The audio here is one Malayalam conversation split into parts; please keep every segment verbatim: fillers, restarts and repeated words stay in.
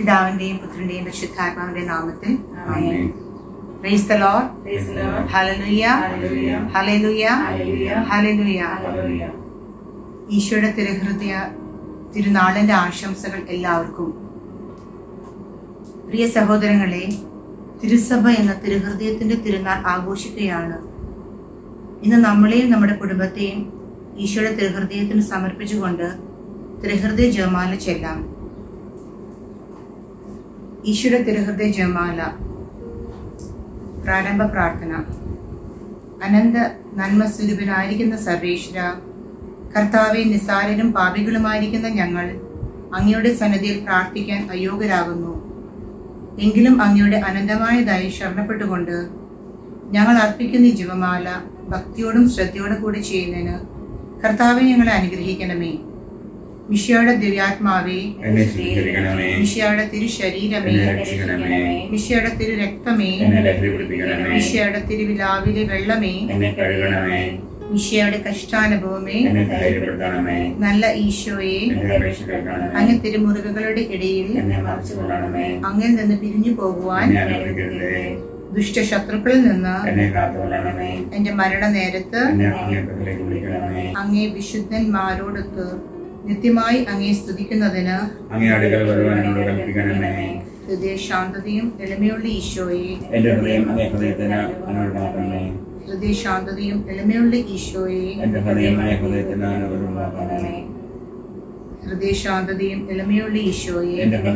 പിതാവിന്റെയും പുത്രന്റെയും പരിശുദ്ധാത്മാവിന്റെ നാമത്തിൽ ആമേൻ. Praise the Lord. ഹല്ലേലൂയ ഹല്ലേലൂയ ഹല്ലേലൂയ. ഈശോയുടെ തിരുഹൃദയ തിരുനാളിന്റെ ആശംസകൾ എല്ലാവർക്കും. പ്രിയ സഹോദരങ്ങളെ, തിരുസഭ എന്ന തിരുഹൃദയത്തിന്റെ തിരുനാൾ ആഘോഷിക്കുകയാണ്. ഇന്ന് നമ്മളെയും നമ്മുടെ കുടുംബത്തെയും ഈശോയുടെ തിരുഹൃദയത്തിന് സമർപ്പിച്ചുകൊണ്ട് തിരുഹൃദയ ജപമാല ചെല്ലാം. ഈശോയുടെ തിരുഹൃദയ ജപമാല. പ്രാരംഭ പ്രാർത്ഥന. അനന്ത നന്മസ്വരൂപനായിരിക്കുന്ന സർവേശ്വര, കർത്താവെ, നിസ്സാരരും പാപികളുമായിരിക്കുന്ന ഞങ്ങൾ അങ്ങയുടെ സന്നിധിയിൽ പ്രാർത്ഥിക്കാൻ അയോഗ്യരാകുന്നു. എങ്കിലും അങ്ങയുടെ അനന്തമായതായി ശരണപ്പെട്ടുകൊണ്ട് ഞങ്ങൾ അർപ്പിക്കുന്ന ഈ ജപമാല ഭക്തിയോടും ശ്രദ്ധയോടും കൂടി ചെയ്യുന്നതിന് കർത്താവെ ഞങ്ങളെ അനുഗ്രഹിക്കണമേ. മിശിഹായുടെ ദിവ്യാത്മാവേ, മിശിഹായുടെ തിരുശരീരമേ, മിശിഹായുടെ തിരു രക്തമേ, മിശിഹായുടെ തിരുവിലാവിലെ വെള്ളമേ, മിശിഹായുടെ കഷ്ടാനുഭവമേ, നല്ല ഈശോയെ, അങ്ങ് തിരുമുറിവുകളുടെ ഇടയിൽ അങ്ങിൽ നിന്ന് പിരിഞ്ഞു പോകുവാൻ ദുഷ്ടശത്രുക്കളിൽ നിന്ന് എന്റെ മരണ നേരത്ത് അങ്ങേ വിശുദ്ധന്മാരോടൊത്ത് നിത്യമായി അങ്ങേ സ്തുതിക്കുന്നതിന് ഹൃദയശാന്തതയും എളിമയുള്ള ഈശോയെ, ഹൃദയശാന്തതയും എളിമയുള്ള ഈശോയെ, ഹൃദയശാന്തതയും എളിമയുള്ള ഈശോയെ.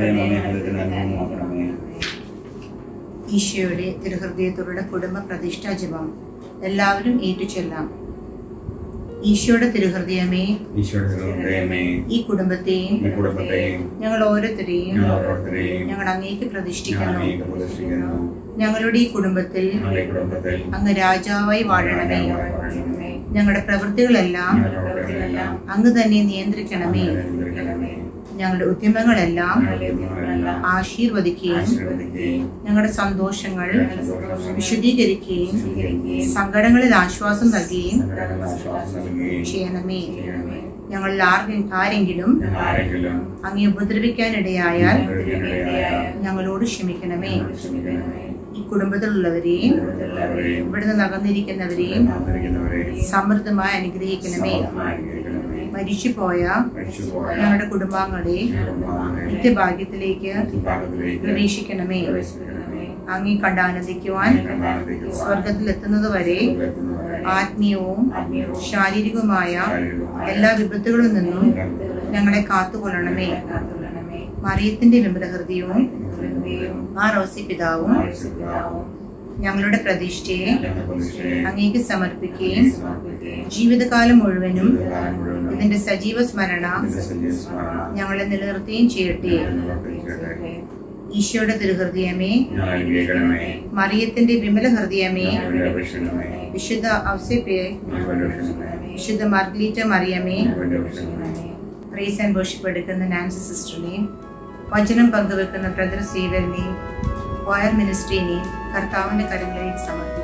ഈശോയുടെ തിരുഹൃദയത്തോടുള്ള കുടുംബ പ്രതിഷ്ഠാ ജപം എല്ലാവരും ഏറ്റുചൊല്ലാം. ഈശോയുടെ തിരുഹൃദയമേ, ഈ കുടുംബത്തെയും ഞങ്ങൾ ഓരോരുത്തരെയും ഞങ്ങൾ അങ്ങേക്ക് പ്രതിഷ്ഠിക്കുന്നു. ഞങ്ങളുടെ ഈ കുടുംബത്തിൽ അങ്ങ് രാജാവായി വാഴണമേ. ഞങ്ങളുടെ പ്രവൃത്തികളെല്ലാം അങ്ങ് തന്നെ നിയന്ത്രിക്കണമേ. ഞങ്ങളുടെ ഉദ്യമങ്ങളെല്ലാം ആശീർവദിക്കുകയും ഞങ്ങളുടെ സന്തോഷങ്ങൾ വിശദീകരിക്കുകയും സങ്കടങ്ങളിൽ ആശ്വാസം നൽകുകയും ചെയ്യണമേ. ഞങ്ങളിൽ ആരെങ്കിലും അങ്ങേ ഉപദ്രവിക്കാനിടയായാൽ ഞങ്ങളോട് ക്ഷമിക്കണമേ. ഈ കുടുംബത്തിലുള്ളവരെയും ഇവിടുന്ന് നകന്നിരിക്കുന്നവരെയും സമൃദ്ധമായി അനുഗ്രഹിക്കണമേ. മരിച്ചുപോയ ഞങ്ങളുടെ കുടുംബാംഗങ്ങളെ നിത്യഭാഗ്യത്തിലേക്ക് പ്രവേശിക്കണമേ. അങ്ങേ കണ്ട് ആനന്ദിക്കുവാൻ സ്വർഗത്തിൽ എത്തുന്നത് വരെ ആത്മീയവും ശാരീരികവുമായ എല്ലാ വിപത്തുകളിൽ നിന്നും ഞങ്ങളെ കാത്തുകൊള്ളണമേ. മറിയത്തിന്റെ വിമലഹൃദയവും ആ റോസി പിതാവും ഞങ്ങളുടെ പ്രതിഷ്ഠയെ അങ്ങേക്ക് സമർപ്പിക്കുകയും ജീവിതകാലം മുഴുവനും ഇതിന്റെ സജീവ സ്മരണ ഞങ്ങളെ നിലനിർത്തുകയും ചെയ്യട്ടെ. ഈശോയുടെ തിരുഹൃദയമേ, മറിയത്തിന്റെ വിമല ഹൃദയമേ, വിശുദ്ധ ഔസേപ്പേ, വിശുദ്ധ മാർഗ്ലീറ്റ മറിയമേ, പ്രൈസ് ആൻഡ് വർഷിപ്പ് എടുക്കുന്ന നാൻസി സിസ്റ്ററിനെയും വചനം പങ്കുവെക്കുന്ന ബ്രദർ സേവ്യറിനെയും കോയർ മിനിസ്ട്രിനെയും കർത്താവിന്റെ കരങ്ങളിലേക്ക് സമർപ്പിക്കാം.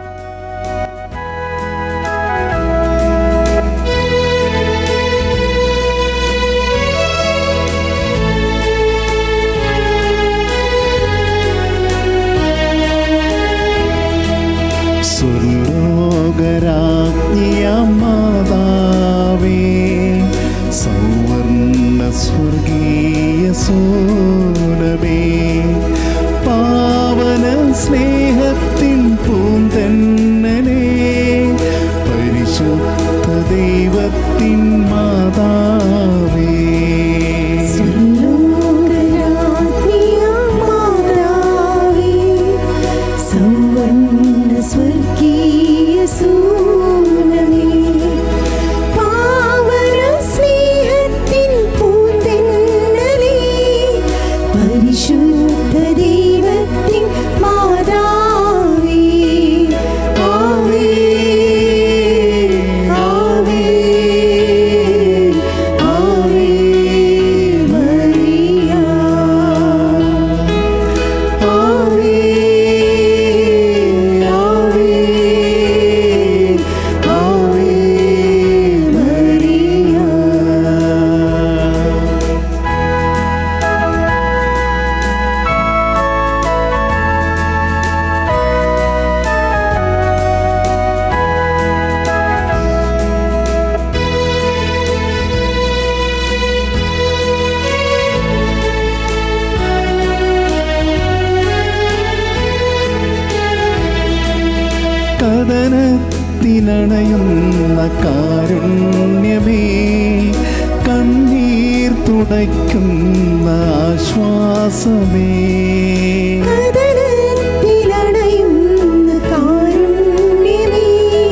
മാതാവേ, സൗവർണ്ണ സ്വർഗീയ സോനമേ, പാവന സ്നേഹത്തിൻ പൂന്തന്നലേ, പരിശുദ്ധ ദൈവത്തിൻ മാതാവേ, സൗവർണ്ണ സ്വർഗീയ സോനമേ, പാവന സ്നേഹത്തിൻ പൂന്തന്നലേ, പരിശുദ്ധ കടലിനണയുന്ന കാരുണ്യമേ, കണ്ണീർ തുടയ്ക്കുന്ന ആശ്വാസമേ. കടലിനണയുന്ന കാരുണ്യമേ,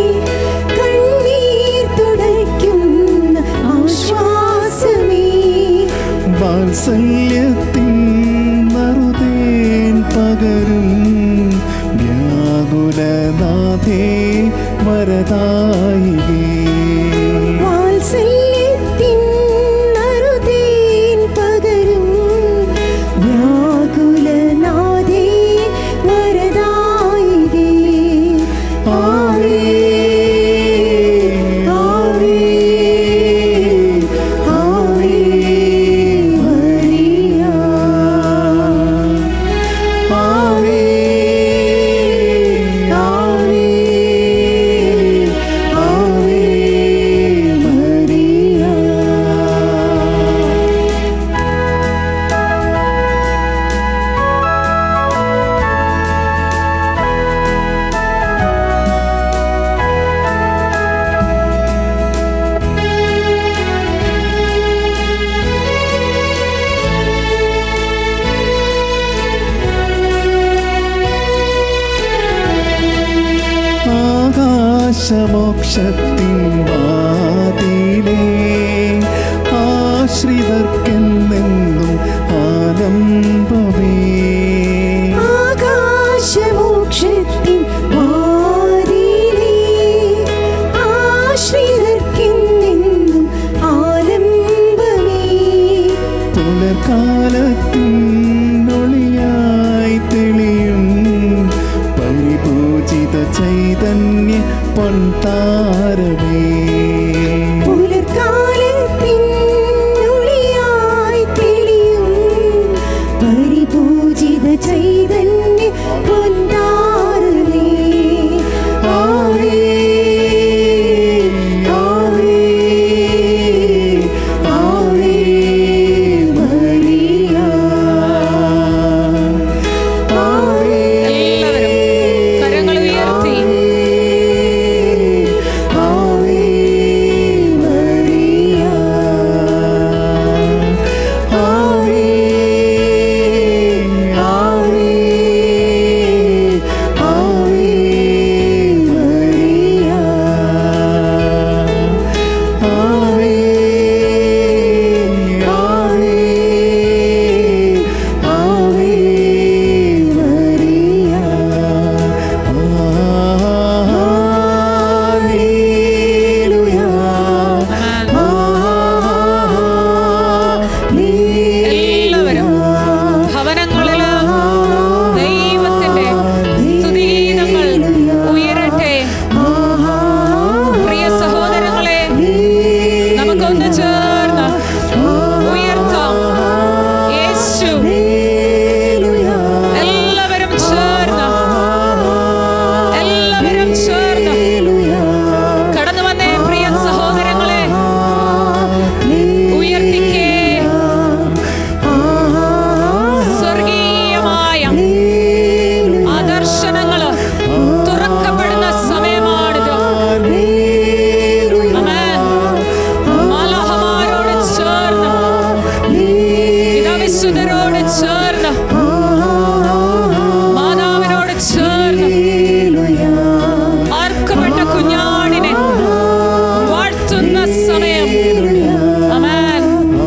കണ്ണീർ തുടയ്ക്കുന്ന ആശ്വാസമേ. വാത്സല്യത്തിൻ നറുതേൻ പകരും വ്യാകുലനാഥേ വരദായികേ. വാത്സല്യത്തിൻ നറുതേൻ പകരും വ്യാകുലനാഥേ വരദായികേ. ആവേ ആവേ ആവേ മരിയ. ആവേ ആവേ ആവേ മരിയ. ആകാശമോക്ഷത്തിൻ വാതിലേ, ആശ്രിതർക്കെന്നെന്നും ആലംബമേ. ആകാശമോക്ഷത്തിൻ വാതിലേ, ആശ്രിതർക്കെന്നെന്നും ആലംബമേ. പുലർക്കാലത്തിൻ ഒളിയായി തെളിയും പരിപൂജിത ചൈതന്യ പൊൻതാരമേ. പുലർക്കാലത്തിൻ ഒളിയായി തെളിയും പരിപൂജിത ചൈതന്യ പൊൻതാരമേ. ആവേ ആവേ ആവേ മരിയ. ആവേ എല്ലാവരും കരങ്ങൾ ഉയർത്തി ആവേ മരിയ. ആവേ ആവേ ആവേ മരിയ. ആവേ ആവേ ആവേ മരിയ. ഹല്ലേലൂയ എല്ലാവരും ഭവനങ്ങളില് ദൈവത്തിന്റെ സ്തുതിഗീതങ്ങൾ ഉയരട്ടെ. പ്രിയ സഹോദരങ്ങളെ, നമുക്കൊന്ന് ചേർന്ന് ഉയർത്താം. യേശു എല്ലാവരും ചേർന്ന് എല്ലാവരും ചേർന്ന് കടന്നു വന്നേ. പ്രിയ സഹോദരങ്ങളെ, ഉയർത്തിക്കേ. സ്വർഗീയമായ ആദർശനങ്ങള് തുറക്കപ്പെടുന്ന സമയമാണിത്. ആമേൻ. മാലാഖമാരോട് ചേർന്ന്, പിതാവിശുദ്ധരോട് ചേർന്ന്, മാതാവിനോട് ചേർന്ന് ആർക്കപ്പെട്ട കുഞ്ഞാടിനെ വാഴ്ത്തുന്ന സമയം. ആമേൻ.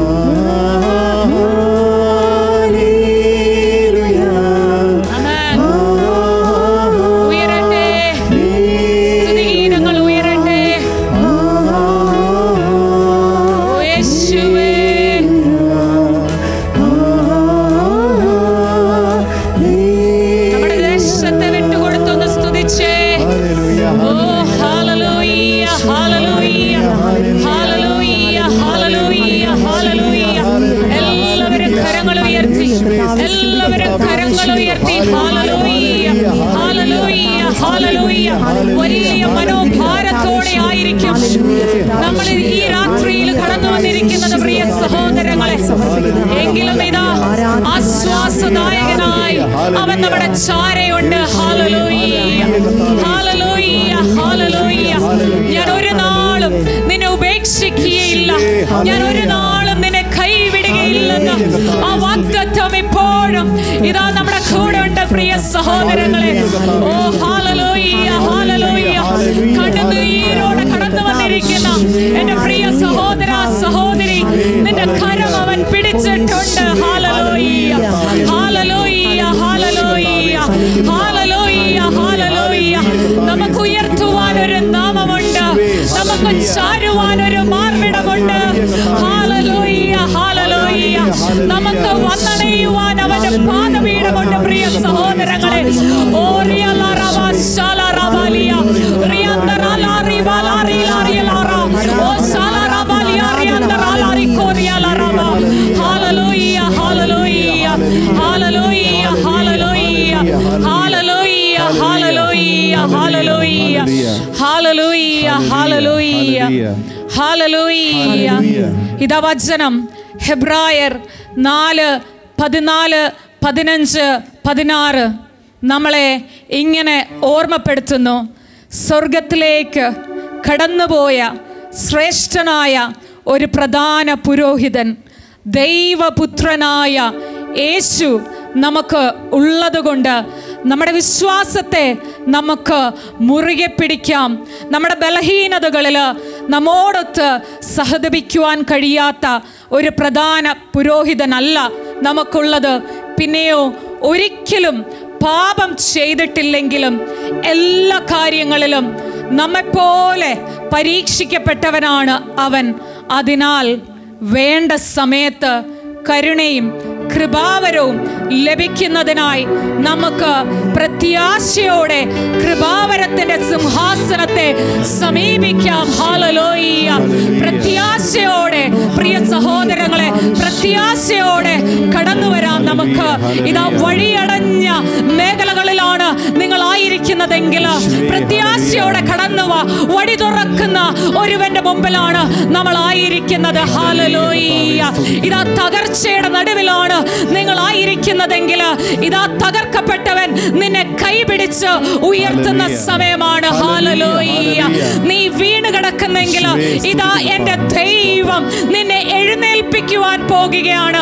ആമേൻ. ഉയരട്ടെ, സ്തുതിഗീതങ്ങൾ ഉയരട്ടെ. യേശുവേ, നമ്മുടെ ദേശത്തെ വിട്ടുകൊടുത്തൊന്ന് സ്തുതിച്ചേ. ഓ ഹല്ലേലൂയ, ഹല്ലേലൂയ, ഹല്ലേലൂയ, ഹല്ലേലൂയ, ഹല്ലേലൂയ. എല്ലാവരും കരങ്ങൾ ഉയർത്തി, എല്ലാവരും കരങ്ങൾ ഉയർത്തി. ഹല്ലേലൂയ, ഹല്ലേലൂയ, ഹല്ലേലൂയ. വലിയ മനോഭാരത്തോടെ ആയിരിക്കും നമ്മൾ ഈ രാത്രിയിൽ കടന്നു വന്നിരിക്കുന്നത് പ്രിയ സഹോദരങ്ങളെ. എങ്കിലും ഇതാ ആശ്വാസദായകനായി അവൻ നമ്മുടെ ചാരയുണ്ട്. ഹല്ലേലൂയ, ഹല്ലേലൂയ, ഹല്ലേലൂയ. ഞാൻ ഒരു നാളും നിന്നെ ഉപേക്ഷിക്കുകയില്ല, ഞാൻ ഒരു നാളും നിന്നെ കൈവിടുകയില്ലെന്ന് ആ വാഗ്ദത്തം ഇപ്പോഴും ഇതാ നമ്മുടെ കൂടെ ഉണ്ട് പ്രിയ സഹോദരങ്ങളെ. ഓ ഹല്ലേലൂയ, ഹല്ലേലൂയ. കണ്ണുനീരോടെ കടന്നു വന്നിരിക്കുന്ന എന്റെ പ്രിയ സഹോദര സഹോദരി, നിന്റെ കരം അവൻ പിടിച്ചിട്ടുണ്ട്. ഹല്ലേലൂയ, ഹല്ലേലൂയ, ഹല്ലേലൂയ, ഹല്ലേലൂയ, ഹല്ലേലൂയ. നമുക്ക് ഉയർത്തുവാൻ ഒരു നാമമുണ്ട്, നമുക്ക് ചാരുവാൻ ഒരു മാർവിടമുണ്ട്. ഹല്ലേലൂയ, ഹല്ലേലൂയ. നമുക്ക് വന്ദനയുവാൻ അവന്റെ പാദപീഠമുണ്ട് പ്രിയ സഹോദരങ്ങളെ. ഇതാ വചനം ഹെബ്രായർ നാല് പതിനാല് പതിനഞ്ച് പതിനാറ് നമ്മളെ ഇങ്ങനെ ഓർമ്മപ്പെടുത്തുന്നു. സ്വർഗത്തിലേക്ക് കടന്നുപോയ ശ്രേഷ്ഠനായ ഒരു പ്രധാന പുരോഹിതൻ ദൈവപുത്രനായ യേശു നമുക്ക് ഉള്ളതുകൊണ്ട് നമ്മുടെ വിശ്വാസത്തെ നമുക്ക് മുറുകെ പിടിക്കാം. നമ്മുടെ ബലഹീനതകളിൽ നമ്മോടൊത്ത് സഹതപിക്കുവാൻ കഴിയാത്ത ഒരു പ്രധാന പുരോഹിതനല്ല നമുക്കുള്ളത്. പിന്നെയോ ഒരിക്കലും പാപം ചെയ്തിട്ടില്ലെങ്കിലും എല്ലാ കാര്യങ്ങളിലും നമ്മെപ്പോലെ പരീക്ഷിക്കപ്പെട്ടവനാണ് അവൻ. അതിനാൽ വേണ്ട സമയത്ത് കരുണയും കൃപാവരവും ലഭിക്കുന്നതിനായി നമുക്ക് പ്രത്യാശയോടെ കൃപാവരത്തിന്റെ സിംഹാസനത്തെ സമീപിക്കാം. ഹല്ലേലൂയ. പ്രത്യാശയോടെ പ്രിയ സഹോദരങ്ങളെ, പ്രത്യാശയോടെ കടന്നു വരാം നമുക്ക്. ഇതാ വഴിയടഞ്ഞ മേഖലകളിലാണ് നിങ്ങൾ ആയിരിക്കുന്നതെങ്കിൽ പ്രത്യാശയോടെ കടന്നുവാ. വഴി തുറക്കുന്ന ഒരുവന്റെ മുമ്പിലാണ് നമ്മൾ ആയിരിക്കുന്നത്. ഹല്ലേലൂയ. ഇതാ തകർച്ചയുടെ നടുവിലാണ് നിങ്ങൾ ആയിരിക്കുന്നതെങ്കിൽ ഇതാ തകർക്കപ്പെട്ടവൻ നിന്നെ കൈപിടിച്ച് ഉയർത്തുന്ന സമയമാണ്. ഹല്ലേലൂയ. നീ വീണ് കിടക്കുന്നെങ്കിൽ ഇതാ എന്റെ ദൈവം നിന്നെ എഴുന്നേൽപ്പിക്കുവാൻ പോകുകയാണ്.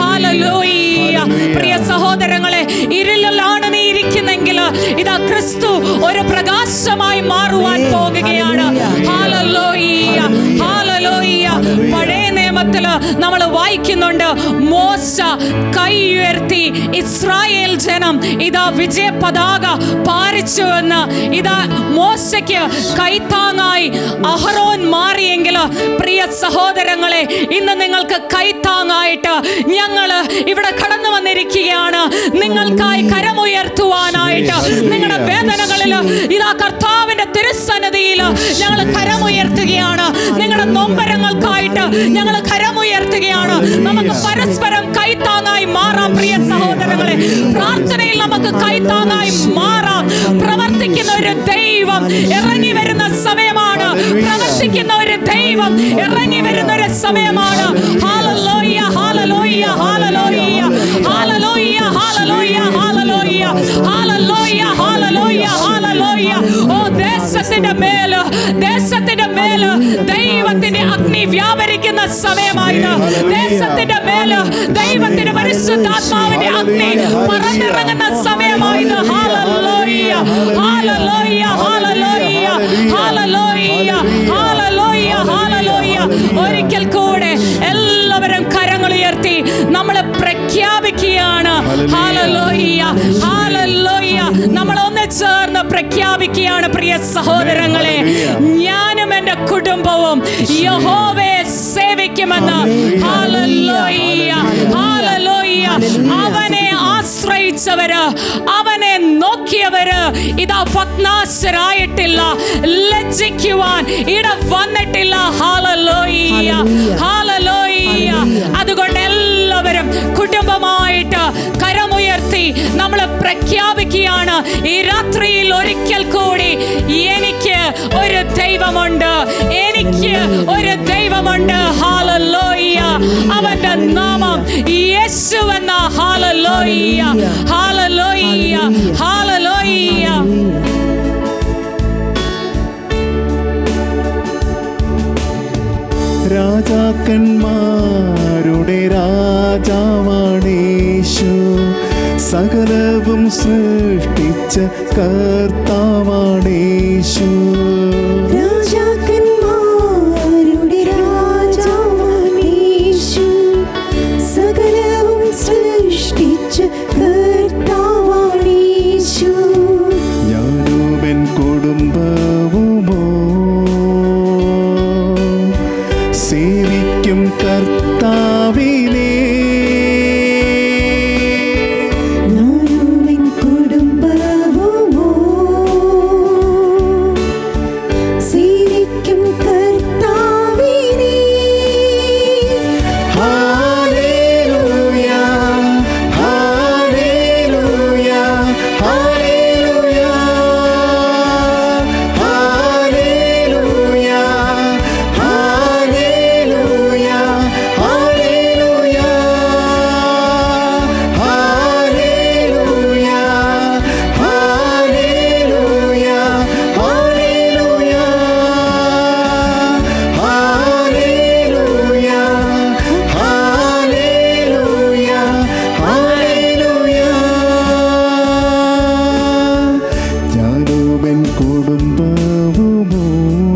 ഹല്ലേലൂയ. പ്രിയ സഹോദരങ്ങളെ, ഇരുളിലാണ് നീ ഇരിക്കുന്നെങ്കിൽ ഇതാ ക്രിസ്തു ഒരു പ്രകാശമായി മാറുവാൻ പോകുകയാണ്. ഹല്ലേലൂയ, ഹല്ലേലൂയ. പഴയ നിയമത്തിൽ നമ്മൾ വായിക്കുന്നുണ്ട്, മോശ കൈ ഉയർത്തി ഇസ്രായേൽ ജനം ഇതാ വിജയ പതാക പാറിച്ചു എന്ന്. ഇതാ മോശയ്ക്ക് കൈത്താങ്ങായി അഹറോൻ മാറിയെങ്കിൽ പ്രിയ സഹോദരങ്ങളെ, ഇന്ന് നിങ്ങൾക്ക് കൈത്താങ്ങായിട്ട് ഞങ്ങൾ ഇവിടെ കടന്നു വന്നിരിക്കുകയാണ്. നിങ്ങൾക്കായി കരമുയർത്തുവാനായിട്ട് നിങ്ങളുടെ വേദനകളിൽ ഇതാ കർത്താവിന്റെ തിരുസന്നിധിയിൽ ഞങ്ങൾ കരമുയർത്തുകയാണ്. നിങ്ങളുടെ നൊമ്പരങ്ങൾക്കായിട്ട് ഞങ്ങൾ കരമുയർത്തുകയാണ്. നമുക്ക് പരസ്പരം കൈത്താങ്ങായി മാറാം പ്രിയ സഹോദരങ്ങളെ. പ്രാർത്ഥനയിൽ നമുക്ക് കൈത്താങ്ങായി മാറാം. പ്രവർത്തിക്കുന്ന ഒരു ദൈവം ഇറങ്ങി വരുന്ന സമയമാണ്. പ്രവർത്തിക്കുന്ന ഒരു ദൈവം ഇറങ്ങി വരുന്ന ഒരു സമയമാണ്. ഹല്ലേലൂയ, ഹല്ലേലൂയ, ഹല്ലേലൂയ, ഹല്ലേലൂയ, ഹല്ലേലൂയ, ഹല്ലേലൂയ, ഹല്ലേലൂയ, ഹല്ലേലൂയ, ഹല്ലേലൂയ. ഓ ദേശത്തിന്റെ മേല്, ദേശത്തിന്റെ മേല് ദൈവത്തിന്റെ അഗ്നി വ്യാപരിക്കുന്ന സമയമായത്. ദേശത്തിന്റെ മേല് ദൈവത്തിന്റെ പരിശുദ്ധാത്മാവിന്റെ അഗ്നി പറന്നിറങ്ങുന്ന സമയമായത്. ഹല്ലേലൂയ, ഹല്ലേലൂയ, ഹല്ലേലൂയ, ഹല്ലേലൂയ, ഹല്ലേലൂയ, ഹല്ലേലൂയ. ഒരിക്കൽ കൂടെ എല്ലാവരും കരങ്ങൾ ഉയർത്തി നമ്മൾ പ്രഖ്യാപിക്കുകയാണ്. ഹല്ലേലൂയ, ഹല്ലേലൂയ. നമ്മൾ ഒന്ന് ചേർന്ന് പ്രഖ്യാപിക്കുകയാണ് പ്രിയ സഹോദരങ്ങളെ. ഞാനും എന്റെ കുടുംബവും യഹോവയെ സേവിക്കുമെന്ന്. Hallelujah, hallelujah. അവനെ ആശ്രയിച്ചവര്, അവനെ നോക്കിയവര് ഇതാ ഭഗ്നാശരായിട്ടില്ല, ലജ്ജിക്കുവാൻ ഇട വന്നിട്ടില്ല. ഹല്ലേലൂയ, ഹല്ലേലൂയ. അതുകൊണ്ട് എല്ലാവരും കുടുംബമായിട്ട് കരമുയർത്തി നമ്മൾ പ്രഖ്യാപിക്കുകയാണ്. ഈ രാത്രിയിൽ ഒരിക്കൽ കൂടി എനിക്ക് ഒരു ദൈവമുണ്ട്, എനിക്ക് ഒരു ദൈവമുണ്ട്. ഹല്ലേലൂയ. അവന്റെ നാമം യേശു എന്ന. ഹല്ലേലൂയ, ഹല്ലേലൂയ, ഹല്ലേലൂയ. രാജാക്കന്മാരുടെ രാജാവാണേശു, സകലവും സൃഷ്ടിച്ച കർത്താവാണേശു. രാജാക്കന്മാരുടെ രാജാവാണേശു, സകലവും സൃഷ്ടിച്ച കർത്താവാണേശു. ഞാനും എൻ കുടുംബവുമോ സേവിക്കും കർത്താവിനെ. ഞാനും എൻ കുടുംബവുമോ സേവിക്കും കർത്താവിനെ. ഹല്ലേലൂയ, ഹല്ലേലൂയ, ഹല്ലേലൂയ, ഹല്ലേലൂയ, ഹല്ലേലൂയ, ഹല്ലേലൂയ, ഹല്ലേലൂയ, ഹല്ലേലൂയ, ഹല്ലേലൂയ, ഹല്ലേലൂയ, ഹല്ലേലൂയ, ഹല്ലേലൂയ. ഞാനും എൻ കുടുംബവുമോ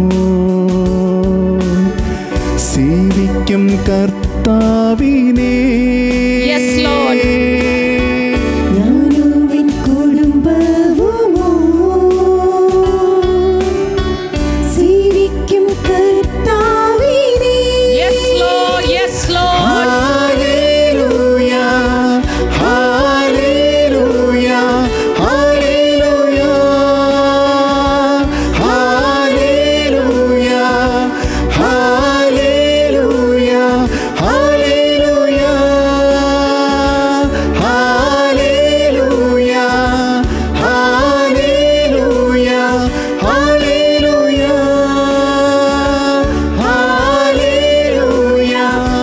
സേവിക്കും കർത്താവിനെ. Yes, Lord. ഞാനും എൻ കുടുംബവുമോ സേവിക്കും കർത്താവിനെ. Yes, Lord. Yes, Lord. ഹല്ലേലൂയ, ഹല്ലേലൂയ, ഹല്ലേലൂയ, ഹല്ലേലൂയ, ഹല്ലേലൂയ, ഹല്ലേലൂയ, ഹല്ലേലൂയ, ഹല്ലേലൂയ, ഹല്ലേലൂയ, ഹല്ലേലൂയ,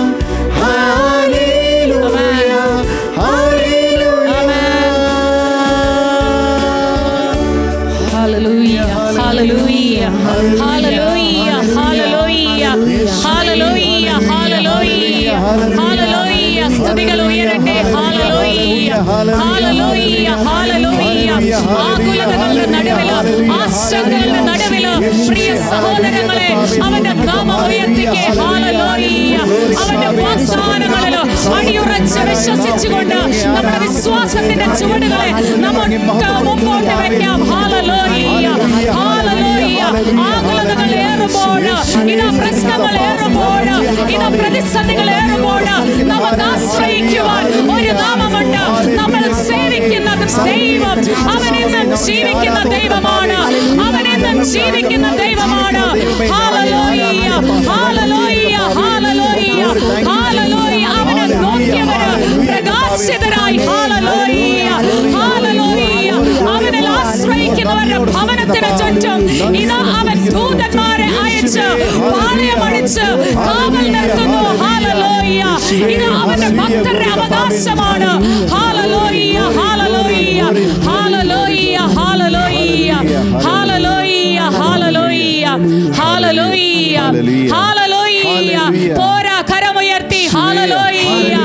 Hallelujah. Hallelujah. Hallelujah. Hallelujah. Hallelujah. Hallelujah. Hallelujah. സ്തുതികൾ ഉയരട്ടെ. Hallelujah. Hallelujah. Hallelujah. ആകുലതകളുടെ നടുവില്, ആശങ്കകളുടെ നടുവില് പ്രിയ സഹോദരങ്ങളെ അവന്റെ നാമം ഉയർത്തിക്കേ. Hallelujah. അവന്റെ വാഗ്ദാനങ്ങളില് അടിയുറച്ച് വിശ്വസിച്ചുകൊണ്ട് നമ്മുടെ വിശ്വാസത്തിന്റെ ചുവടുകളെ നമുക്ക് മുമ്പോട്ട് വെക്കാം. Hallelujah. Hallelujah. ആകുലതകൾ ഏറുമ്പോൾ, ഇതാ പ്രശ്നങ്ങൾ ഏറുമ്പോൾ, ഇതാ പ്രതിസന്ധികൾ ഏറുമ്പോൾ നമുക്ക് ആശ്രയിക്കുവാൻ ഒരു നാമമുണ്ട്. നമ്മൾ സേവിക്കുന്ന ദൈവം അവനെന്നും ജീവിക്കുന്ന ദൈവമാണ്. അവനെന്നും ജീവിക്കുന്ന ദൈവമാണ്. Hallelujah. Hallelujah. Hallelujah. Hallelujah. അവനെ നോക്കിയവര് പ്രകാശിതരായി. Hallelujah. Hallelujah. അവനിൽ ആശ്രയിക്കുന്നവരുടെ ഭവനത്തിന് ചുറ്റും ഇതാ അവൻ ദൂതന്മാരെ അയച്ച് പാളയമടിച്ച് കാവൽ നിർത്തുന്നു. Hallelujah. ഇത് അവന്റെ ഭക്തരുടെ അവകാശമാണ്. Hallelujah. Hallelujah. Hallelujah. Hallelujah. Hallelujah. Hallelujah. Hallelujah. Hallelujah. പോരാ, കരമുയർത്തി. Hallelujah.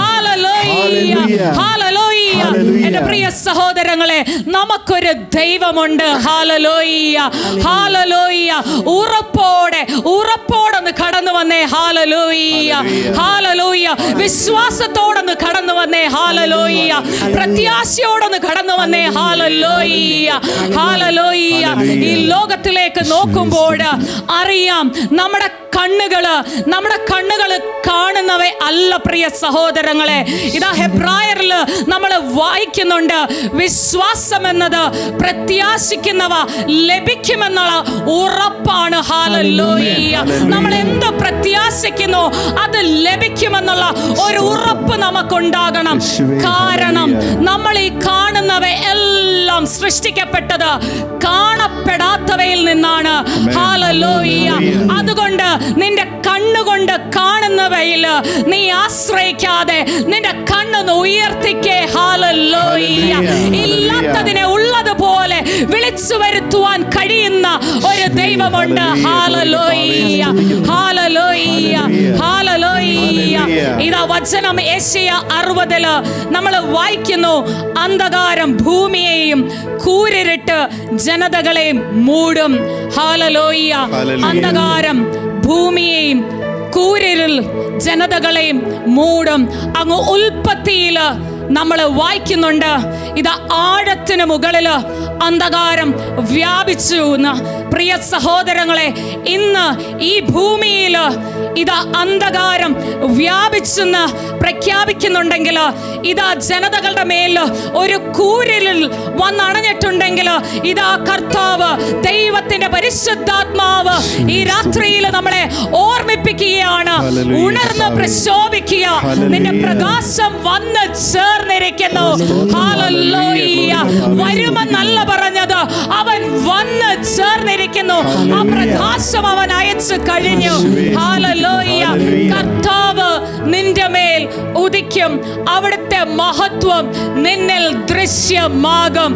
Hallelujah. Hallelujah. എന്റെ പ്രിയ സഹോദരങ്ങളെ, നമുക്കൊരു ദൈവമുണ്ട്. Hallelujah. Hallelujah. ഉറപ്പോടെ ഉറപ്പോടൊന്ന് കടന്നു വന്നേ. Hallelujah. Hallelujah. വിശ്വാസത്തോടൊന്ന് കടന്നു വന്നേ. Hallelujah. പ്രത്യാശയോടൊന്ന് കടന്നു വന്നേ. Hallelujah. Hallelujah. ഈ ലോകത്തിലേക്ക് നോക്കുമ്പോൾ അറിയാം നമ്മുടെ കണ്ണുകള് നമ്മുടെ കണ്ണുകള് കാണുന്നവ അല്ല പ്രിയ സഹോദരങ്ങളെ. ഇതാ ഹെബ്രായറിൽ നമ്മൾ വായിക്കുന്നുണ്ട്, വിശ്വാസം എന്നത് പ്രത്യാശിക്കുന്നവ ലഭിക്കുമെന്നുള്ള ഉറപ്പാണ്. ഹല്ലേലൂയ. നമ്മൾ എന്ത് പ്രത്യാശിക്കുന്നു അത് ലഭിക്കുമെന്നുള്ള ഒരു ഉറപ്പ് നമുക്കുണ്ടാകണം. കാരണം നമ്മൾ ഈ കാണുന്നവ എല്ലാം സൃഷ്ടിക്കപ്പെട്ടത് കാണപ്പെടാത്തവയിൽ നിന്നാണ്. ഹല്ലേലൂയ. അതുകൊണ്ട് നിന്റെ കണ്ണുകൊണ്ട് കാണുന്നവയിൽ നീ ആശ്രയിക്കാതെ നിന്റെ കണ്ണൊന്ന് ഉയർത്തിക്കേ. ഹല്ലേലൂയ. ഈ ഇല്ലാത്തതിനെ ഉള്ളതുപോലെ വിളിച്ചു വരുത്തുവാൻ കഴിയുന്ന ഒരു ദൈവമുണ്ട്. ഹല്ലേലൂയ, ഹല്ലേലൂയ, ഹല്ലേലൂയ. ഇതാ വചനം യെശയ്യാ അറുപതില് നമ്മൾ വായിക്കുന്നു, അന്ധകാരം ഭൂമിയെയും കൂരിരുട്ട് ജനതകളെയും മൂടും. ഹല്ലേലൂയ. അന്ധകാരം ഭൂമിയെയും കൂരിരുൾ ജനതകളെയും മൂടും. അങ്ങ് ഉൽപ്പത്തിയില് നമ്മൾ വായിക്കുന്നുണ്ട്, ഇതാ ആഴത്തിന് മുകളില് അന്ധകാരം വ്യാപിച്ചു എന്ന്. പ്രിയ സഹോദരങ്ങളെ, ഇന്ന് ഈ ഭൂമിയിൽ ഇതാ അന്ധകാരം വ്യാപിച്ചെന്ന് പ്രഖ്യാപിക്കുന്നുണ്ടെങ്കിൽ, ഇതാ ജനതകളുടെ മേൽ ഒരു കൂരിരുൾ വന്നണഞ്ഞിട്ടുണ്ടെങ്കിൽ, ഇതാ കർത്താവ് ദൈവത്തിന്റെ പരിശുദ്ധാത്മാവ് ഈ രാത്രിയിൽ നമ്മളെ ഓർമ്മിപ്പിക്കുകയാണ്. ഉണർന്ന് പ്രശോഭിക്കുക, നിന്റെ പ്രകാശം വന്ന് ചേർന്നിരിക്കുന്നു. ഹല്ലേലൂയ. വരുമെന്നല്ല പറഞ്ഞത്, അവൻ വന്ന് ചേർന്നിരിക്കുന്നു. ആ പ്രകാശം അവൻ അയച്ചു കഴിഞ്ഞു. ഹല്ലേലൂയ. കർത്താവ് നിന്റെ മേൽ ഉദിക്കും, അവിടുത്തെ മഹത്വം നിന്നിൽ ദൃശ്യമാകും.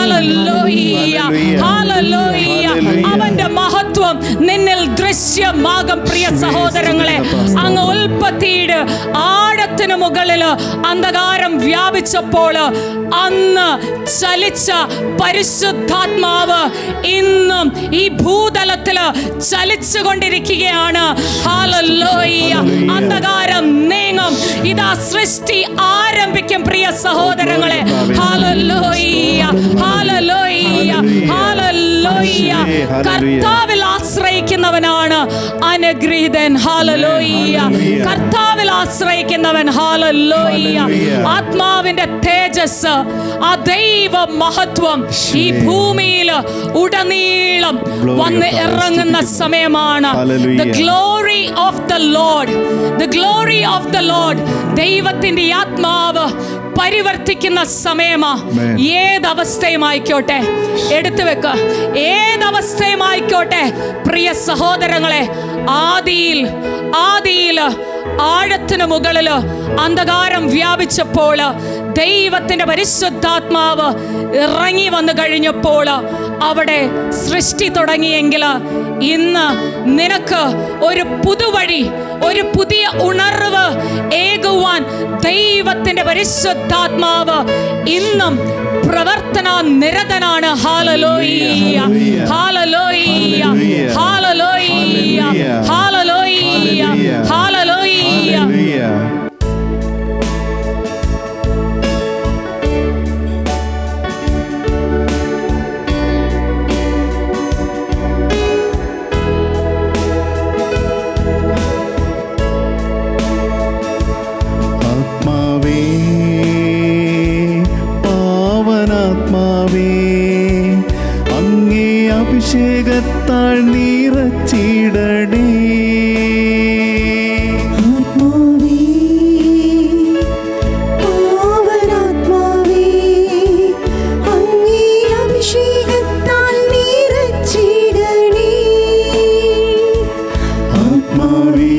ഹല്ലേലൂയ, ഹല്ലേലൂയ. അവന്റെ മഹത്വം നിന്നിൽ ദൃശ്യമാകും. പ്രിയ സഹോദരങ്ങളെ, അങ്ങ് ഉൽപ്പത്തിയുടെ ആഴത്തിന് മുകളിൽ അന്ധകാരം വ്യാപിച്ചപ്പോൾ അന്ന് ചലിച്ച പരിശുദ്ധാത്മാവ് ഇന്നും ഈ ഭൂതലത്തില് ചലിച്ചുകൊണ്ടിരിക്കുകയാണ്. ഹല്ലേലൂയ. അന്ധകാരം നീങ്ങും, ഇതാ സൃഷ്ടി ആരംഭിക്കും. പ്രിയ സഹോദരങ്ങളെ, ഹല്ലേലൂയ, ഹല്ലേലൂയ, ഹല്ലേലൂയ. കർത്താവിൽ ആശ്രയിക്കുന്നവനാണ് അനുഗ്രഹീതൻ. ഹല്ലേലൂയ. കർത്താവിൽ ആശ്രയിക്കുന്നവൻ, ഹല്ലേലൂയ, ആത്മാവിന്റെ തേജസ്, ആ ദൈവ മഹത്വം ഈ ഭൂമിയിൽ ഉടനീളം വന്ന് ഇറങ്ങുന്ന സമയമാണ്. The glory of the Lord, the glory of the Lord. ദൈവത്തിന്റെ ആത്മാവ് പരിവർത്തിക്കുന്ന സമയമാ. ഏതവസ്ഥയുമായിക്കോട്ടെ, എടുത്തു വെക്ക, ഏതവസ്ഥയുമായിക്കോട്ടെ പ്രിയ സഹോദരങ്ങളെ, ആദിയിൽ ആദിയിൽ ആഴത്തിന് മുകളില് അന്ധകാരം വ്യാപിച്ചപ്പോൾ ദൈവത്തിന്റെ പരിശുദ്ധാത്മാവ് ഇറങ്ങി വന്നു കഴിഞ്ഞപ്പോൾ അവിടെ സൃഷ്ടി തുടങ്ങിയെങ്കിൽ, ഇന്ന് നിനക്ക് ഒരു പുതുവഴി, ഒരു പുതിയ ഉണർവ് ഏകുവാൻ ദൈവത്തിന്റെ പരിശുദ്ധാത്മാവ് ഇന്നും പ്രവർത്തന നിരതനാണ്. ഹല്ലേലൂയ, ഹല്ലേലൂയ, ഹല്ലേലൂയ, ഹല്ലേലൂയ, ഹല്ലേലൂയ. ആത്മാവേ, പാവനാത്മാവേ, അങ്ങേ അഭിഷേകത്താൽ നിറച്ചിടണേ. ആത്മാവേ, പാവനാത്മാവേ, അങ്ങേ അഭിഷേകത്താൽ നിറച്ചിടണേ. ആത്മാവേ,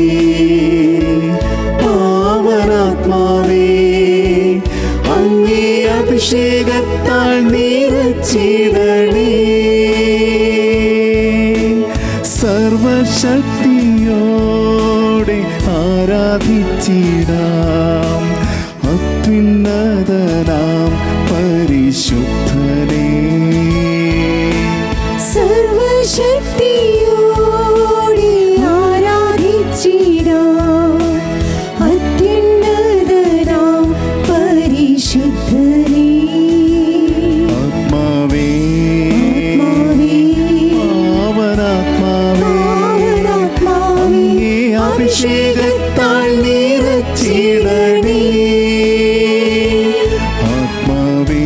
പാവനാത്മാവേ, അങ്ങേ അഭിഷേകത്താൽ നിറച്ചിടണേ. സർവശക്തിയോടെ ആരാധിച്ചിടാം അത്യുന്നതനാം പരിശുദ്ധനേ. സർവശക്തിയോടെ ആരാധിച്ചിടാം അത്യുന്നതനാം പരിശുദ്ധനേ. ആത്മാവേ, ആത്മാവേ, പാവനാത്മാവേ, അങ്ങേ അഭിഷേകത്താൽ നിറച്ചിടണേ. ആത്മാവേ,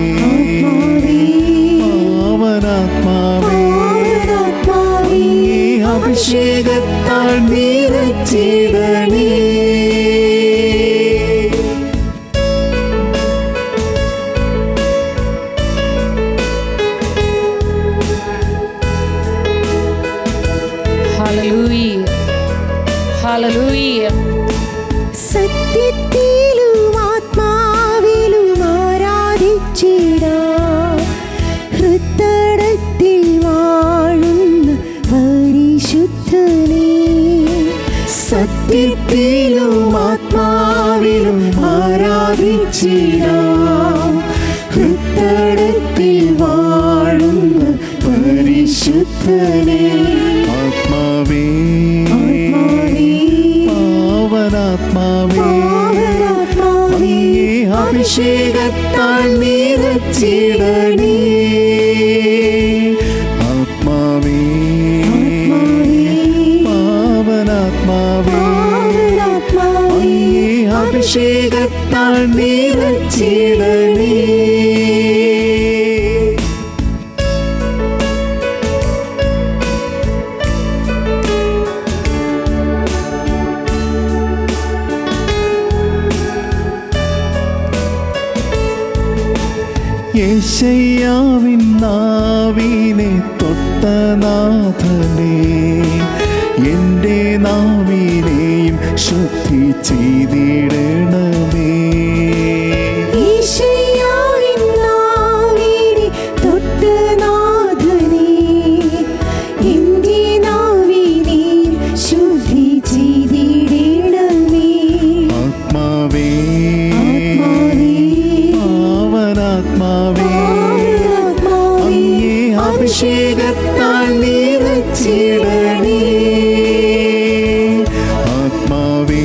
പാവനാത്മാവേ, അങ്ങേ അഭിഷേകത്താൽ നിറച്ചിടണേ. Hallelujah, hallelujah. സത്യത്തിലും ആത്മാവിലും ആരാധിച്ചിടാം ആരാധിച്ചിടാം. ഹൃത്തടത്തിൽ വാഴുന്ന പരിശുദ്ധനേ, സത്യത്തിലും ആത്മാവിലും ആരാധിച്ചിടാം. ഹൃത്തടത്തിൽ വാഴുന്ന പരിശുദ്ധനേ, ആത്മാവേ പാവനാത്മാവേ, അങ്ങേ അഭിഷേകത്താൽ നിറച്ചിടണേ. ആത്മാവേ പാവനാത്മാവേ, അങ്ങേ അഭിഷേകത്താൽ നിറച്ചിടണേ. യെശയ്യാവിൻ നാവിനെ തൊട്ട നാഥനേ, എൻ്റെ നാവിനെയും ശുദ്ധി ചെയ്തിടണമേ. ഈശയ്യാവിൻ നാവിനെ തൊട്ട നാഥനേ, എൻ്റെ നാവിനെയും ശുദ്ധി ചെയ്തിടണമേ. ആത്മാവേ ആത്മാവേ അങ്ങേ അഭിഷേകത്താൽ നിറച്ചിടണേ. ആത്മാവേ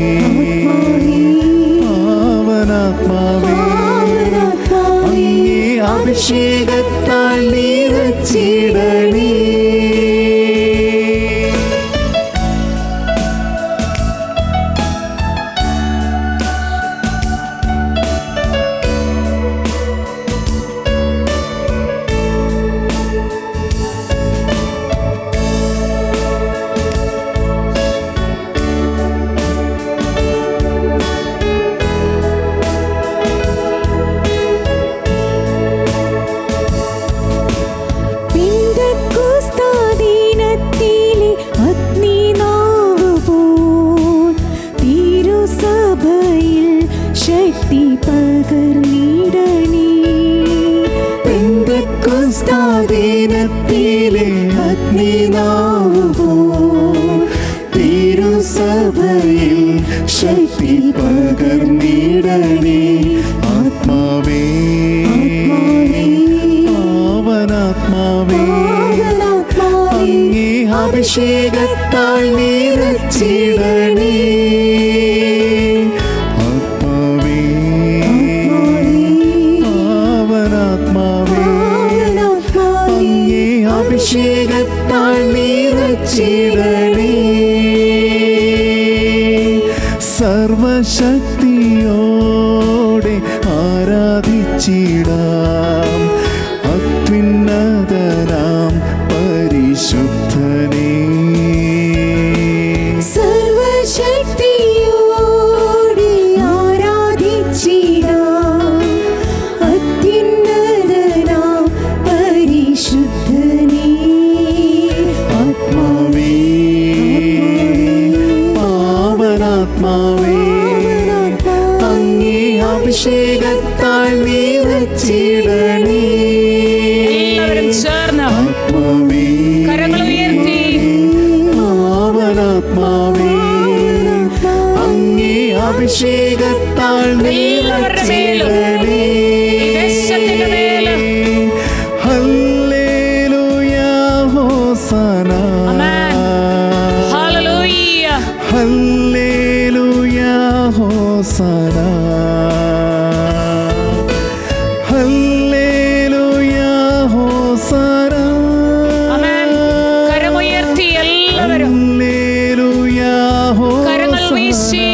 പാവനാത്മാവേ, അങ്ങേ അഭിഷേകത്താൽ നിറച്ചിടണേ. പെന്തക്കോസ്താദിനത്തിലെ അഗ്നിനാവ് പോൽ തിരുസഭയിൽ ശക്തി പകർന്നിടണേ. പെന്തക്കോസ്താദിനത്തിലെ അഗ്നിനാവ് പോൽ തിരുസഭയിൽ ശക്തി പകർന്നിടണേ. ആത്മാവേ പാവനാത്മാവേ, അങ്ങേ അഭിഷേകത്താൽ നിറച്ചിടണേ. ആത്മാവേ പാവനാത്മാവേ, അങ്ങേ അഭിഷേകത്താൽ നിറച്ചിടണേ. സർവശക്തിയോടെ ആരാധിച്ചിടാം അത്യുന്നതനാം പരിശുദ്ധനേ. സർവശക്തിയോടെ ആരാധിച്ചിടാം അത്യുന്നതനാം പരിശുദ്ധനേ. ആത്മാവേ പാവനാത്മാവേ, അങ്ങേ അഭിഷേകത്താൽ നിറച്ചിടണേ. എല്ലാവരും ചേർന്ന് ആത്മാവേ കരങ്ങൾ ഉയർത്തി പാവനാത്മാവേ, അങ്ങേ അഭിഷേകത്താൽ നിറച്ചിടണേ. ഹല്ലേലൂയ ഹോസന, ഹല്ലേലൂയ ഹല്ലേലൂയ ഹോസന, ഹല്ലേലൂയ ഹോസന. കരമുയർത്തി എല്ലാവരും ഹല്ലേലൂയ കരങ്ങൾ വീശി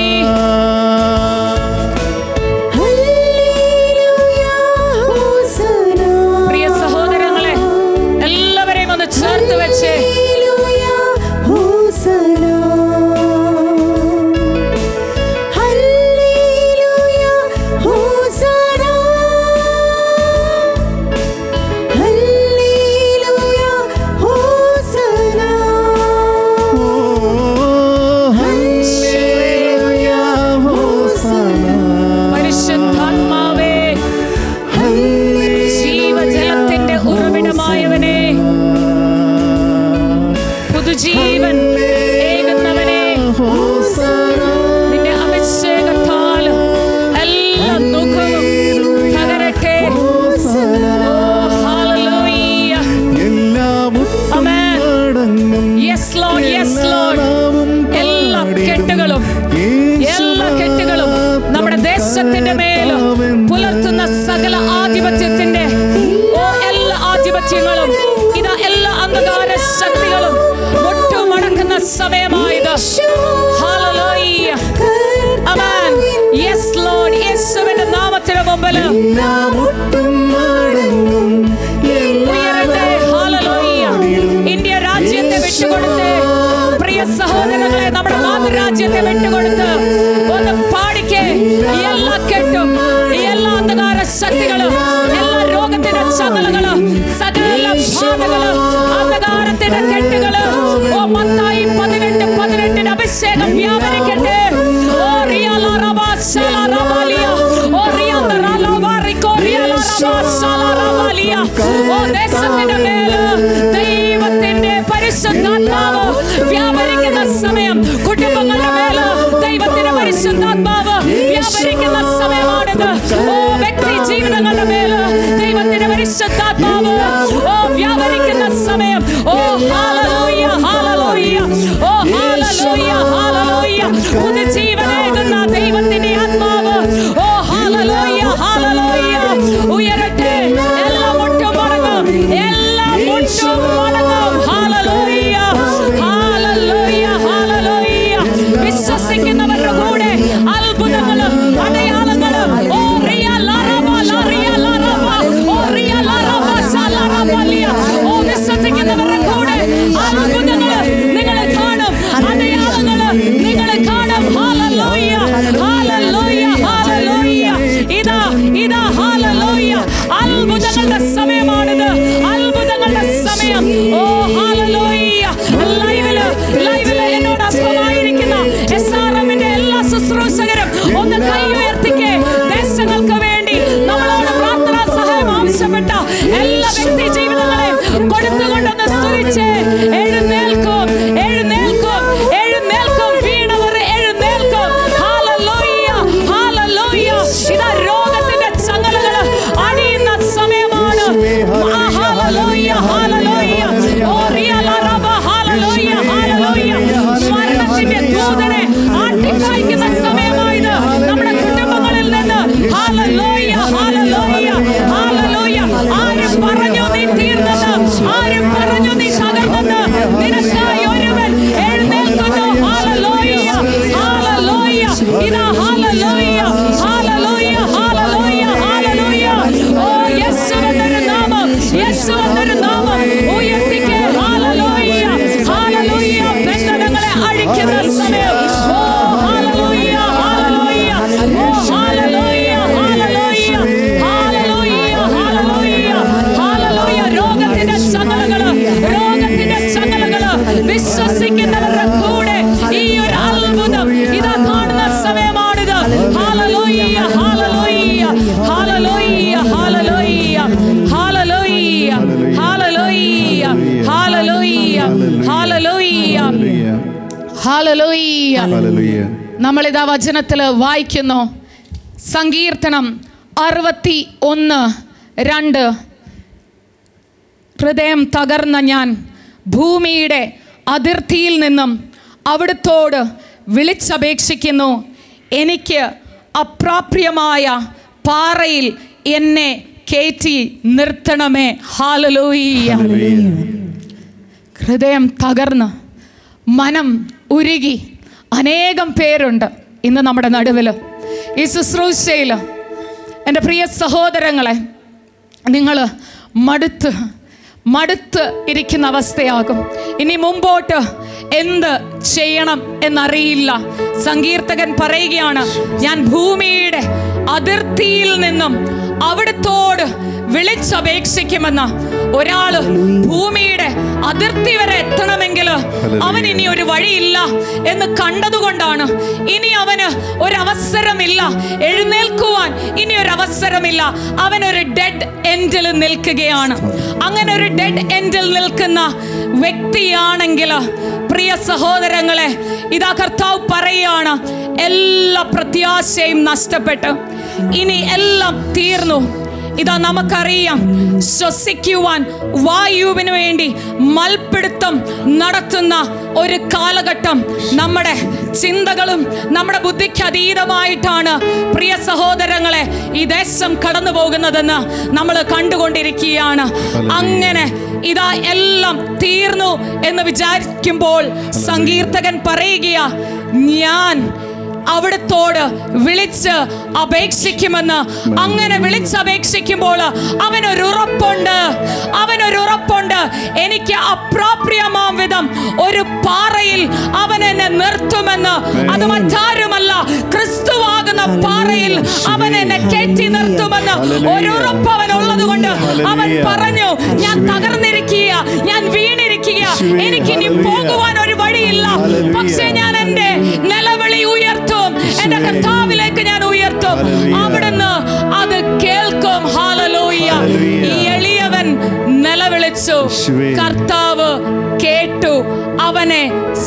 ഹല്ലേലൂയ ഹോസന. പ്രിയ സഹോദരങ്ങളെ എല്ലാവരെയും ഒന്ന് ചേർത്ത് വെച്ച് ഹല്ലേലൂയ ഹോസന. ഹല്ലേലൂയ ദേശത്തിന്റെ മേൽ പുലർത്തുന്ന സകല ആധിപത്യത്തിന്റെ ഓ എല്ലാ ആധിപത്യങ്ങളും ഇതാ എല്ലാ അന്ധകാര ശക്തികളും മുട്ടുമടക്കുന്ന സമയമായത്. ഹല്ലേലൂയ. ആമേൻ. Yes Lord. യേശുവിന്റെ നാമത്തിന് മുമ്പിൽ ഉയരട്ടെ. ഹല്ലേലൂയ. ഇന്ത്യ രാജ്യത്തെ വിട്ടുകൊടുത്ത് പ്രിയ സഹോദരങ്ങളെ, നമ്മുടെ മാതൃരാജ്യത്തെ വിട്ടുകൊടുത്ത് ഒന്ന് പാടിക്കേ. എല്ലാ കെട്ടും എല്ലാ അന്ധകാര ശക്തികളും എല്ലാ രോഗത്തിന്റെ ചങ്ങലകളും സകല ബാധകളും അന്ധകാരത്തിന്റെ കെട്ടുകള് ഓ മത്തായി പതിനെട്ട് പതിനെട്ടിന് അഭിഷേകം വ്യാപരിക്കട്ടെ. ഓ റിയല റബാ സല റബാലിയ ഓ റിയല റബാ റിക്കോ റിയല റബാ സല റബാലിയ. ഓ ദേശത്തിന്റെ മേല് ദൈവത്തിന്റെ പരിശുദ്ധാത്മാവ് വ്യാപരിക്കുന്ന സമയം. കുടുംബങ്ങളുടെ മേല് ദൈവത്തിന്റെ പരിശുദ്ധാത്മാവ് വ്യാപരിക്കുന്ന സമയമാണിത്. ഓ വ്യക്തി ജീവിതങ്ങളുടെ മേല് ദൈവത്തിന്റെ പരിശുദ്ധാത്മാവ് ഓ വ്യാപരിക്കുന്ന സമയം. ഓ ഹല്ലേലൂയ ഹല്ലേലൂയ ഓ ഹല്ലേലൂയ ഹല്ലേലൂയ. പുതുജീവനേകുന്ന ദൈവത്തിന്റെ ആത്മാവ് ഓ ഹല്ലേലൂയ ഹല്ലേലൂയ ഉയരട്ടെ. എല്ലാ മുട്ടും മടങ്ങും, എല്ലാ മുട്ടും മടങ്ങും. ഹല്ലേലൂയ ഹല്ലേലൂയ ഹല്ലേലൂയ. വിശ്വസിക്കുന്നവരുടെ കൂടെ അത്ഭുതങ്ങളും അടയാളങ്ങളും ഓ റിയല റബ ലറിയല റബ ഓ റിയല റബ സല റബലിയ. ഓ വിശ്വസിക്കുന്നവരുടെ കൂടെ അത്ഭുതങ്ങൾ നിങ്ങൾ കാണും, അടയാളങ്ങൾ നിങ്ങൾ കാണും. ഹല്ലേലൂയ ഹല്ലേലൂയ ഹല്ലേലൂയ. ഇതാ ഇതാ ഹല്ലേലൂയ. അത്ഭുതങ്ങളുടെ സമയമാണിത്, അത്ഭുതങ്ങളുടെ സമയം. ഓ ഹല്ലേലൂയ. ലൈവില് ലൈവില് എന്നോടൊപ്പമായിരിക്കുന്ന എസ് ആർ എമ്മിന്റെ എല്ലാ ശുശ്രൂഷകരും ഒന്ന് കൈ ഉയർത്തിക്കേ. ദേശങ്ങൾക്ക് വേണ്ടി നമ്മളോട് പ്രാർത്ഥനാ സഹായം ആവശ്യപ്പെട്ട എല്ലാ വ്യക്തി ജീവിതങ്ങളെയും കൊടുത്തുകൊണ്ടൊന്ന് സ്തുതിച്ചേ. എഴുന്നേൽക്കും എഴുന്നേൽക്കും എഴുന്നേൽക്കും. വീണവർ എഴുന്നേൽക്കും. ഹല്ലേലൂയ ഹല്ലേലൂയ. ഇതാ രോഗത്തിന്റെ ചങ്ങലകൾ അടിയുന്ന സമയമാണ്. ഹല്ലേലൂയ ഹല്ലേലൂയ ഓ റിയല റബ ഹല്ലേലൂയ ഹല്ലേലൂയ. മരണത്തിന്റെ ദൂതനെ ആട്ടിപ്പായിക്കുന്ന സമയമായത് നമ്മുടെ കുടുംബങ്ങളിൽ നിന്ന്. ഹല്ലേലൂയ ഹല്ലേലൂയ ഹല്ലേലൂയ. ആരും പറഞ്ഞു നീ തീർന്നെന്ന്, ആരും പറഞ്ഞു നീ തകർന്നെന്ന്, നിനക്കായി ഒരുവൻ എഴുന്നേൽക്കുന്നു. ഹല്ലേലൂയ ഹല്ലേലൂയ. ഇതാ ഹല്ലേലൂയ ഹല്ലേലൂയ ഹല്ലേലൂയ ഹല്ലേലൂയ. ഓ യേശുവിന്റെ നാമം, യേശുവിന്റെ നാമം ഉയർത്തിക്കേ. Hallelujah hallelujah. ബന്ധനങ്ങളെ അഴിക്കുന്ന സമയം. ഓ ഹല്ലേലൂയ ഹല്ലേലൂയ ഓ ഹല്ലേലൂയ ഹല്ലേലൂയ ഹല്ലേലൂയ ഹല്ലേലൂയ ഹല്ലേലൂയ. രോഗത്തിന്റെ ചങ്ങലകള് രോഗത്തിന്റെ ചങ്ങലകള് വിശ്വസിക്കുന്നവരുടെ കൂടെ ഈ ഒരു അത്ഭുതം ഇതാ കാണുന്ന സമയമാണിത്. ഹല്ലേലൂയ ഹല്ലേലൂയ ഹല്ലേലൂയ ഹല്ലേലൂയ ഹല്ലേലൂയ ഹല്ലേലൂയ ഹല്ലേലൂയ ഹല്ലേലൂയ ഹല്ലേലൂയ. ഹല്ലേലൂയ. നമ്മളിതാ വചനത്തിൽ വായിക്കുന്നു. സങ്കീർത്തനം അറുപത്തി ഒന്ന് രണ്ട്. ഹൃദയം തകർന്ന ഞാൻ ഭൂമിയുടെ അതിർത്തിയിൽ നിന്നും അവിടുത്തോട് വിളിച്ചപേക്ഷിക്കുന്നു. എനിക്ക് അപ്രാപ്യമായ പാറയിൽ എന്നെ കയറ്റി നിർത്തണമേ. ഹല്ലേലൂയ. ഹൃദയം തകർന്ന് മനം ഉരുകി അനേകം പേരുണ്ട് ഇന്ന് നമ്മുടെ നടുവിൽ ഈ ശുശ്രൂഷയിൽ. എൻ്റെ പ്രിയ സഹോദരങ്ങളെ, നിങ്ങൾ മടുത്ത് മടുത്ത് ഇരിക്കുന്ന അവസ്ഥയാകും. ഇനി മുമ്പോട്ട് എന്ത് ചെയ്യണം എന്നറിയില്ല. സങ്കീർത്തകൻ പറയുകയാണ്, ഞാൻ ഭൂമിയുടെ അതിർത്തിയിൽ നിന്നും അവിടുത്തോട് വിളിച്ചപേക്ഷിക്കുമെന്ന്. ഒരാള് ഭൂമിയുടെ അതിർത്തി വരെ എത്തണമെങ്കിൽ അവൻ ഇനി ഒരു വഴിയില്ല എന്ന് കണ്ടതുകൊണ്ടാണ് ഇനി അവന് ഒരവസരമില്ല, എഴുന്നേൽക്കുവാൻ ഇനി ഒരു അവസരമില്ല. അവനൊരു ഡെഡ് എൻഡിൽ നിൽക്കുകയാണ്. അങ്ങനെ ഒരു ഡെഡ് എൻഡിൽ നിൽക്കുന്ന വ്യക്തിയാണെങ്കിൽ പ്രിയ സഹോദരങ്ങളെ, ഇതാ കർത്താവ് പറയുകയാണ്, എല്ലാ പ്രത്യാശയും നഷ്ടപ്പെട്ട് ഇനി എല്ലാം തീർന്നു, ഇതാ നമുക്കറിയാം, ശ്വസിക്കുവാൻ വായുവിന് വേണ്ടി മൽപിടുത്തം നടത്തുന്ന ഒരു കാലഘട്ടം നമ്മുടെ ചിന്തകളും നമ്മുടെ ബുദ്ധിക്ക് അതീതമായിട്ടാണ് പ്രിയ സഹോദരങ്ങളെ ഈ ദേശം കടന്നു പോകുന്നതെന്ന് നമ്മൾ കണ്ടുകൊണ്ടിരിക്കുകയാണ്. അങ്ങനെ ഇതാ എല്ലാം തീർന്നു എന്ന് വിചാരിക്കുമ്പോൾ സങ്കീർത്തകൻ പറയുകയാ, ഞാൻ അവിടത്തോട് വിളിച്ച് അപേക്ഷിക്കുമെന്ന്. അങ്ങനെ വിളിച്ചപേക്ഷിക്കുമ്പോൾ അവനൊരു ഉറപ്പുണ്ട്, അവനൊരു ഉറപ്പുണ്ട്. എനിക്ക് അപ്രാപ്യമാം വിധം ഒരു പാറയിൽ അവൻ എന്നെ നിർത്തുമെന്ന്. അത് മറ്റാരുമല്ല, ക്രിസ്തുവാകുന്ന പാറയിൽ അവൻ എന്നെ കെട്ടി നിർത്തുമെന്ന് ഒരു ഉറപ്പ് അവനുള്ളത് കൊണ്ട് അവൻ പറഞ്ഞു, ഞാൻ തകർന്നിരിക്കുക, ഞാൻ വീണിരിക്കുക, എനിക്കിനി പോകുവാൻ ഒരു വഴിയില്ല. പക്ഷേ ഞാൻ എന്റെ നിലവിളി ഉയർത്തും, എന്റെ കർത്താവിലേക്ക് ഞാൻ ഉയർത്തും, അവിടുന്ന് അത് കേൾക്കും. ഹല്ലേലൂയ. ഈ എളിയവൻ നിലവിളിച്ചു, കർത്താവ് കേട്ടു, അവനെ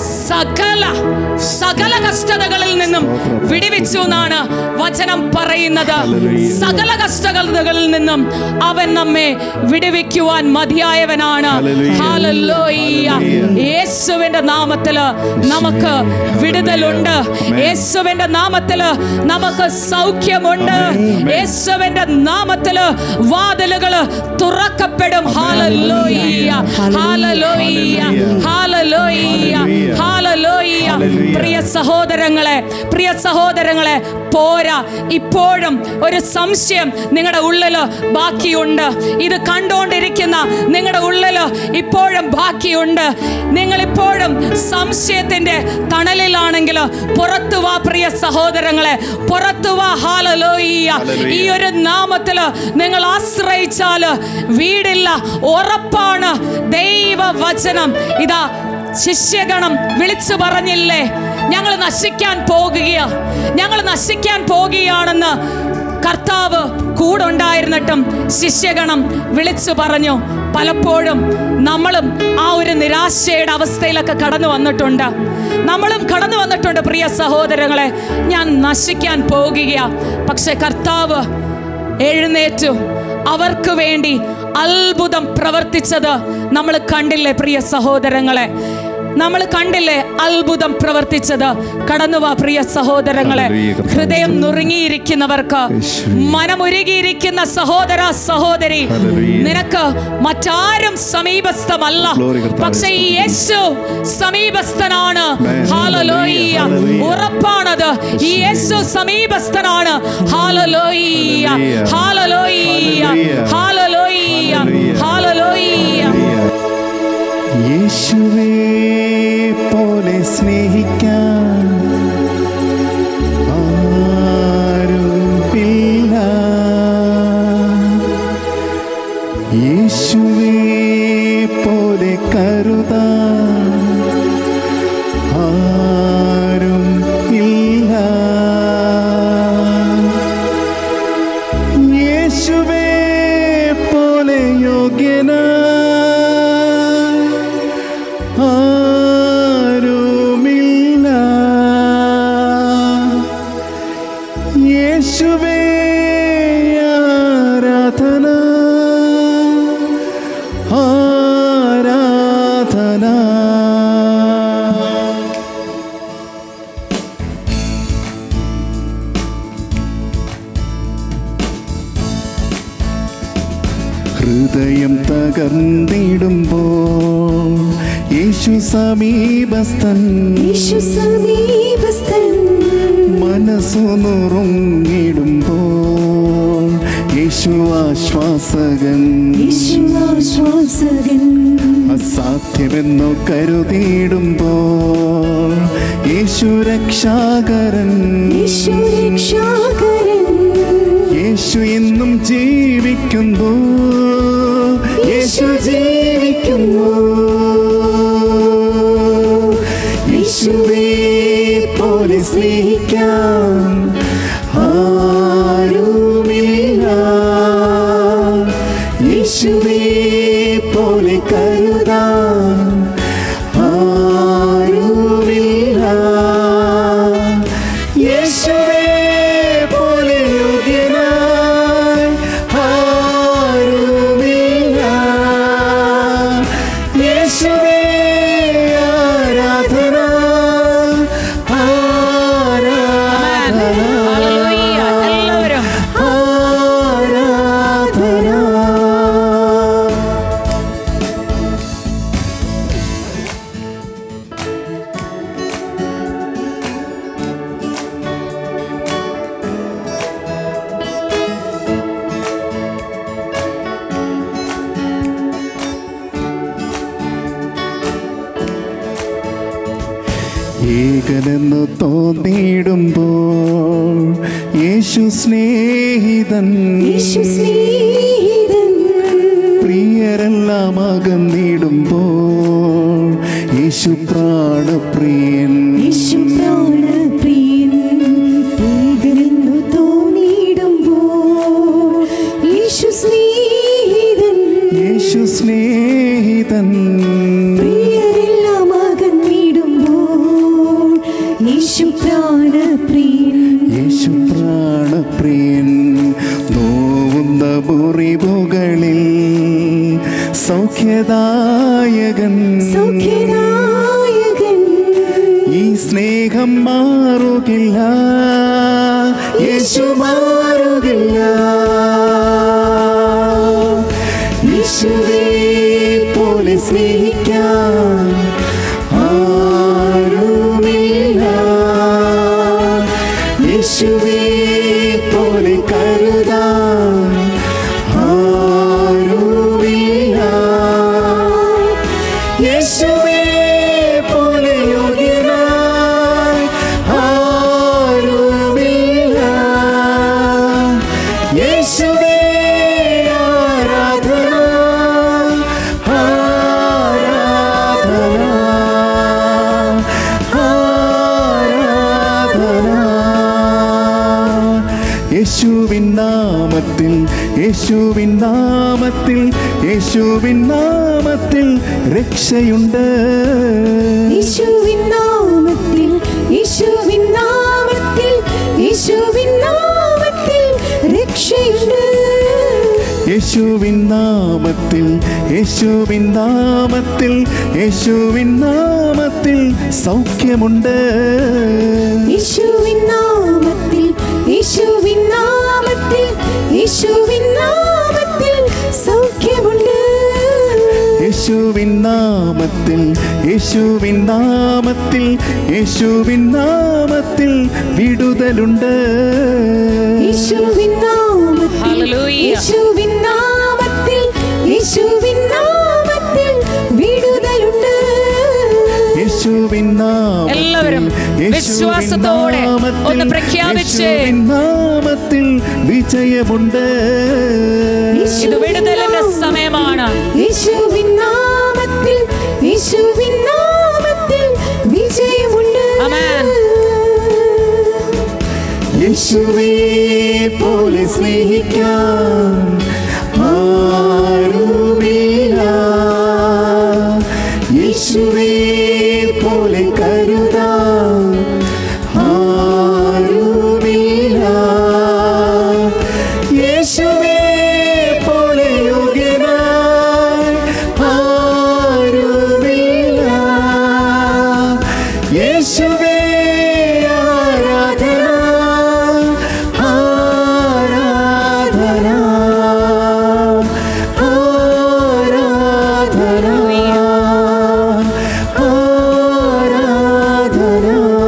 സകല സകല കഷ്ടതകളിൽ നിന്നും വിടുവിച്ചു എന്നാണ് വചനം പറയുന്നത്. സകല കഷ്ടതകളിൽ നിന്നും അവൻ നമ്മെ വിടുവിക്കുവാൻ മതിയായവനാണ്. ഹല്ലേലൂയ. യേശുവിന്റെ നാമത്തില് നമുക്ക് വിടുതലുണ്ട്, യേശുവിന്റെ നാമത്തില് നമുക്ക് സൗഖ്യമുണ്ട്, യേശുവിന്റെ നാമത്തില് വാതിലുകള് തുറക്കപ്പെടും. ഹല്ലേലൂയ, ഹല്ലേലൂയ, ഹല്ലേലൂയ, ഹല്ലേലൂയ. പ്രിയ സഹോദരങ്ങളെ, പ്രിയ സഹോദരങ്ങളെ, പോരാ, ഇപ്പോഴും ഒരു സംശയം നിങ്ങളുടെ ഉള്ളില് ബാക്കിയുണ്ട്. ഇത് കണ്ടുകൊണ്ടിരിക്കുന്ന നിങ്ങളുടെ ഉള്ളില് ഇപ്പോഴും ബാക്കിയുണ്ട്. നിങ്ങളിപ്പോഴും സംശയത്തിന്റെ തണലിലാണെങ്കിൽ പുറത്തു വാ പ്രിയ സഹോദരങ്ങളെ, പുറത്തു വാ. ഹല്ലേലൂയ. ഈ ഒരു നാമത്തില് നിങ്ങൾ ആശ്രയിച്ചാല് വീടില്ല, ഉറപ്പാണ്. ദൈവവചനം ഇതാ ശിഷ്യഗണം വിളിച്ചു പറഞ്ഞില്ലേ, ഞങ്ങൾ നശിക്കാൻ പോകുകയാ, ഞങ്ങൾ നശിക്കാൻ പോകുകയാണെന്ന്. കർത്താവ് കൂടെ ഉണ്ടായിരുന്നിട്ടും ശിഷ്യഗണം വിളിച്ചു പറഞ്ഞു. പലപ്പോഴും നമ്മളും ആ ഒരു നിരാശയുടെ അവസ്ഥയിലൊക്കെ കടന്നു വന്നിട്ടുണ്ട്, നമ്മളും കടന്നു വന്നിട്ടുണ്ട് പ്രിയ സഹോദരങ്ങളെ. ഞാൻ നശിക്കാൻ പോകുകയാ. പക്ഷെ കർത്താവ് എഴുന്നേറ്റു അവർക്ക് വേണ്ടി അത്ഭുതം പ്രവർത്തിച്ചത് നമ്മൾ കണ്ടില്ലേ പ്രിയ സഹോദരങ്ങളെ, നമ്മൾ കണ്ടില്ലേ അത്ഭുതം പ്രവർത്തിച്ചത്. കടന്നുവാ പ്രിയ സഹോദരങ്ങളെ. ഹൃദയം നുറുങ്ങിയിരിക്കുന്നവർക്ക്, മനമുരുകിയിരിക്കുന്ന സഹോദര സഹോദരി, നിനക്ക് മറ്റാരും സമീപസ്ഥമല്ല, പക്ഷെ ഈ യേശു സമീപസ്ഥനാണ്. ഹല്ലേലൂയ. ഉറപ്പാണത്, ഈ യേശു സമീപസ്ഥനാണ്. ഹല്ലേലൂയ, ഹല്ലേലൂയ, ഹല്ലേലൂയ, ഹല്ലേലൂയ. യേശുവേ പോലെ സ്നേഹിക്കാൻ ആരുമില്ല, യേശുവേ പോലെ കരുതാൻ ആരും ഇല്ല, യേശുവേ പോലെ യോഗ്യന ആരുമില്ല, യേശുവേ ആരാധന ആരാധന. ഹൃദയം തകർന്നിടുമ്പോൾ യേശു സമീപസ്ഥൻ, യേശു സമീപസ്ഥൻ. മനസ്സു നുറുങ്ങിടുമ്പോൾ യേശു ആശ്വാസകൻ, യേശു ആശ്വാസകൻ. അസാധ്യമെന്നു കരുതിയിടുമ്പോൾ യേശു രക്ഷാകരൻ, യേശു രക്ഷാകരൻ. യേശു എന്നും ജീവിക്കുന്നു, യേശു ജീവിക്കുന്നു, യേശുവേ പോലെ സ്നേഹിക്കാൻ ആരുമില്ല, യേശുവേ പോലെ കരുതാൻ ആരുമില്ല, യേശുവേ പോലെ യോഗ്യനായി ആരുമില്ല. പ്രിയനെന്നു തോന്നിയിടുമ്പോൾ യേശു സ്നേഹിതൻ യേശു സ്നേഹിതൻ പ്രിയരെല്ലാം അകന്നിടുമ്പോൾ യേശു പ്രാണപ്രിയൻ യേശു പ്രാണപ്രിയൻ പ്രിയനെന്നു തോന്നിയിടുമ്പോൾ യേശു സ്നേഹിതൻ യേശു സ്നേഹിതൻ പ്രിയരെല്ലാം അകന്നിടുമ്പോൾ യേശു പ്രാണപ്രിയൻ യേശു പ്രാണപ്രിയൻ നോവുന്ന മുറിവുകളിൽ സൗഖ്യദായകൻ സൗഖ്യദായകൻ ഈ സ്നേഹം മാറുകില്ല യേശു മാറുകില്ല യേശുവേ പോലെ സ്നേഹിക്കാൻ ആരുമില്ല യേശുവേ പോലെ കരുതാൻ ആരുമില്ല യേശുവേ പോലെ യോഗ്യനായി ആരുമില്ല യേശുവേ ആരാധന ആരാധന ആരാധന യേശുവിൻ നാമത്തിൽ യേശുവിൻ നാമത്തിൽ യേശുവിൻ നാമത്തിൽ രക്ഷയുണ്ട് യേശുവിൻ നാമത്തിൽ യേശുവിൻ നാമത്തിൽ യേശുവിൻ നാമത്തിൽ രക്ഷയുണ്ട് യേശുവിൻ നാമത്തിൽ യേശുവിൻ നാമത്തിൽ യേശുവിൻ നാമത്തിൽ സൗഖ്യമുണ്ട് യേശുവിൻ നാമത്തിൽ യേശുവിൻ നാമത്തിൽ യേശുവിൻ നാമത്തിൽ സൗഖ്യമുണ്ട് യേശുവിൻ നാമത്തിൽ യേശുവിൻ നാമത്തിൽ യേശുവിൻ നാമത്തിൽ വിടുതലുണ്ട് യേശുവിൻ നാമത്തിൽ ഹല്ലേലൂയ. യേശുവിൻ നാമത്തിൽ യേശുവിൻ നാമത്തിൽ വിടുതലുണ്ട് യേശുവിൻ നാമത്തിൽ എല്ലാവരും വിശ്വാസത്തോടെ ഒന്ന് പ്രഖ്യാപിച്ച് യേശുവിൻ നാമത്തിൽ വിജയമുണ്ട് ഇത് വിടുതലിന്റെ സമയമാണ്. യേശുവിൻ നാമത്തിൽ യേശുവിൻ നാമത്തിൽ വിജയമുണ്ട് ആമേൻ. യേശുവേ പോലെ സ്നേഹിക്കാൻ ആരുമില്ല യേശുവേ പോലെ കരുതാൻ ആരുമില്ല യേശുവേ പോലെ യോഗ്യനായി ആരുമില്ല യേശുവേ ആരാധന ആരാധന ആരാധന ആരാധന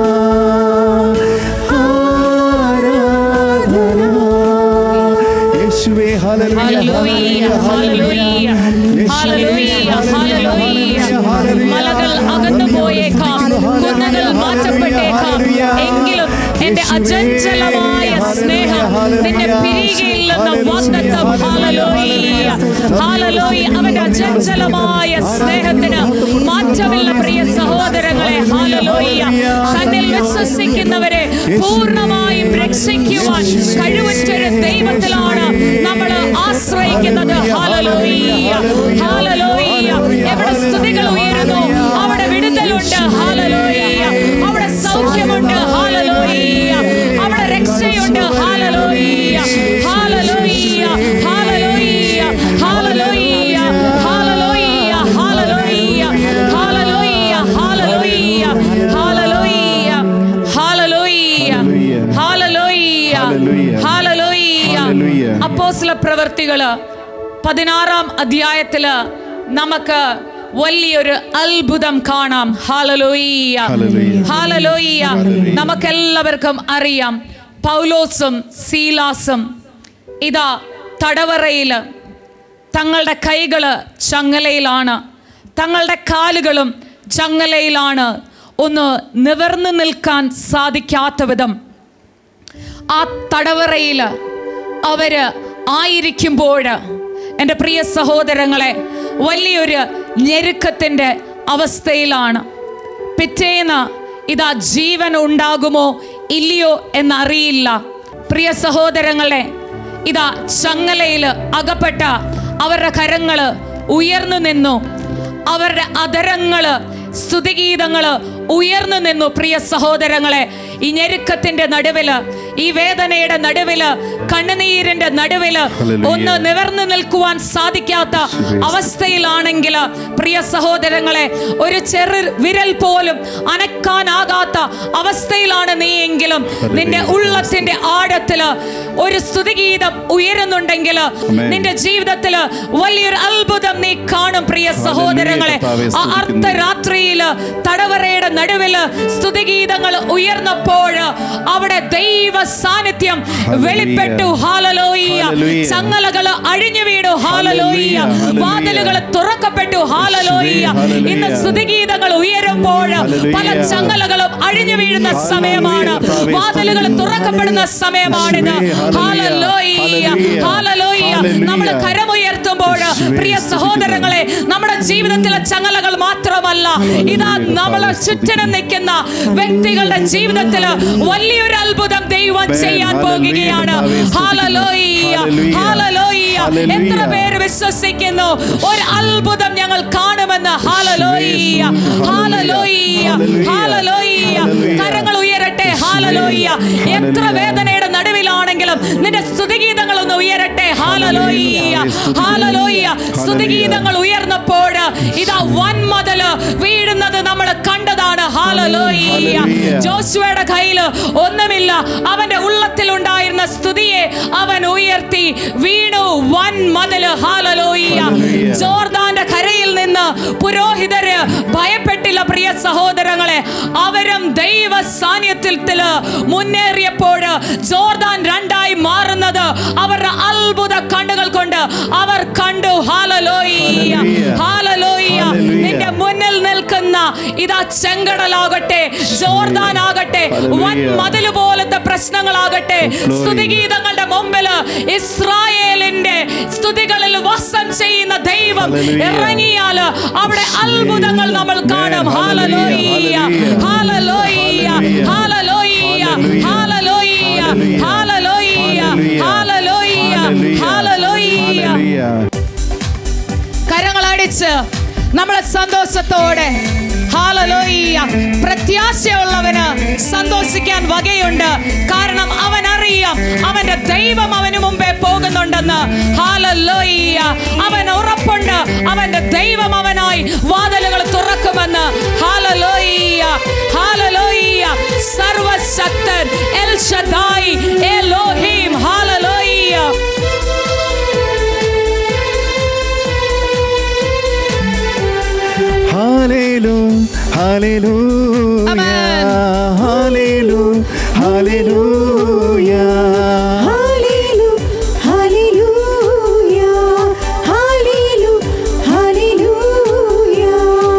ആരാധന യേശുവേ ഹല്ലേലൂയ ഹല്ലേലൂയ, ഹല്ലേലൂയ, ഹല്ലേലൂയ, ഹല്ലേലൂയ. മലകൾ അകന്നു പോയേക്കാം, കുന്നുകൾ മാറ്റപ്പെട്ടേക്കാം, എങ്കിലും എന്റെ അചഞ്ചലമായ സ്നേഹം നിന്നെ പിരിയുകയില്ലെന്ന വാഗ്ദത്തം. ഹല്ലേലൂയ, ഹല്ലേലൂയ. അവന്റെ അചഞ്ചലമായ സ്നേഹത്തിന് മാറ്റമില്ല പ്രിയ സഹോദരങ്ങളെ. ഹല്ലേലൂയ. തന്നിൽ വിശ്വസിക്കുന്നവരെ പൂർണ്ണമായും രക്ഷിക്കുവാൻ കഴിവുറ്റൊരു ദൈവത്തിലാണ് നമ്മൾ ആശ്രയിക്കുന്നത്. ഹല്ലേലൂയ, ഹല്ലേലൂയ. എവിടെ സ്തുതികൾ ഉയരുന്നു അവിടെ വിടുതലുണ്ട്. ഹല്ലേലൂയ. അവിടെ സൗഖ്യമുണ്ട്. ഹല്ലേലൂയ. അവിടെ രക്ഷയുണ്ട്. ഹല്ലേലൂയ, ഹല്ലേലൂയ, ഹല്ലേലൂയ, ഹല്ലേലൂയ, ഹല്ലേലൂയ, ഹല്ലേലൂയ, ഹല്ലേലൂയ, ഹല്ലേലൂയ, ഹല്ലേലൂയ, ഹല്ലേലൂയ, ഹല്ലേലൂയ, ഹല്ലേലൂയ. അപ്പോസ്തലപ്രവൃത്തികള് പതിനാറാം അധ്യായത്തില് നമുക്ക് വലിയൊരു അത്ഭുതം കാണാം. ഹല്ലേലൂയ, ഹല്ലേലൂയ. നമുക്കെല്ലാവർക്കും അറിയാം, പൗലോസും സീലാസും ഇതാ തടവറയില് തങ്ങളുടെ കൈകള് ചങ്ങലയിലാണ്, തങ്ങളുടെ കാലുകളും ചങ്ങലയിലാണ്. ഒന്ന് നിവർന്നു നിൽക്കാൻ സാധിക്കാത്ത വിധം ആ തടവറയിൽ അവർ ആയിരിക്കുമ്പോൾ എൻ്റെ പ്രിയ സഹോദരങ്ങളെ വലിയൊരു ഞെരുക്കത്തിൻ്റെ അവസ്ഥയിലാണ്. പിറ്റേന്ന് ഇതാ ജീവൻ ഉണ്ടാകുമോ ഇല്ലയോ എന്നറിയില്ല. പ്രിയ സഹോദരങ്ങളെ, ഇതാ ചങ്ങലയിൽ അകപ്പെട്ട അവരുടെ കരങ്ങൾ ഉയർന്നു നിന്നു, അവരുടെ അധരങ്ങൾ സ്തുതിഗീതങ്ങൾ ഉയർന്നു നിന്നു. പ്രിയ സഹോദരങ്ങളെ, ഈ ഞെരുക്കത്തിന്റെ നടുവില്, ഈ വേദനയുടെ നടുവില്, കണ്ണുനീരിന്റെ നടുവില് ഒന്ന് നിവർന്നു നിൽക്കുവാൻ സാധിക്കാത്ത അവസ്ഥയിലാണെങ്കിൽ പ്രിയ സഹോദരങ്ങളെ, ഒരു ചെറു വിരൽ പോലും അനക്കാനാകാത്ത അവസ്ഥയിലാണ് നീയെങ്കിലും നിന്റെ ഉള്ളത്തിന്റെ ആഴത്തില് ഒരു സ്തുതിഗീതം ഉയരുന്നുണ്ടെങ്കിൽ നിന്റെ ജീവിതത്തില് വലിയൊരു അത്ഭുതം നീ കാണും. പ്രിയ സഹോദരങ്ങളെ, ആ അർദ്ധരാത്രിയില് തടവറയുടെ നടുവില് സ്തുതിഗീതങ്ങൾ ഉയർന്നപ്പോൾ അവിടെ ദൈവ സാന്നിധ്യം വെളിപ്പെട്ടു. ഹല്ലേലൂയ. ചങ്ങലകൾ അഴിഞ്ഞു വീണു. ഹല്ലേലൂയ. വാതിലുകൾ തുറക്കപ്പെട്ടു. ഹല്ലേലൂയ. ഇന്ന് സ്തുതിഗീതങ്ങൾ ഉയരുമ്പോൾ പല ചങ്ങലകളും അഴിഞ്ഞു വീഴുന്ന സമയമാണ്. വാതിലുകൾ തുറക്കപ്പെടുന്ന സമയമാണിത്. ഹല്ലേലൂയ. ഹല്ലേലൂയ. നമ്മൾ കരമുയർത്തുമ്പോൾ പ്രിയ സഹോദരങ്ങളെ, നമ്മുടെ ജീവിതത്തിലെ ചങ്ങലകൾ മാത്രമല്ല, ഇതാ നമ്മളെ ചുറ്റിനും നിൽക്കുന്ന വ്യക്തികളുടെ ജീവിതത്തിൽ വലിയൊരു അത്ഭുതം ദൈവം ചെയ്യാൻ പോകുകയാണ്. ഹല്ലേലൂയ. ഹല്ലേലൂയ. എത്ര പേര് വിശ്വസിക്കുന്നു ഒരു അത്ഭുതം ഞങ്ങൾ കാണുമെന്ന്? ഹല്ലേലൂയ. ഹല്ലേലൂയ. ഹല്ലേലൂയ. കരങ്ങൾ ഉയരട്ടെ. ഹല്ലേലൂയ. എത്ര വേദനയുടെ നടുവിലാണെങ്കിലും നിന്റെ സ്തുതിഗീതങ്ങൾ ഒന്ന് ഉയരട്ടെ. ഹല്ലേലൂയ. ഹല്ലേലൂയ. സ്തുതിഗീതങ്ങൾ ഉയർന്നപ്പോൾ ഇതാ വൻമതില് വീഴുന്നത് നമ്മൾ കണ്ടതാണ്. ഹല്ലേലൂയ. ജോഷുവയുടെ കയ്യിൽ ഒന്നുമില്ല, അവന്റെ ഉള്ളത്തിൽ ഉണ്ടായിരുന്ന സ്തുതിയെ അവൻ ഉയർത്തി. വീണു വൻ മതില്. ഹല്ലേലൂയ. ജോർദാന്റെ കരയിൽ നിന്ന് പുരോഹിതര് ഭയപ്പെട്ടില്ല. പ്രിയ സഹോദരങ്ങളെ, അവരും ദൈവ സാന്നിധ്യത്തിൽ മുന്നേറിയപ്പോൾ ജോർദാൻ രണ്ടായി മാറുന്നത് അവരുടെ അത്ഭുത കണ്ണുകൾ കൊണ്ട് അവർ കണ്ടു. ഹല്ലേലൂയ. ഹല്ലേലൂയ. നിന്റെ മുന്നിൽ നിൽക്കുന്ന ഇതാ ചെങ്കടലാകട്ടെ, ജോർദാൻ ആകട്ടെ, വൻ മതില് പോലത്തെ പ്രശ്നങ്ങളാകട്ടെ, സ്തുതിഗീതങ്ങളുടെ മുമ്പിൽ ഇസ്രായേലിന്റെ സ്തുതികളിൽ വാസം ചെയ്യുന്ന ദൈവം ഇറങ്ങിയാൽ അവിടെ അത്ഭുതങ്ങൾ നമ്മൾ കാണും. ഹല്ലേലൂയ. ഹല്ലേലൂയ. ഹല്ലേലൂയ. ഹല്ലേലൂയ. ഹല്ലേലൂയ. ഹല്ലേലൂയ. ഹല്ലേലൂയ. കരങ്ങളടിച്ച് നമ്മളെ സന്തോഷത്തോടെ ഹല്ലേലൂയ. പ്രത്യാശയുള്ളവന് സന്തോഷിക്കാൻ വകയുണ്ട്. കാരണം അവൻ അറിയാം അവന്റെ ദൈവം അവന് മുമ്പേ പോകുന്നുണ്ടെന്ന്. ഹല്ലേലൂയ. അവൻ ഉറപ്പുണ്ട് അവന്റെ ദൈവം അവനായി വാതിലുകൾ തുറക്കുമെന്ന്. ഹല്ലേലൂയ. ഹല്ലേലൂയ. സർവശക്തൻ എൽ ശദ്ദായി എലോഹിം. ഹല്ലേലൂയ. Hallelujah, hallelujah, Amen. hallelujah, hallelujah, hallelujah, hallelujah, hallelujah, hallelujah.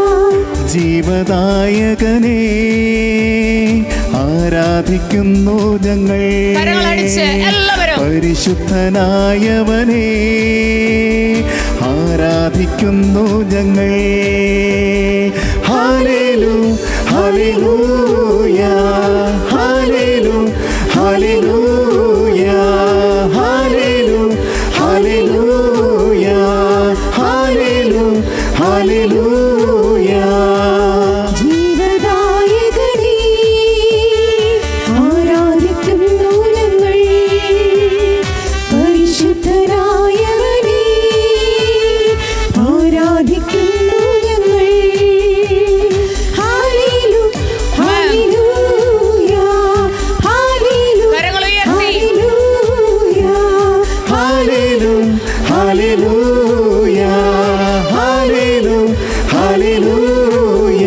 ജീവദായകനെ ആരാധിക്കുന്നു ഞങ്ങൾ. കരങ്ങളടിച്ച് എല്ലാവരും പരിശുദ്ധനായവനെ ആരാധിക്കുന്നു ഞങ്ങൾ. ഹല്ലേലൂയ, ഹല്ലേലൂയ, ഹല്ലേലൂയ, ഹല്ലേലൂയ, ഹല്ലേലൂയ, ഹല്ലേലൂയ, ഹല്ലേലൂയ, ഹല്ലേലൂയ. ജീവദായകനെ ആരാധിക്കുന്നു ഞങ്ങൾ. പരിശുദ്ധനായവനെ ആരാധിക്കുന്നു ഞങ്ങൾ. ഹല്ലേലൂയ, ഹല്ലേലൂയ, ഹല്ലേലൂയ. കരങ്ങൾ ഉയർത്തി. ഹല്ലേലൂയ, ഹല്ലേലൂയ, ഹല്ലേലൂയ, ഹല്ലേലൂയ, ഹല്ലേലൂയ.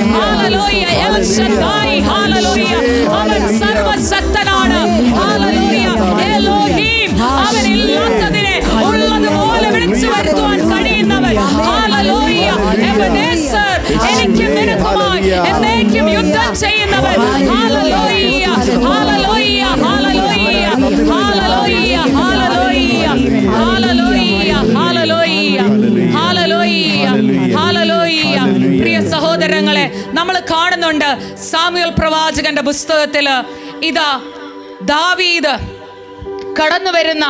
ഹല്ലേലൂയ. എൽ ശദ്ദായി. ഹല്ലേലൂയ. അവൻ സർവശക്തനാണ്. ഹല്ലേലൂയ. എലോഹീം. അവൻ ഇല്ലാത്തതിനെ ഉള്ളതുപോലെ വിളിച്ചു വരുത്തുവാൻ കഴിയുന്നവൻ. ഹല്ലേലൂയ. എബനേസർ. എനിക്കും നിനക്കുമായി എന്നേക്കും യുദ്ധം ചെയ്യുന്നവൻ. ഹല്ലേലൂയ. ഹല്ലേലൂയ. ഹല്ലേലൂയ. ഹല്ലേലൂയ. ഹല്ലേലൂയ. ഹല്ലേലൂയ. ഹല്ലേലൂയ. ഹല്ലേലൂയ. ഹല്ലേലൂയ. പ്രിയ സഹോദരങ്ങളെ, നമ്മൾ കാണുന്നുണ്ട് സാമുവേൽ പ്രവാചകന്റെ പുസ്തകത്തില് ഇതാ ദാവീദ് കടന്നു വരുന്ന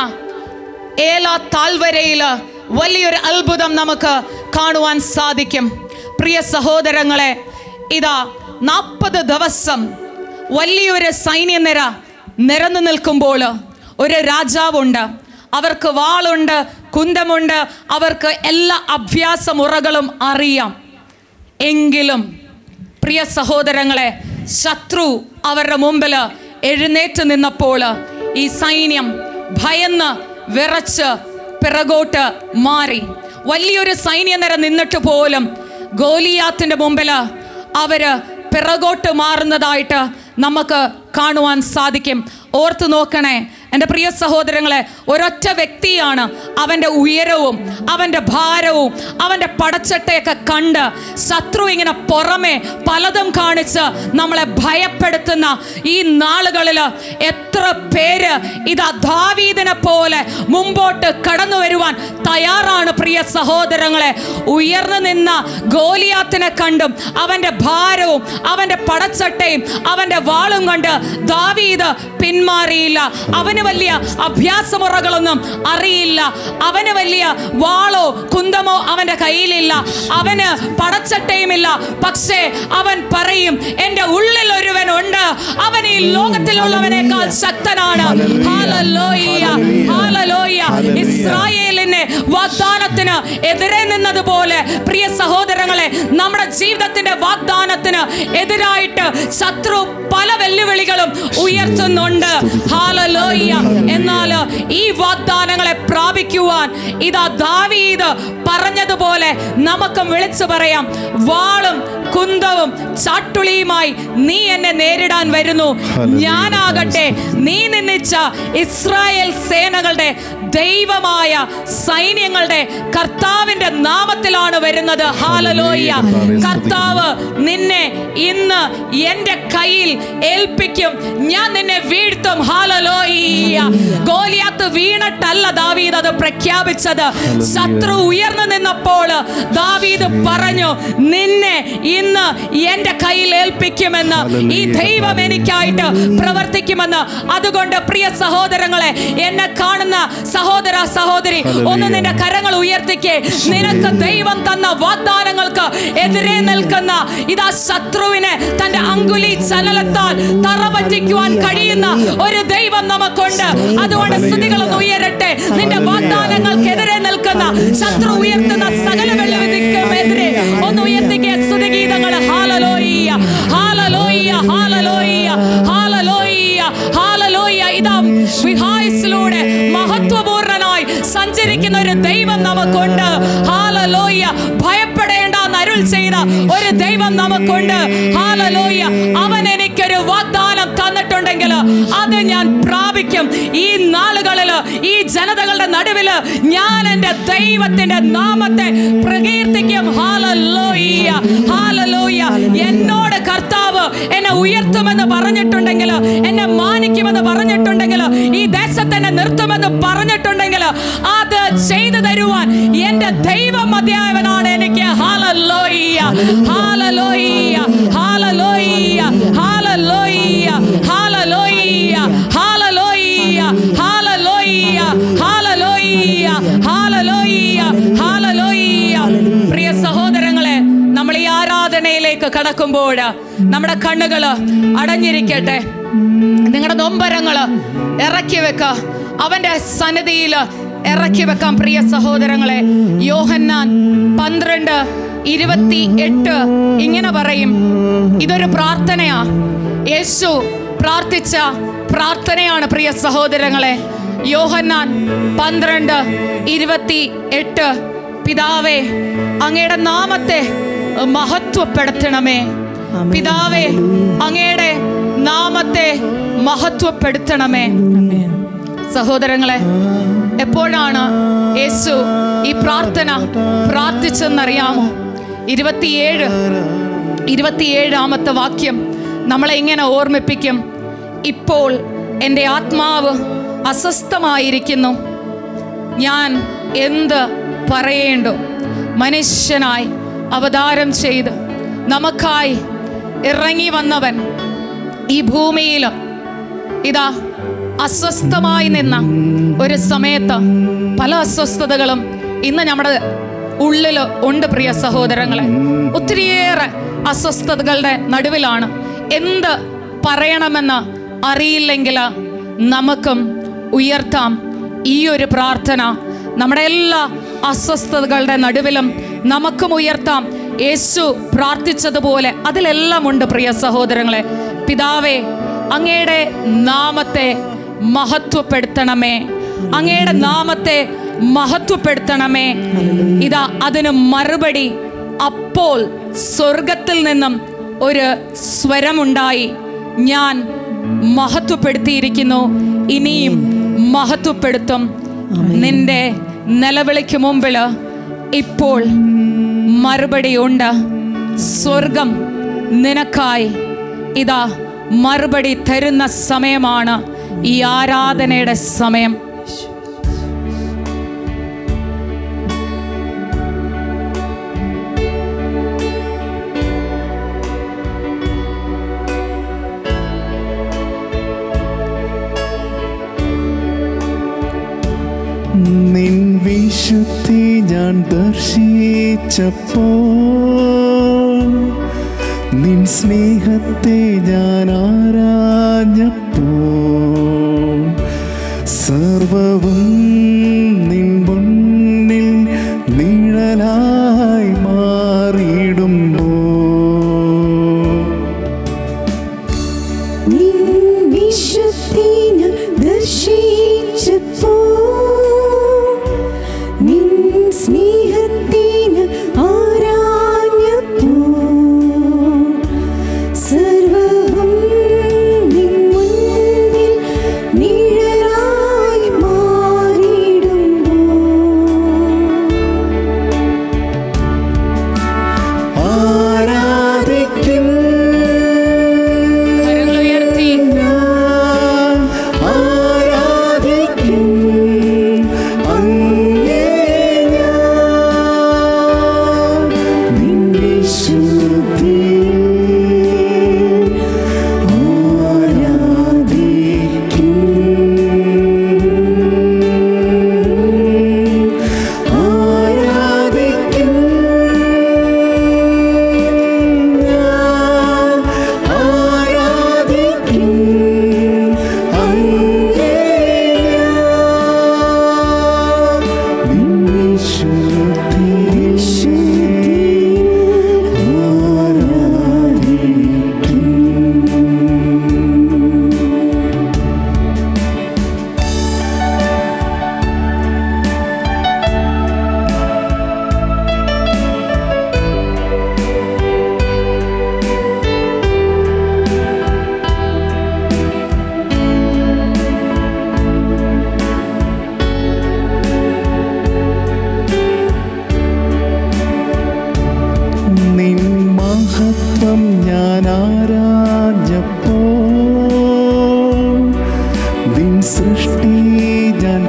ഏലാ താഴ്വരയില് വലിയൊരു അത്ഭുതം നമുക്ക് കാണുവാൻ സാധിക്കും. പ്രിയ സഹോദരങ്ങളെ, ഇതാ നാൽപ്പത് ദിവസം വലിയൊരു സൈന്യനിര നിരന്നു നിൽക്കുമ്പോൾ ഒരു രാജാവുണ്ട്. അവർക്ക് വാളുണ്ട്, കുന്തമുണ്ട്, അവർക്ക് എല്ലാ അഭ്യാസ മുറകളും അറിയാം. എങ്കിലും പ്രിയ സഹോദരങ്ങളെ, ശത്രു അവരുടെ മുമ്പിൽ എഴുന്നേറ്റ് നിന്നപ്പോൾ ഈ സൈന്യം ഭയന്ന് വിറച്ച് പിറകോട്ട് മാറി. വലിയൊരു സൈന്യനിര നിന്നിട്ട് പോലും ഗോലിയാത്തിന്റെ മുമ്പിൽ അവര് പിറകോട്ട് മാറുന്നതായിട്ട് നമുക്ക് കാണുവാൻ സാധിക്കും. ഓർത്തു നോക്കണേ എൻ്റെ പ്രിയ സഹോദരങ്ങളെ, ഒരൊറ്റ വ്യക്തിയാണ് അവൻ്റെ ഉയരവും അവൻ്റെ ഭാരവും അവൻ്റെ പടച്ചട്ടയൊക്കെ കണ്ട് ശത്രു ഇങ്ങനെ പുറമെ പലതും കാണിച്ച് നമ്മളെ ഭയപ്പെടുത്തുന്ന ഈ നാളുകളിൽ എത്ര പേര് ഇതാ ദാവീദിനെ പോലെ മുമ്പോട്ട് കടന്നു വരുവാൻ തയ്യാറാണ്. പ്രിയ സഹോദരങ്ങളെ, ഉയർന്നു നിന്ന ഗോലിയാത്തിനെ കണ്ടും അവൻ്റെ ഭാരവും അവൻ്റെ പടച്ചട്ടയും അവൻ്റെ വാളും കണ്ട് ദാവീദ് പിന്മാറിയില്ല. അവന് വലിയ അഭ്യാസമുറകളൊന്നും അറിയില്ല. അവന് വലിയ വാളോ കുന്തമോ അവന്റെ കയ്യിലില്ല. അവന് പടച്ചട്ടയുമില്ല. പക്ഷേ അവൻ പറയും, എൻ്റെ ഉള്ളിൽ ഒരുവൻ ഉണ്ട്, അവൻ ഈ ലോകത്തിലുള്ളവനേക്കാൾ ശക്തനാണ്. ഹല്ലേലൂയ. ഹല്ലേലൂയ. ഇസ്രായേലിനെ വാഗ്ദാനത്തിന് എതിരെ നിന്നതുപോലെ പ്രിയ സഹോദരങ്ങളെ, നമ്മുടെ ജീവിതത്തിന്റെ വാഗ്ദാനത്തിന് എതിരായിട്ട് ശത്രു പല വെല്ലുവിളികളും ഉയർത്തുന്നുണ്ട്. ഹല്ലേലൂയ. എന്നാൽ ഈ വാഗ്ദാനങ്ങളെ പ്രാപിക്കുവാൻ ഇതാ ദാവീദ് പറഞ്ഞതുപോലെ നമുക്കും വിളിച്ചു പറയാം, വാളും കുന്തവും ചാട്ടുളിയുമായി നീ എന്നെ നേരിടാൻ വരുന്നു. ഞാനാകട്ടെ നീ നിന്നിച്ച ഇസ്രായേൽ സേനകളുടെ ദൈവമായ സൈന്യങ്ങളുടെ കർത്താവിന്റെ നാമത്തിലാണ് വരുന്നത്. ഹല്ലേലൂയ. കർത്താവ് നിന്നെ ഇന്ന് എൻ്റെ കയ്യിൽ ഏൽപ്പിക്കും. ഞാൻ നിന്നെ വീഴ്ത്തും. ഹല്ലേലൂയ. ഗോലിയാത്ത് വീണിട്ടല്ല ദാവീദ് അത് പ്രഖ്യാപിച്ചത്. ശത്രു ഉയർന്നു നിന്നപ്പോൾ ദാവീദ് പറഞ്ഞു, നിന്നെ ഇന്ന് എൻ്റെ കയ്യിൽ ഏൽപ്പിക്കുമെന്ന്. ഈ ദൈവം എനിക്കായിട്ട് പ്രവർത്തിക്കുമെന്ന്. അതുകൊണ്ട് പ്രിയ സഹോദരങ്ങളെ, എന്നെ കാണുന്ന സഹോദര സഹോദരി, ഒന്ന് നിന്റെ കരങ്ങൾ ഉയർത്തിക്കേ. നിനക്ക് ദൈവം തന്ന വാഗ്ദാനങ്ങൾക്ക് എതിരെ നിൽക്കുന്ന ഇതാ ശത്രുവിനെ തന്റെ അങ്കുലി ചലനത്താൽ തറപറ്റിക്കുവാൻ കഴിയുന്ന ഒരു ദൈവം നമുക്കുണ്ട്. അതുകൊണ്ട് സ്തുതികളൊന്ന് ഉയരട്ടെ. നിന്റെ വാഗ്ദാനങ്ങൾക്കെതിരെ നിൽക്കുന്ന ശത്രു ഉയർത്തുന്ന സകല വെല്ലുവിളിക്കുമെതിരെ ഒന്ന് ഉയർത്തിക്കേ സ്തുതിഗീതങ്ങൾ. ഹല്ലേലൂയ. ഹല്ലേലൂയ. ഹല്ലേലൂയ. ഹല്ലേലൂയ. ഹല്ലേലൂയ. ഇതാ വിഹായസിലൂടെ മഹത്വപൂർണനായി സഞ്ചരിക്കുന്ന ഒരു ദൈവം നമുക്കുണ്ട്. ഹല്ലേലൂയ. ഭയപ്പെടേണ്ട എന്ന് അരുൾ ചെയ്ത ഒരു ദൈവം നമുക്കുണ്ട്. ഹല്ലേലൂയ. അവൻ എനിക്കൊരു വാഗ്ദാനം തന്നിട്ടുണ്ടെങ്കിൽ അത് ഞാൻ പ്രാപിക്കും. ഈ നാളുകളിൽ ഈ ജനതകളുടെ നടുവിൽ ഞാൻ എൻ്റെ ദൈവത്തിന്റെ നാമത്തെ പ്രകീർത്തിക്കും. ഹല്ലേലൂയ. ഹല്ലേലൂയ. എന്നോട് കർത്താവ് എന്നെ ഉയർത്തുമെന്ന് പറഞ്ഞിട്ടുണ്ടെങ്കിൽ, എന്നെ മാനിക്കുമെന്ന് പറഞ്ഞിട്ടുണ്ടെങ്കിൽ, ഈ ദേശത്ത് എന്നെ നിർത്തുമെന്ന് പറഞ്ഞിട്ടുണ്ടെങ്കിൽ അത് ചെയ്തു തരുവാൻ എൻ്റെ ദൈവം മതിയായവനാണ് എനിക്ക്. ഹല്ലേലൂയ. ഹല്ലേലൂയ. ഹല്ലേലൂയ. ഹല്ലേലൂയ. ഹല്ലേലൂയ. ഹല്ലേലൂയ. ഹല്ലേലൂയ. ഹല്ലേലൂയ. ഹല്ലേലൂയ. ഹല്ലേലൂയ. പ്രിയ സഹോദരങ്ങളെ, നമ്മൾ ഈ ആരാധനയിലേക്ക് കടക്കുമ്പോൾ നമ്മുടെ കണ്ണുകൾ അടഞ്ഞിരിക്കട്ടെ. നിങ്ങളുടെ നൊമ്പരങ്ങള് ഇറക്കി വെക്ക, അവന്റെ സന്നിധിയിൽ ഇറക്കി വെക്കാം. പ്രിയ സഹോദരങ്ങളെ, യോഹന്നാൻ പന്ത്രണ്ട് ഇരുപത്തി എട്ട് ഇങ്ങനെ പറയും. ഇതൊരു പ്രാർത്ഥനയാ, യേശു പ്രാർത്ഥിച്ച പ്രാർത്ഥനയാണ്. പ്രിയ സഹോദരങ്ങളെ, യോഹന്നാൻ പന്ത്രണ്ട് ഇരുപത്തി എട്ട്, പിതാവേ അങ്ങയുടെ നാമത്തെ മഹത്വപ്പെടുത്തണമേ. പിതാവേ, അങ്ങയുടെ നാമത്തെ മഹത്വപ്പെടുത്തണമേ. സഹോദരങ്ങളെ, എപ്പോഴാണ് യേശു ഈ പ്രാർത്ഥന പ്രാർത്ഥിച്ചെന്നറിയാമോ? ഇരുപത്തിയേഴ് ഇരുപത്തിയേഴാമത്തെ വാക്യം നമ്മളെ ഇങ്ങനെ ഓർമ്മിപ്പിക്കും: ഇപ്പോൾ എൻ്റെ ആത്മാവ് അസ്വസ്ഥമായിരിക്കുന്നു, ഞാൻ എന്ത് പറയേണ്ടു? മനുഷ്യനായി അവതാരം ചെയ്ത് നമുക്കായി ഇറങ്ങി വന്നവൻ ഈ ഭൂമിയിൽ ഇതാ അസ്വസ്ഥമായി നിന്ന ഒരു സമയത്ത് പല അസ്വസ്ഥതകളും ഇന്ന് നമ്മുടെ ഉള്ളിൽ ഉണ്ട്. പ്രിയ സഹോദരങ്ങളെ, ഒത്തിരിയേറെ അസ്വസ്ഥതകളുടെ നടുവിലാണ്. എന്ത് പറയണമെന്ന് അറിയില്ലെങ്കിൽ നമുക്കും ഉയർത്താം ഈ ഒരു പ്രാർത്ഥന. നമ്മുടെ എല്ലാ അസ്വസ്ഥതകളുടെ നടുവിലും നമുക്കും ഉയർത്താം. യേശു പ്രാർത്ഥിച്ചതുപോലെ അതിലെല്ലാം ഉണ്ട്. പ്രിയ സഹോദരങ്ങളെ, പിതാവേ, അങ്ങയുടെ നാമത്തെ മഹത്വപ്പെടുത്തണമേ, അങ്ങയുടെ നാമത്തെ മഹത്വപ്പെടുത്തണമേ. ഇതാ അതിന് മറുപടി അപ്പോൾ സ്വർഗത്തിൽ നിന്നും ഒരു സ്വരമുണ്ടായി: ഞാൻ മഹത്വപ്പെടുത്തിയിരിക്കുന്നു, ഇനിയും മഹത്വപ്പെടുത്തും. നിന്റെ നിലവിളിക്ക് മുമ്പിൽ ഇപ്പോൾ മറുപടി ഉണ്ട്. സ്വർഗം നിനക്കായി ഇതാ മറുപടി തരുന്ന സമയമാണ് ഈ ആരാധനയുടെ സമയം. നിൻ വിശുദ്ധി ഞാൻ ദർശിച്ചപ്പോൾ, നിൻ സ്നേഹത്തെ ഞാൻ ആരാഞ്ഞപ്പോൾ, സർവവും നിൻ മുന്നിൽ നിഴലായി മാറിയിടുമ്പോൾ, നിൻ വിശുദ്ധി ഞാൻ ദർശിച്ചപ്പോൾ, നിൻ സ്നേഹത്തിന് ആരാഞ്ഞപ്പോൾ, സർവവും നിൻ മുന്നിൽ നിഴലായി മാറിയിടുമ്പോൾ, ആരാധിക്കും കരങ്ങളുയർത്തി ആരാധിക്കും അങ്ങേ ഞാൻ, നിൻ വിശുദ്ധിയിൽ ആരാധിക്കും ആരാധിക്കും ഞാൻ, ആരാധിക്കും അങ്ങേ ഞാൻ, നിൻ വിശുദ്ധിയിൽ ആരാധിക്കും. നിൻ മഹത്വം ഞാൻ ആരാഞ്ഞപ്പോൾ, നിൻ സൃഷ്ടി ഞാൻ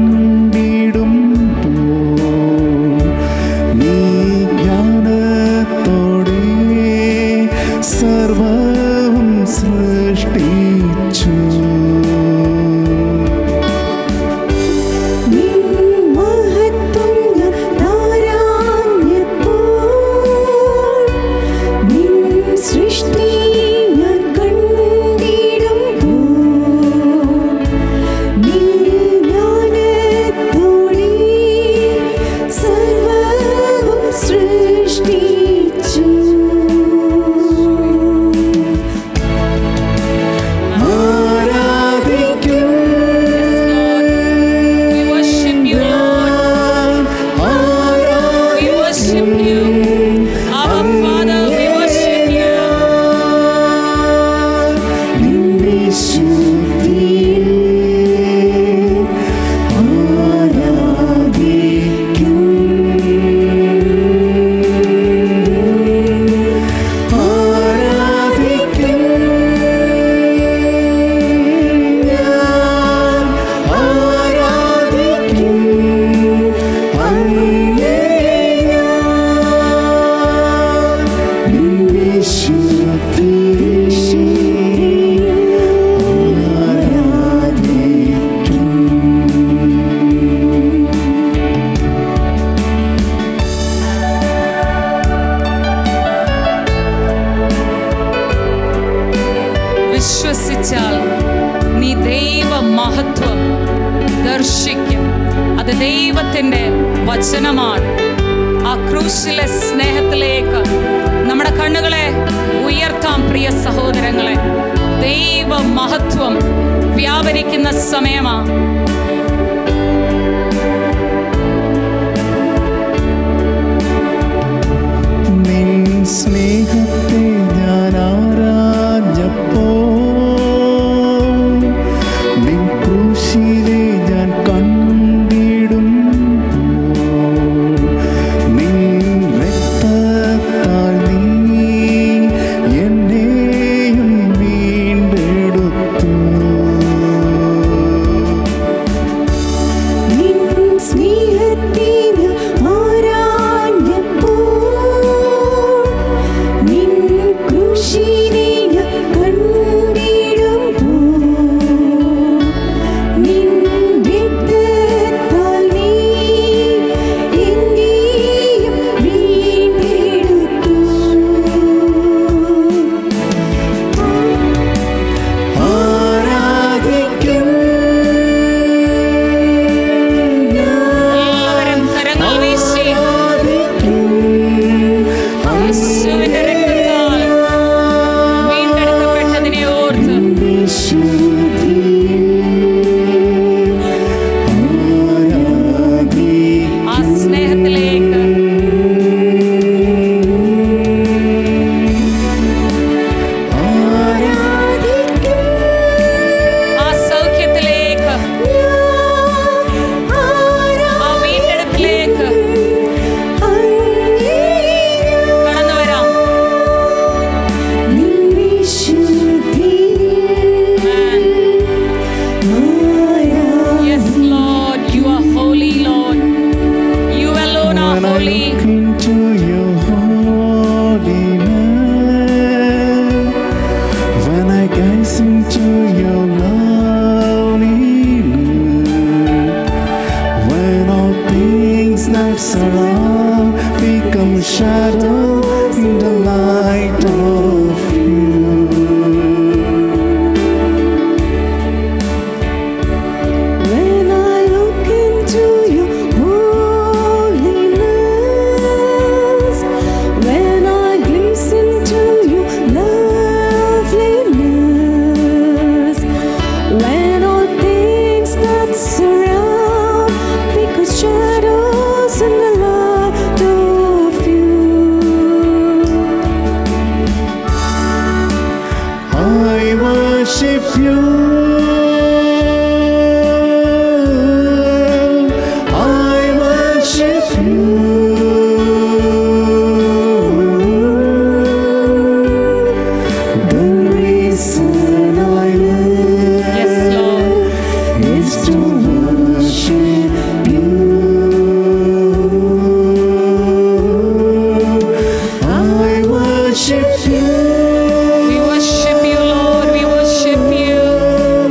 കണ്ടിടുമ്പോൾ, നീ ജ്ഞാനത്തോടെ സർവവും സൃഷ്ടിച്ചു. നിൻ മഹത്വം ഞാൻ ആരാഞ്ഞപ്പോൾ, നിൻ സൃഷ്ടി വിശ്വസിച്ചാൽ നീ ദൈവ മഹത്വം ദർശിക്കും. അത് ദൈവത്തിൻ്റെ വചനമാണ്. ആ ക്രൂശിലെ സ്നേഹത്തിലേക്ക് നമ്മുടെ കണ്ണുകളെ ഉയർത്താം പ്രിയ സഹോദരങ്ങളെ. ദൈവ മഹത്വം വ്യാപരിക്കുന്ന സമയമാണ്. നിൻ സ്നേഹത്തെ ഞാൻ ആരാഞ്ഞപ്പോ നിൻ ക്രൂശിലെ ഞാൻ കണ്ടിടും നിൻ രക്തത്താൽ നീ എന്നെയും വീണ്ടെടുത്തു. നിൻ സ്നേഹത്തിന് ആരാഞ്ഞപ്പോൾ നിൻ ക്രൂശിനെ ഞാൻ കണ്ടിടുമ്പോൾ നിൻ രക്തത്താൽ നീ എന്നെയും വീണ്ടെടുത്തു. ആരാധിക്കും എല്ലാവരും കരങ്ങൾ വീശി യേശുവിന്റെ രക്തത്താൽ വീണ്ടെടുക്കപ്പെട്ടതിനെ ഓർത്ത് ആ സ്നേഹത്തിലേക്ക് ആ സൗഖ്യത്തിലേക്ക് ആ വീണ്ടെടുപ്പിലേക്ക് കടന്നു വരാം. Yes, Lord, you are holy, Lord. You alone are When I holy. look into your holiness, when I gaze into your loveliness, when all things that surround become shadows in the light of you. When I look into your holiness, when I gaze into your loveliness, when all things that surround become shadows in the light of you. I worship you. I worship you. The reason I live Yes, Lord. is to worship you. I worship you. We worship you, Lord. We worship you.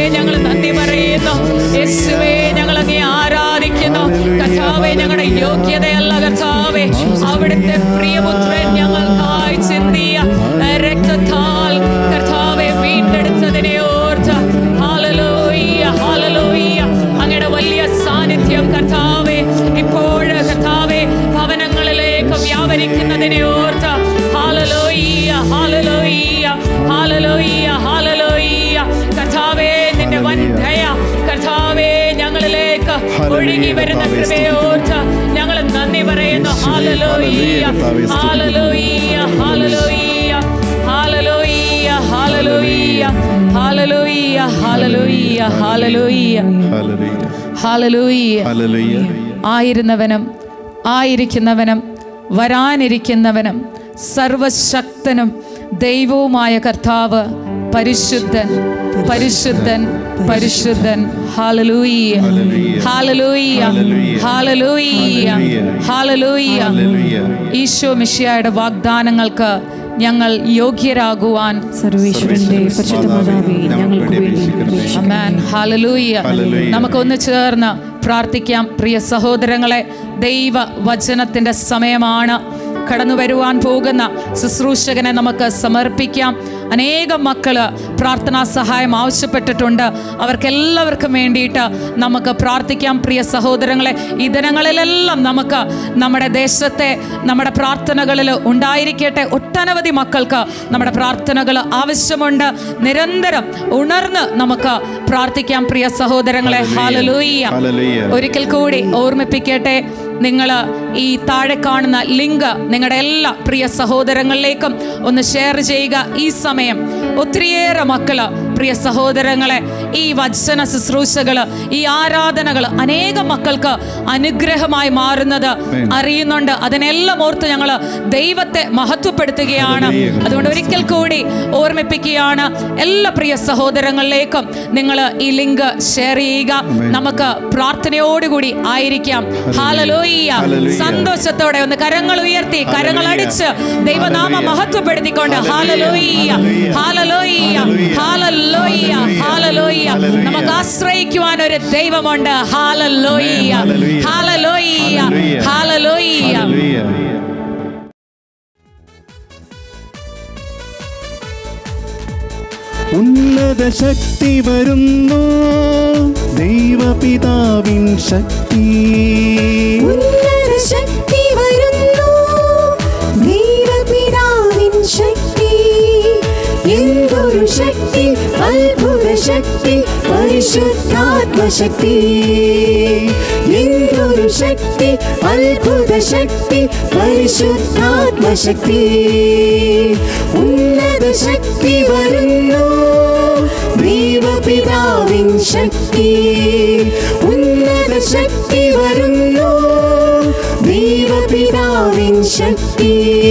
ഞങ്ങൾ നന്ദി പറയുന്നു. യേശുവേ ഞങ്ങൾ അങ്ങേ ആരാധിക്കുന്നു. കർത്താവേ ഞങ്ങളുടെ യോഗ്യതയല്ല കർത്താവേ, അവിടുത്തെ പ്രിയപുത്രൻ ഞങ്ങൾക്കായി ചിന്തിയ രക്തത്താൽ കർത്താവെ വീണ്ടെടുത്തതിനെ ഓർത്ത് ഹല്ലേലൂയ ഹല്ലേലൂയ. അങ്ങയുടെ വലിയ സാന്നിധ്യം കർത്താവെ ഇപ്പോഴ് കർത്താവെ ഭവനങ്ങളിലേക്ക് വ്യാപരിക്കുന്നതിനെ ഓർത്ത് ഹല്ലേലൂയ ഹല്ലേലൂയ ഹല്ലേലൂയ ഹല്ലേലൂയ. കർത്താവേ നിന്റെ വൻ ദയ കർത്താവേ ഞങ്ങളിലേക്ക് ഒഴുകി വരുന്ന കൃപയെ ഓർത്ത് ഞങ്ങൾ നന്ദി പറയുന്നു. ഹല്ലേലൂയ ഹല്ലേലൂയ ഹല്ലേലൂയ ഹല്ലേലൂയ ഹല്ലേലൂയ ഹല്ലേലൂയ ഹല്ലേലൂയ ഹല്ലേലൂയ ഹല്ലേലൂയ ഹല്ലേലൂയ. ആയിരുന്നവനും ആയിരിക്കുന്നവനും വരാനിരിക്കുന്നവനും സർവശക്തനും ദൈവവുമായ കർത്താവ് പരിശുദ്ധൻ പരിശുദ്ധൻ പരിശുദ്ധൻ. ഹല്ലേലൂയ ഹല്ലേലൂയ ഹല്ലേലൂയ ഹല്ലേലൂയ. ഈശോ മിശിഹായുടെ വാഗ്ദാനങ്ങൾക്ക് ഞങ്ങൾ യോഗ്യരാകുവാൻ സർവേശ്വരന്റെ പരിശുദ്ധ മാതാവേ ഞങ്ങൾക്ക് വേണ്ടി ആമേൻ. ഹല്ലേലൂയ. നമുക്കൊന്ന് ചേർന്ന് പ്രാർത്ഥിക്കാം. പ്രിയ സഹോദരങ്ങളെ, ദൈവ വചനത്തിൻ്റെ സമയമാണ്. കടന്നു വരുവാൻ പോകുന്ന ശുശ്രൂഷകനെ നമുക്ക് സമർപ്പിക്കാം. അനേകം മക്കൾ പ്രാർത്ഥനാ സഹായം ആവശ്യപ്പെട്ടിട്ടുണ്ട്. അവർക്കെല്ലാവർക്കും വേണ്ടിയിട്ട് നമുക്ക് പ്രാർത്ഥിക്കാം. പ്രിയ സഹോദരങ്ങളെ, ഈ ദിനങ്ങളിലെല്ലാം നമുക്ക് നമ്മുടെ ദേശത്തെ നമ്മുടെ പ്രാർത്ഥനകളിൽ ഉണ്ടായിരിക്കട്ടെ. ഒട്ടനവധി മക്കൾക്ക് നമ്മുടെ പ്രാർത്ഥനകൾ ആവശ്യമുണ്ട്. നിരന്തരം ഉണർന്ന് നമുക്ക് പ്രാർത്ഥിക്കാം പ്രിയ സഹോദരങ്ങളെ. ഹല്ലേലൂയ. ഒരിക്കൽ കൂടി ഓർമ്മിപ്പിക്കട്ടെ, നിങ്ങൾ ഈ താഴെ കാണുന്ന ലിങ്ക് നിങ്ങളുടെ എല്ലാ പ്രിയ സഹോദരങ്ങളിലേക്കും ഒന്ന് ഷെയർ ചെയ്യുക. ഈ സമയം ഒത്തിരിയേറെ മക്കള് പ്രിയ സഹോദരങ്ങളെ ഈ വചന ശുശ്രൂഷകൾ, ഈ ആരാധനകൾ അനേകം മക്കൾക്ക് അനുഗ്രഹമായി മാറുന്നത് അറിയുന്നുണ്ട്. അതിനെല്ലാം ഓർത്ത് ഞങ്ങൾ ദൈവത്തെ മഹത്വപ്പെടുത്തുകയാണ്. അതുകൊണ്ട് ഒരിക്കൽ കൂടി ഓർമ്മിപ്പിക്കുകയാണ്, എല്ലാ പ്രിയ സഹോദരങ്ങളിലേക്കും നിങ്ങൾ ഈ ലിങ്ക് ഷെയർ ചെയ്യുക. നമുക്ക് പ്രാർത്ഥനയോടുകൂടി ആയിരിക്കാം. ഹല്ലേലൂയ. സന്തോഷത്തോടെ ഒന്ന് കരങ്ങൾ ഉയർത്തി കരങ്ങൾ അടിച്ച് ദൈവനാമം മഹത്വപ്പെടുത്തിക്കൊണ്ട് ഹല്ലേലൂയ ഹല്ലേലൂയ ഹല്ലേലൂയ ഹല്ലേലൂയ. നമുക്ക് ആശ്രയിക്കുവാൻ ഒരു ദൈവമുണ്ട്. ഹല്ലേലൂയ ഹല്ലേലൂയ ഹല്ലേലൂയ. ഉന്നത ശക്തി വരുന്നു, ദൈവപിതാവിൻ ശക്തി. ഉന്നത ശക്തി വരുന്നു, ദൈവപിതാവിൻ ശക്തി. എന്തൊരു ശക്തി, അത്ഭുത ശക്തി, പരിശുദ്ധാത്മശക്തി. എന്തൊരു ശക്തി, അത്ഭുത ശക്തി, പരിശുദ്ധാത്മശക്തി. ഉന്നത ശക്തി വരുന്നു, ദൈവപിതാവിൻ ശക്തി. ഉന്നത ശക്തി വരുന്നു, ദൈവപിതാവിൻ ശക്തി.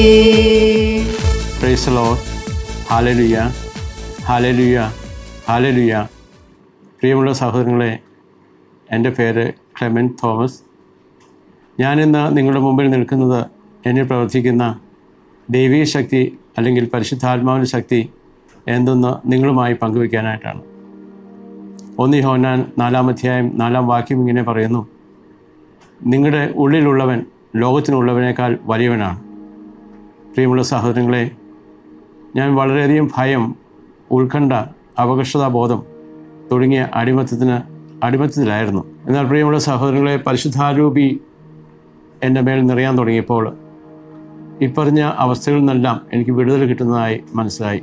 Praise the Lord. ഹല്ലേലൂയ ഹല്ലേലൂയ ഹല്ലേലൂയ. പ്രിയമുള്ള സഹോദരങ്ങളെ, എൻ്റെ പേര് ക്ലെമൻറ്റ് തോമസ്. ഞാനിന്ന് നിങ്ങളുടെ മുമ്പിൽ നിൽക്കുന്നത് എന്നിൽ പ്രവർത്തിക്കുന്ന ദൈവിക ശക്തി അല്ലെങ്കിൽ പരിശുദ്ധാത്മാവിൻ്റെ ശക്തി എന്തെന്ന് നിങ്ങളുമായി പങ്കുവയ്ക്കാനായിട്ടാണ്. ഒന്ന് യോഹന്നാൻ നാലാം അധ്യായം നാലാം വാക്യം ഇങ്ങനെ പറയുന്നു, നിങ്ങളുടെ ഉള്ളിലുള്ളവൻ ലോകത്തിനുള്ളവനേക്കാൾ വലിയവനാണ്. പ്രിയമുള്ള സഹോദരങ്ങളെ, ഞാൻ വളരെയധികം ഭയം, ഉത്കണ്ഠ, അപകർഷതാബോധം തുടങ്ങിയ അടിമത്തത്തിന് അടിമത്തത്തിലായിരുന്നു. എന്നാൽ പ്രിയമുള്ള സഹോദരങ്ങളെ, പരിശുദ്ധാരൂപി എൻ്റെ മേൽ നിറയാൻ തുടങ്ങിയപ്പോൾ ഇപ്പറഞ്ഞ അവസ്ഥകളിൽ നിന്നെല്ലാം എനിക്ക് വിടുതൽ കിട്ടുന്നതായി മനസ്സിലായി.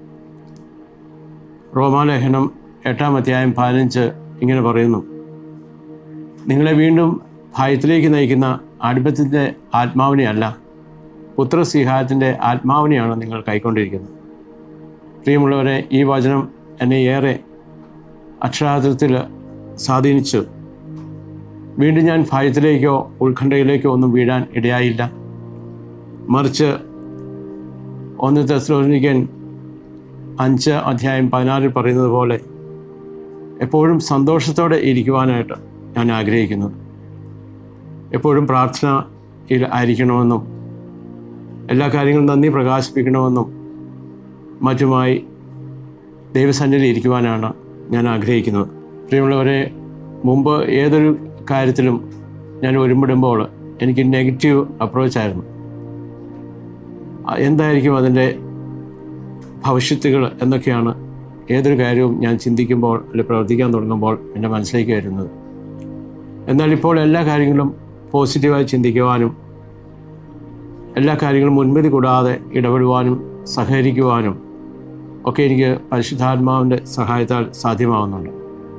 റോമാലേഖനം എട്ടാം അധ്യായം പതിനഞ്ച് ഇങ്ങനെ പറയുന്നു, നിങ്ങളെ വീണ്ടും ഭയത്തിലേക്ക് നയിക്കുന്ന അടിമത്തത്തിൻ്റെ ആത്മാവിനെയല്ല, പുത്രസ്നേഹത്തിൻ്റെ ആത്മാവിനെയാണ് നിങ്ങൾ കൈക്കൊണ്ടിരിക്കുന്നത്. പ്രിയമുള്ളവരെ, ഈ വചനം എന്നെ ഏറെ അക്ഷരാർത്ഥത്തിൽ സ്വാധീനിച്ചു. വീണ്ടും ഞാൻ ഭയത്തിലേക്കോ ഉത്കണ്ഠയിലേക്കോ ഒന്നും വീഴാൻ ഇടയായില്ല. മറിച്ച് ഒന്ന് തെസ്സലോനിക്കൻ അഞ്ച് അധ്യായം പതിനാറിൽ പറയുന്നത് പോലെ എപ്പോഴും സന്തോഷത്തോടെ ഇരിക്കുവാനായിട്ട് ഞാൻ ആഗ്രഹിക്കുന്നു. എപ്പോഴും പ്രാർത്ഥനയിൽ ആയിരിക്കണമെന്നും എല്ലാ കാര്യങ്ങളും നന്ദി പ്രകാശിപ്പിക്കണമെന്നും മറ്റുമായി ദൈവസന്നിധിയിൽ ഇരിക്കുവാനാണ് ഞാൻ ആഗ്രഹിക്കുന്നത്. പ്രിയമുള്ളവരെ, മുമ്പ് ഏതൊരു കാര്യത്തിലും ഞാൻ ഒരുമിടുമ്പോൾ എനിക്ക് നെഗറ്റീവ് അപ്രോച്ചായിരുന്നു. എന്തായിരിക്കും അതിൻ്റെ ഭവിഷ്യത്തുകൾ എന്നൊക്കെയാണ് ഏതൊരു കാര്യവും ഞാൻ ചിന്തിക്കുമ്പോൾ അല്ലെങ്കിൽ പ്രവർത്തിക്കാൻ തുടങ്ങുമ്പോൾ എൻ്റെ മനസ്സിലേക്ക് വരുന്നത്. എന്നാൽ ഇപ്പോൾ എല്ലാ കാര്യങ്ങളും പോസിറ്റീവായി ചിന്തിക്കുവാനും എല്ലാ കാര്യങ്ങളും മുൻപിൽ കൂടാതെ ഇടപെടുവാനും സഹകരിക്കുവാനും ഒക്കെ എനിക്ക് പരിശുദ്ധാത്മാവിൻ്റെ സഹായത്താൽ സാധ്യമാകുന്നുണ്ട്.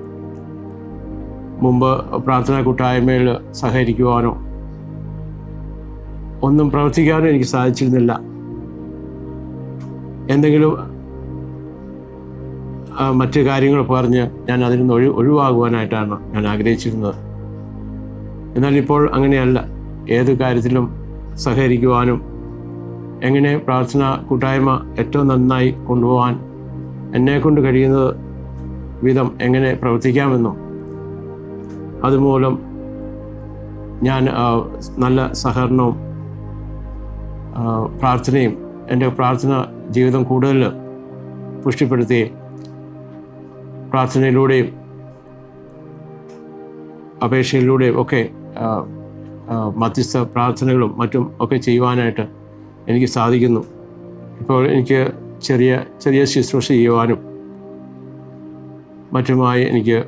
മുമ്പ് പ്രാർത്ഥനാ കൂട്ടായ്മയിൽ സഹകരിക്കുവാനോ ഒന്നും പ്രവർത്തിക്കാനോ എനിക്ക് സാധിച്ചിരുന്നില്ല. എന്തെങ്കിലും മറ്റ് കാര്യങ്ങൾ പറഞ്ഞ് ഞാൻ അതിൽ നിന്ന് ഒഴി ഒഴിവാകുവാനായിട്ടാണ് ഞാൻ ആഗ്രഹിച്ചിരുന്നത്. എന്നാൽ ഇപ്പോൾ അങ്ങനെയല്ല. ഏത് കാര്യത്തിലും സഹകരിക്കുവാനും എങ്ങനെ പ്രാർത്ഥനാ കൂട്ടായ്മ ഏറ്റവും നന്നായി കൊണ്ടുപോകാൻ എന്നെക്കൊണ്ട് കഴിയുന്നത് വിധം എങ്ങനെ പ്രവർത്തിക്കാമെന്നും അതുമൂലം ഞാൻ നല്ല സഹകരണവും പ്രാർത്ഥനയും എൻ്റെ പ്രാർത്ഥന ജീവിതം കൂടുതൽ പുഷ്ടിപ്പെടുത്തുകയും പ്രാർത്ഥനയിലൂടെയും അപേക്ഷയിലൂടെയും ഒക്കെ മധ്യസ്ഥ പ്രാർത്ഥനകളും മറ്റും ഒക്കെ ചെയ്യുവാനായിട്ട് എനിക്ക് സാധിക്കുന്നു. ഇപ്പോൾ എനിക്ക് ചെറിയ ചെറിയ ശുശ്രൂഷ ചെയ്യുവാനും മറ്റുമായി എനിക്ക്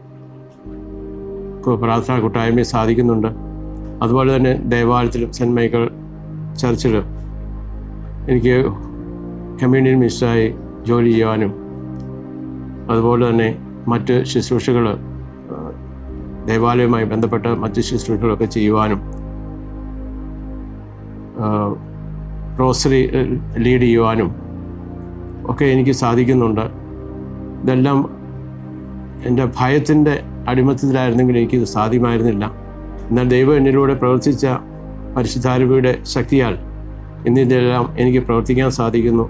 പ്രാർത്ഥനാ കൂട്ടായ്മയിൽ സാധിക്കുന്നുണ്ട്. അതുപോലെ തന്നെ ദേവാലയത്തിലും സെൻറ്റ് മൈക്കിൾ ചർച്ചിൽ എനിക്ക് കമ്മ്യൂണിയൻ മിനിസ്റ്ററായി ജോലി ചെയ്യുവാനും അതുപോലെ തന്നെ മറ്റ് ശുശ്രൂഷകൾ ദേവാലയവുമായി ബന്ധപ്പെട്ട മറ്റ് ശുശ്രൂഷകളൊക്കെ ചെയ്യുവാനും റോസറി ലീഡ് ചെയ്യുവാനും ഒക്കെ എനിക്ക് സാധിക്കുന്നുണ്ട്. ഇതെല്ലാം എൻ്റെ ഭയത്തിൻ്റെ അടിമത്തത്തിലായിരുന്നെങ്കിൽ എനിക്കിത് സാധ്യമായിരുന്നില്ല. എന്നാൽ ദൈവം എന്നിലൂടെ പ്രവർത്തിച്ച പരിശുദ്ധാരൂപിയുടെ ശക്തിയാൽ ഇന്നിതെല്ലാം എനിക്ക് പ്രവർത്തിക്കാൻ സാധിക്കുന്നു.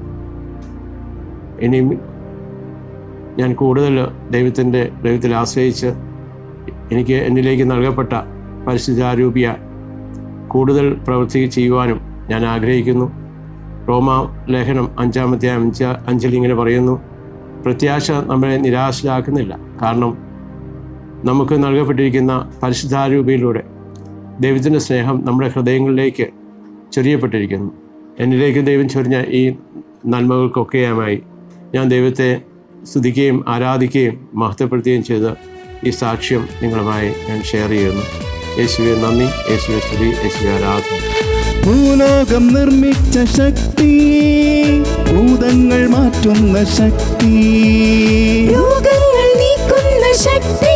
ഇനിയും ഞാൻ കൂടുതൽ ദൈവത്തിൻ്റെ ദൈവത്തിൽ ആശ്രയിച്ച് എനിക്ക് എന്നിലേക്ക് നൽകപ്പെട്ട പരിശുദ്ധാരൂപിയ കൂടുതൽ പ്രവൃത്തി ചെയ്യുവാനും ഞാൻ ആഗ്രഹിക്കുന്നു. റോമാ ലേഖനം അഞ്ചാമത്തെ അഞ്ച അഞ്ചിൽ ഇങ്ങനെ പറയുന്നു, പ്രത്യാശ നമ്മളെ നിരാശരാക്കുന്നില്ല. കാരണം നമുക്ക് നൽകപ്പെട്ടിരിക്കുന്ന പരിശുദ്ധാരൂപിയിലൂടെ ദൈവത്തിൻ്റെ സ്നേഹം നമ്മുടെ ഹൃദയങ്ങളിലേക്ക് ചൊരിയപ്പെട്ടിരിക്കുന്നു. എന്നിലേക്ക് ദൈവം ചൊരിഞ്ഞ ഈ നന്മകൾക്കൊക്കെയുമായി ഞാൻ ദൈവത്തെ സ്തുതിക്കുകയും ആരാധിക്കുകയും മഹത്വപ്പെടുത്തുകയും ചെയ്ത് ഈ സാക്ഷ്യം നിങ്ങളുമായി ഞാൻ ഷെയർ ചെയ്യുന്നു. യേശുവെ നന്ദി, യേശുവെ സ്തുതി, യേശുവെ ആരാധന. ഭൂലോകം നിർമ്മിച്ച ശക്തി, ഭൂതങ്ങൾ മാറ്റുന്ന ശക്തി, രോഗങ്ങൾ നീക്കുന്ന ശക്തി,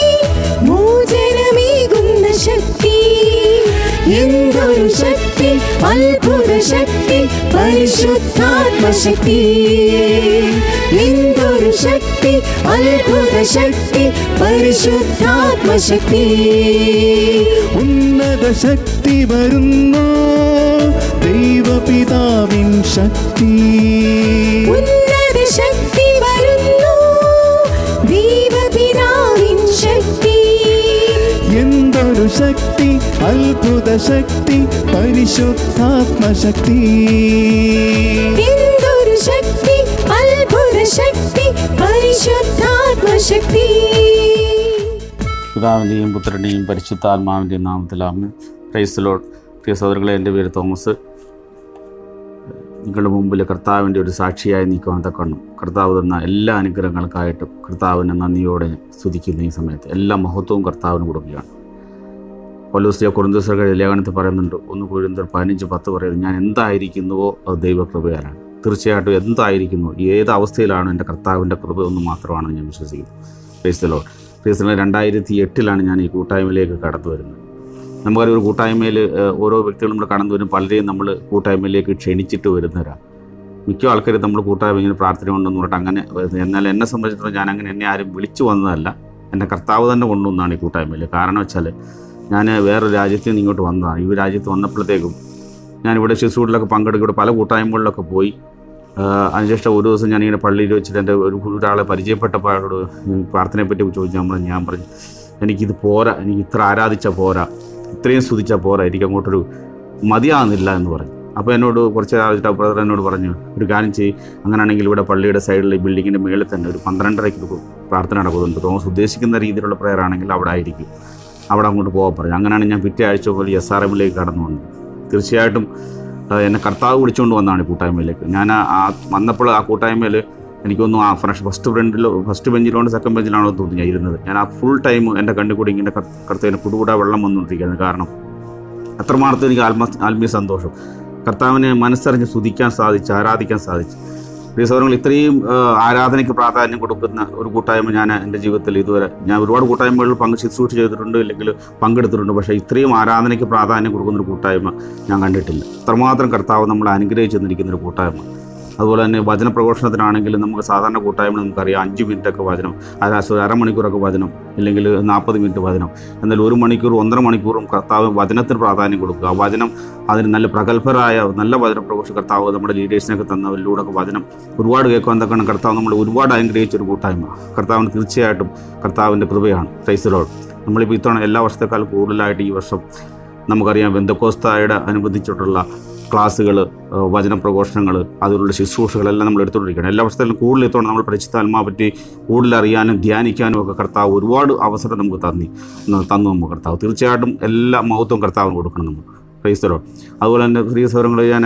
മോചനമേകുന്ന ശക്തി, എന്തൊരു ശക്തി, അത്ഭുത ശക്തി, പരിശുദ്ധാത്മശക്തി, എന്തൊരു ശക്തി, അത്ഭുത ശക്തി, പരിശുദ്ധാത്മശക്തി. ഉന്നത ശക്തി വരുന്നു, ദൈവപിതാവിൻ ശക്തി, ഉന്നത ശക്തി വരുന്നു, ദൈവപിതാവിൻ ശക്തി, എന്തൊരു ശക്തി, അത്ഭുത ശക്തി, പരിശുദ്ധാത്മശക്തി, എന്തൊരു ശക്തി, അത്ഭുത ശക്തി, പരിശുദ്ധാത്മശക്തി. പിതാവിൻ്റെയും പുത്രൻ്റെയും പരിശുദ്ധാത്മാവിൻ്റെയും നാമത്തിലാമേൻ. Praise the Lord. പ്രിയ സഹോദരങ്ങളെ, എൻ്റെ പേര് തോമസ്. നിങ്ങളുടെ മുമ്പിൽ കർത്താവിൻ്റെ ഒരു സാക്ഷിയായി നിൽക്കുവാൻ തക്കണം കർത്താവ് തന്ന എല്ലാ അനുഗ്രഹങ്ങൾക്കായിട്ടും കർത്താവിനെ നന്ദിയോടെ സ്തുതിക്കുന്ന ഈ സമയത്ത് എല്ലാ മഹത്വവും കർത്താവിന് കൊടുക്കുകയാണ്. പൗലോസ് കൊരിന്ത്യർ ലേഖനത്തിൽ പറയുന്നുണ്ട്, ഒന്ന് കൊരിന്ത്യർ പതിനഞ്ച് പത്ത് പറയുന്നത്, ഞാൻ എന്തായിരിക്കുന്നുവോ അത് ദൈവകൃപയാലാണ്. തീർച്ചയായിട്ടും എന്തായിരിക്കുന്നു, ഏത് അവസ്ഥയിലാണ് എൻ്റെ കർത്താവിൻ്റെ കൃപ ഒന്ന് മാത്രമാണ് ഞാൻ വിശ്വസിക്കുന്നത്. Praise the Lord. Praise the Lord. രണ്ടായിരത്തി എട്ടിലാണ് ഞാൻ ഈ കൂട്ടായ്മയിലേക്ക് കടന്നു വരുന്നത്. നമുക്കറിയാം, ഒരു കൂട്ടായ്മയിൽ ഓരോ വ്യക്തികളും നമ്മൾ കടന്നു വരും. പലരെയും നമ്മൾ കൂട്ടായ്മയിലേക്ക് ക്ഷണിച്ചിട്ട് വരുന്നവരാണ്. മിക്ക ആൾക്കാരും നമ്മൾ കൂട്ടായ്മ ഇങ്ങനെ പ്രാർത്ഥന ഉണ്ടെന്ന് പറഞ്ഞിട്ട് അങ്ങനെ വരുന്നത്. എന്നാൽ എന്നെ സംബന്ധിച്ചിടത്തോളം ഞാൻ അങ്ങനെ എന്നെ ആരും വിളിച്ചു വന്നതല്ല, എൻ്റെ കർത്താവ് തന്നെ കൊണ്ടുവന്നാണ് ഈ കൂട്ടായ്മയിൽ. കാരണം വെച്ചാൽ ഞാൻ വേറൊരു രാജ്യത്ത് നിന്ന് ഇങ്ങോട്ട് വന്നതാണ്. ഈ രാജ്യത്ത് വന്നപ്പോഴത്തേക്കും ഞാനിവിടെ ശുശ്രൂഷയിലൊക്കെ പങ്കെടുക്കും, പല കൂട്ടായ്മകളിലൊക്കെ പോയി. അതിനുശേഷം ഒരു ദിവസം ഞാനിങ്ങനെ പള്ളിയിൽ വെച്ചിട്ട് എൻ്റെ ഒരു ഒരാളെ പരിചയപ്പെട്ടപ്പോൾ അയാളോട് പ്രാർത്ഥനയെപ്പറ്റി ചോദിച്ചു. നമ്മൾ ഞാൻ പറഞ്ഞു, എനിക്കിത് പോരാ, എനിക്ക് ഇത്ര ആരാധിച്ചാൽ പോരാ, ഇത്രയും സ്തുതിച്ചാൽ പോരാ, എനിക്ക് അങ്ങോട്ടൊരു മതിയാകുന്നില്ല എന്ന് പറഞ്ഞു. അപ്പോൾ എന്നോട് കുറച്ച് ആലോചിച്ചിട്ട് ബ്രദർ എന്നോട് പറഞ്ഞു, ഒരു കാര്യം ചെയ്യും, അങ്ങനെയാണെങ്കിൽ ഇവിടെ പള്ളിയുടെ സൈഡിൽ ഈ ബിൽഡിങ്ങിൻ്റെ മുകളിൽ തന്നെ ഒരു പന്ത്രണ്ടരയ്ക്ക് പ്രാർത്ഥന നടക്കുന്നുണ്ട്. തോമസ് ഉദ്ദേശിക്കുന്ന രീതിയിലുള്ള പ്രയർ ആണെങ്കിൽ അവിടെ ആയിരിക്കും, അവിടെ അങ്ങോട്ട് പോകാൻ പറഞ്ഞു. അങ്ങനെയാണ് ഞാൻ പിറ്റേ ആഴ്ച പോലെ എസ് ആർ എമ്മിലേക്ക് കടന്നു വന്നത്. തീർച്ചയായിട്ടും എന്നെ കർത്താവ് വിളിച്ചുകൊണ്ട് വന്നതാണ് ഈ കൂട്ടായ്മയിലേക്ക്. ഞാൻ ആ വന്നപ്പോൾ ആ കൂട്ടായ്മയിൽ എനിക്കൊന്നും ആ ഫ്രഷ് ഫസ്റ്റ് ഫ്രണ്ടിലോ ഫസ്റ്റ് ബെഞ്ചിലോണ്ട് സെക്കൻഡ് ബെഞ്ചിലാണോ തോന്നി ഞാൻ ഇരുന്നത്. ഞാൻ ആ ഫുൾ ടൈം എൻ്റെ കണ്ണിൽ കൂടി ഇങ്ങനെ കർത്താവിന് കുടുകൂടാ വെള്ളം വന്നുകൊണ്ടിരിക്കുന്നത്. കാരണം അത്രമാത്രം എനിക്ക് ആത്മ ആത്മീയ സന്തോഷം, കർത്താവിനെ മനസ്സറിഞ്ഞ് സ്തുതിക്കാൻ സാധിച്ചു, ആരാധിക്കാൻ സാധിച്ചു. പ്രിയ സഹോദരങ്ങൾ, ഇത്രയും ആരാധനയ്ക്ക് പ്രാധാന്യം കൊടുക്കുന്ന ഒരു കൂട്ടായ്മ ഞാൻ എൻ്റെ ജീവിതത്തിൽ ഇതുവരെ, ഞാൻ ഒരുപാട് കൂട്ടായ്മകളിൽ പങ്ക് ശുശ്രൂഷ ചെയ്തിട്ടുണ്ട്, അല്ലെങ്കിൽ പങ്കെടുത്തിട്ടുണ്ട്. പക്ഷേ ഇത്രയും ആരാധനയ്ക്ക് പ്രാധാന്യം കൊടുക്കുന്നൊരു കൂട്ടായ്മ ഞാൻ കണ്ടിട്ടില്ല. അത്രമാത്രം കർത്താവ് നമ്മളെ അനുഗ്രഹിച്ചു തന്നിരിക്കുന്നൊരു കൂട്ടായ്മ. അതുപോലെ തന്നെ വചന പ്രഘോഷണത്തിനാണെങ്കിലും നമുക്ക് സാധാരണ കൂട്ടായ്മ നമുക്കറിയാം, അഞ്ച് മിനിറ്റൊക്കെ വചനം, അരമണിക്കൂറൊക്കെ വചനം, ഇല്ലെങ്കിൽ നാൽപ്പത് മിനിറ്റ് വചനം. എന്നാൽ ഒരു മണിക്കൂർ ഒന്നര മണിക്കൂറും കർത്താവ് വചനത്തിന് പ്രാധാന്യം കൊടുക്കുക. വചനം അതിന് നല്ല പ്രഗത്ഭരായ നല്ല വചന പ്രഘോഷ കർത്താവ് നമ്മുടെ ലീഡേഴ്സിനൊക്കെ തന്നവരിലൂടെ വചനം ഒരുപാട് കേൾക്കാൻ തക്കാണ് കർത്താവ് നമ്മൾ ഒരുപാട് അനുഗ്രഹിച്ചൊരു കൂട്ടായ്മ. കർത്താവിന് തീർച്ചയായിട്ടും കർത്താവിൻ്റെ കൃപയാണ്. Price the Lord. നമ്മളിപ്പോൾ ഇത്തവണ എല്ലാ വർഷത്തേക്കാൾ കൂടുതലായിട്ട് ഈ വർഷം നമുക്കറിയാം പെന്തക്കോസ്തായുടെ അനുബന്ധിച്ചിട്ടുള്ള ക്ലാസ്സുകൾ, വചന പ്രഘോഷണങ്ങൾ, അതിലുള്ള ശുശ്രൂഷകളെല്ലാം നമ്മൾ എടുത്തുകൊണ്ടിരിക്കുകയാണ്. എല്ലാ വർഷത്തിലും കൂടുതൽ എത്തോണം നമ്മൾ പരിശുദ്ധാത്മാവിനെ പറ്റി കൂടുതൽ അറിയാനും ധ്യാനിക്കാനും ഒക്കെ കർത്താവ് ഒരുപാട് അവസരം നമുക്ക് തന്നി തന്നു നമുക്ക് കർത്താവ്. തീർച്ചയായിട്ടും എല്ലാ മഹത്വവും കർത്താവിന് കൊടുക്കണം നമുക്ക്. Praise the Lord. അതുപോലെ തന്നെ പ്രിയ സഹോദരങ്ങൾ, ഞാൻ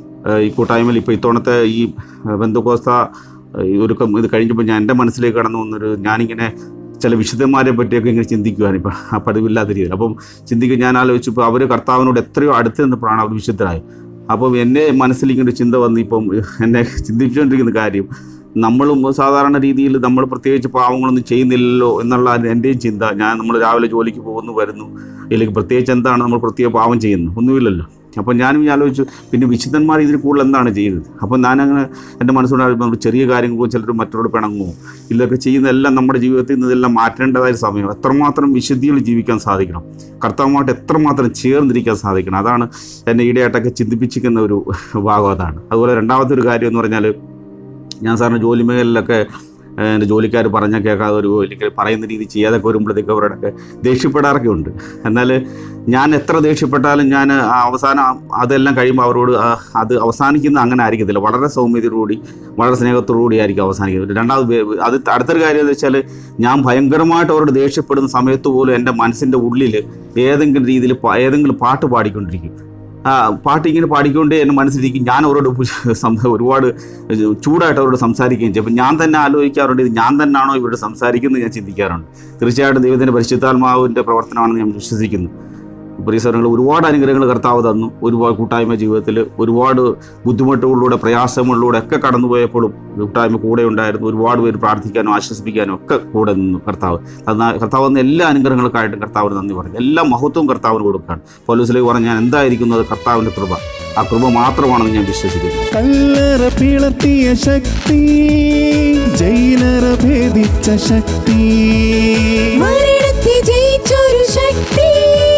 ഈ കൂട്ടായ്മയിൽ ഇപ്പോൾ ഇത്തവണത്തെ ഈ പെന്തക്കോസ്ത ഒരുക്കം ഇത് കഴിഞ്ഞപ്പോൾ ഞാൻ എൻ്റെ മനസ്സിലേക്ക് കടന്നു വന്നൊരു, ഞാനിങ്ങനെ ചില വിശുദ്ധന്മാരെ പറ്റിയൊക്കെ ഇങ്ങനെ ചിന്തിക്കുവാണ് ഇപ്പം ആ പതിവില്ലാത്ത രീതിയിൽ. അപ്പം ചിന്തിക്കുക ഞാൻ ആലോചിച്ചപ്പോൾ അവർ കർത്താവിനോട് എത്രയോ അടുത്ത് നിന്നപ്പോഴാണ് അവർ വിശുദ്ധരായി. അപ്പം എൻ്റെ മനസ്സിൽ ഇങ്ങനെ ചിന്ത വന്ന് ഇപ്പം എന്നെ ചിന്തിച്ചുകൊണ്ടിരിക്കുന്ന കാര്യം, നമ്മളും സാധാരണ രീതിയിൽ നമ്മൾ പ്രത്യേകിച്ച് പാവങ്ങളൊന്നും ചെയ്യുന്നില്ലല്ലോ എന്നുള്ള എൻ്റെയും ചിന്ത. ഞാൻ നമ്മൾ രാവിലെ ജോലിക്ക് പോകുന്നു വരുന്നു, ഇല്ലെങ്കിൽ പ്രത്യേകിച്ച് എന്താണ് നമ്മൾ പ്രത്യേക പാവം ചെയ്യുന്നത്, ഒന്നുമില്ലല്ലോ. അപ്പം ഞാനും ആലോചിച്ചു, പിന്നെ വിശുദ്ധന്മാർ ഇതിൽ കൂടുതൽ എന്താണ് ചെയ്യുന്നത്? അപ്പം ഞാനങ്ങനെ എൻ്റെ മനസ്സോട് ചെറിയ കാര്യങ്ങൾ ചിലർ മറ്റവരോട് പിണങ്ങുമോ, ഇതൊക്കെ ചെയ്യുന്നതെല്ലാം നമ്മുടെ ജീവിതത്തിൽ നിന്ന് ഇതെല്ലാം മാറ്റേണ്ടതായ സമയം. എത്രമാത്രം വിശുദ്ധിയിൽ ജീവിക്കാൻ സാധിക്കണം, കർത്താവുമായിട്ട് എത്രമാത്രം ചേർന്നിരിക്കാൻ സാധിക്കണം. അതാണ് എന്നെ ഈടെയായിട്ടൊക്കെ ചിന്തിപ്പിച്ചിരിക്കുന്ന ഒരു ഭാഗം അതാണ്. അതുപോലെ രണ്ടാമത്തെ ഒരു കാര്യം എന്ന് പറഞ്ഞാൽ, ഞാൻ സാറിന് ജോലി മേഖലയിലൊക്കെ എൻ്റെ ജോലിക്കാർ പറഞ്ഞാൽ കേൾക്കാതെ ഒരു അല്ലെങ്കിൽ പറയുന്ന രീതി ചെയ്യാതൊക്കെ വരുമ്പോഴത്തേക്ക് അവരോടൊക്കെ ദേഷ്യപ്പെടാറൊക്കെ ഉണ്ട്. എന്നാൽ ഞാൻ എത്ര ദേഷ്യപ്പെട്ടാലും ഞാൻ അവസാനം അതെല്ലാം കഴിയുമ്പോൾ അവരോട് അത് അവസാനിക്കുന്ന അങ്ങനെ ആയിരിക്കത്തില്ല. വളരെ സൗമ്യതയോടുകൂടി വളരെ സ്നേഹത്തോടുകൂടി ആയിരിക്കും അവസാനിക്കുന്നത്. രണ്ടാമത് അത് അടുത്തൊരു കാര്യം എന്ന് വെച്ചാൽ, ഞാൻ ഭയങ്കരമായിട്ട് അവരോട് ദേഷ്യപ്പെടുന്ന സമയത്ത് പോലും എൻ്റെ മനസ്സിൻ്റെ ഉള്ളിൽ ഏതെങ്കിലും രീതിയിൽ ഏതെങ്കിലും പാട്ട് പാടിക്കൊണ്ടിരിക്കും. പാട്ട് ഇങ്ങനെ പാടിക്കൊണ്ടേ എൻ്റെ മനസ്സിലിരിക്കും. ഞാൻ അവരോട് ഒരുപാട് ചൂടായിട്ട് അവരോട് സംസാരിക്കുകയും ചെയ്യും. അപ്പം ഞാൻ തന്നെ ആലോചിക്കാറുണ്ട്, ഇത് ഞാൻ തന്നെയാണോ ഇവരോട് സംസാരിക്കുന്നത് ഞാൻ ചിന്തിക്കാറുണ്ട്. തീർച്ചയായിട്ടും ദൈവത്തിൻ്റെ പരിശുദ്ധാത്മാവിൻ്റെ പ്രവർത്തനമാണെന്ന് ഞാൻ വിശ്വസിക്കുന്നു. പ്രിയ സഹോദരങ്ങൾ, ഒരുപാട് അനുഗ്രഹങ്ങൾ കർത്താവ് തന്നു. ഒരുപാട് കൂട്ടായ്മ ജീവിതത്തിൽ ഒരുപാട് ബുദ്ധിമുട്ടുകളിലൂടെ പ്രയാസങ്ങളിലൂടെ ഒക്കെ കടന്നുപോയപ്പോഴും കൂട്ടായ്മ കൂടെ ഉണ്ടായിരുന്നു. ഒരുപാട് പേര് പ്രാർത്ഥിക്കാനും ആശ്വസിപ്പിക്കാനും ഒക്കെ കൂടെ നിന്നു കർത്താവ്. കർത്താവ് തന്ന എല്ലാ അനുഗ്രഹങ്ങൾക്കായിട്ടും കർത്താവിന് നന്ദി പറഞ്ഞു. എല്ലാ മഹത്വവും കർത്താവിന് കൊടുക്കുകയാണ്. പൗലോസിലേക്ക് പറഞ്ഞ് ഞാൻ എന്തായിരിക്കുന്നത് കർത്താവിൻ്റെ കൃപ, ആ കൃപ മാത്രമാണെന്ന് ഞാൻ വിശ്വസിക്കുന്നു. കല്ലറ പിളർത്തിയ ശക്തി, ജയിലറ ഭേദിച്ച ശക്തി, മരണത്തെ ജയിച്ചൊരു ശക്തി,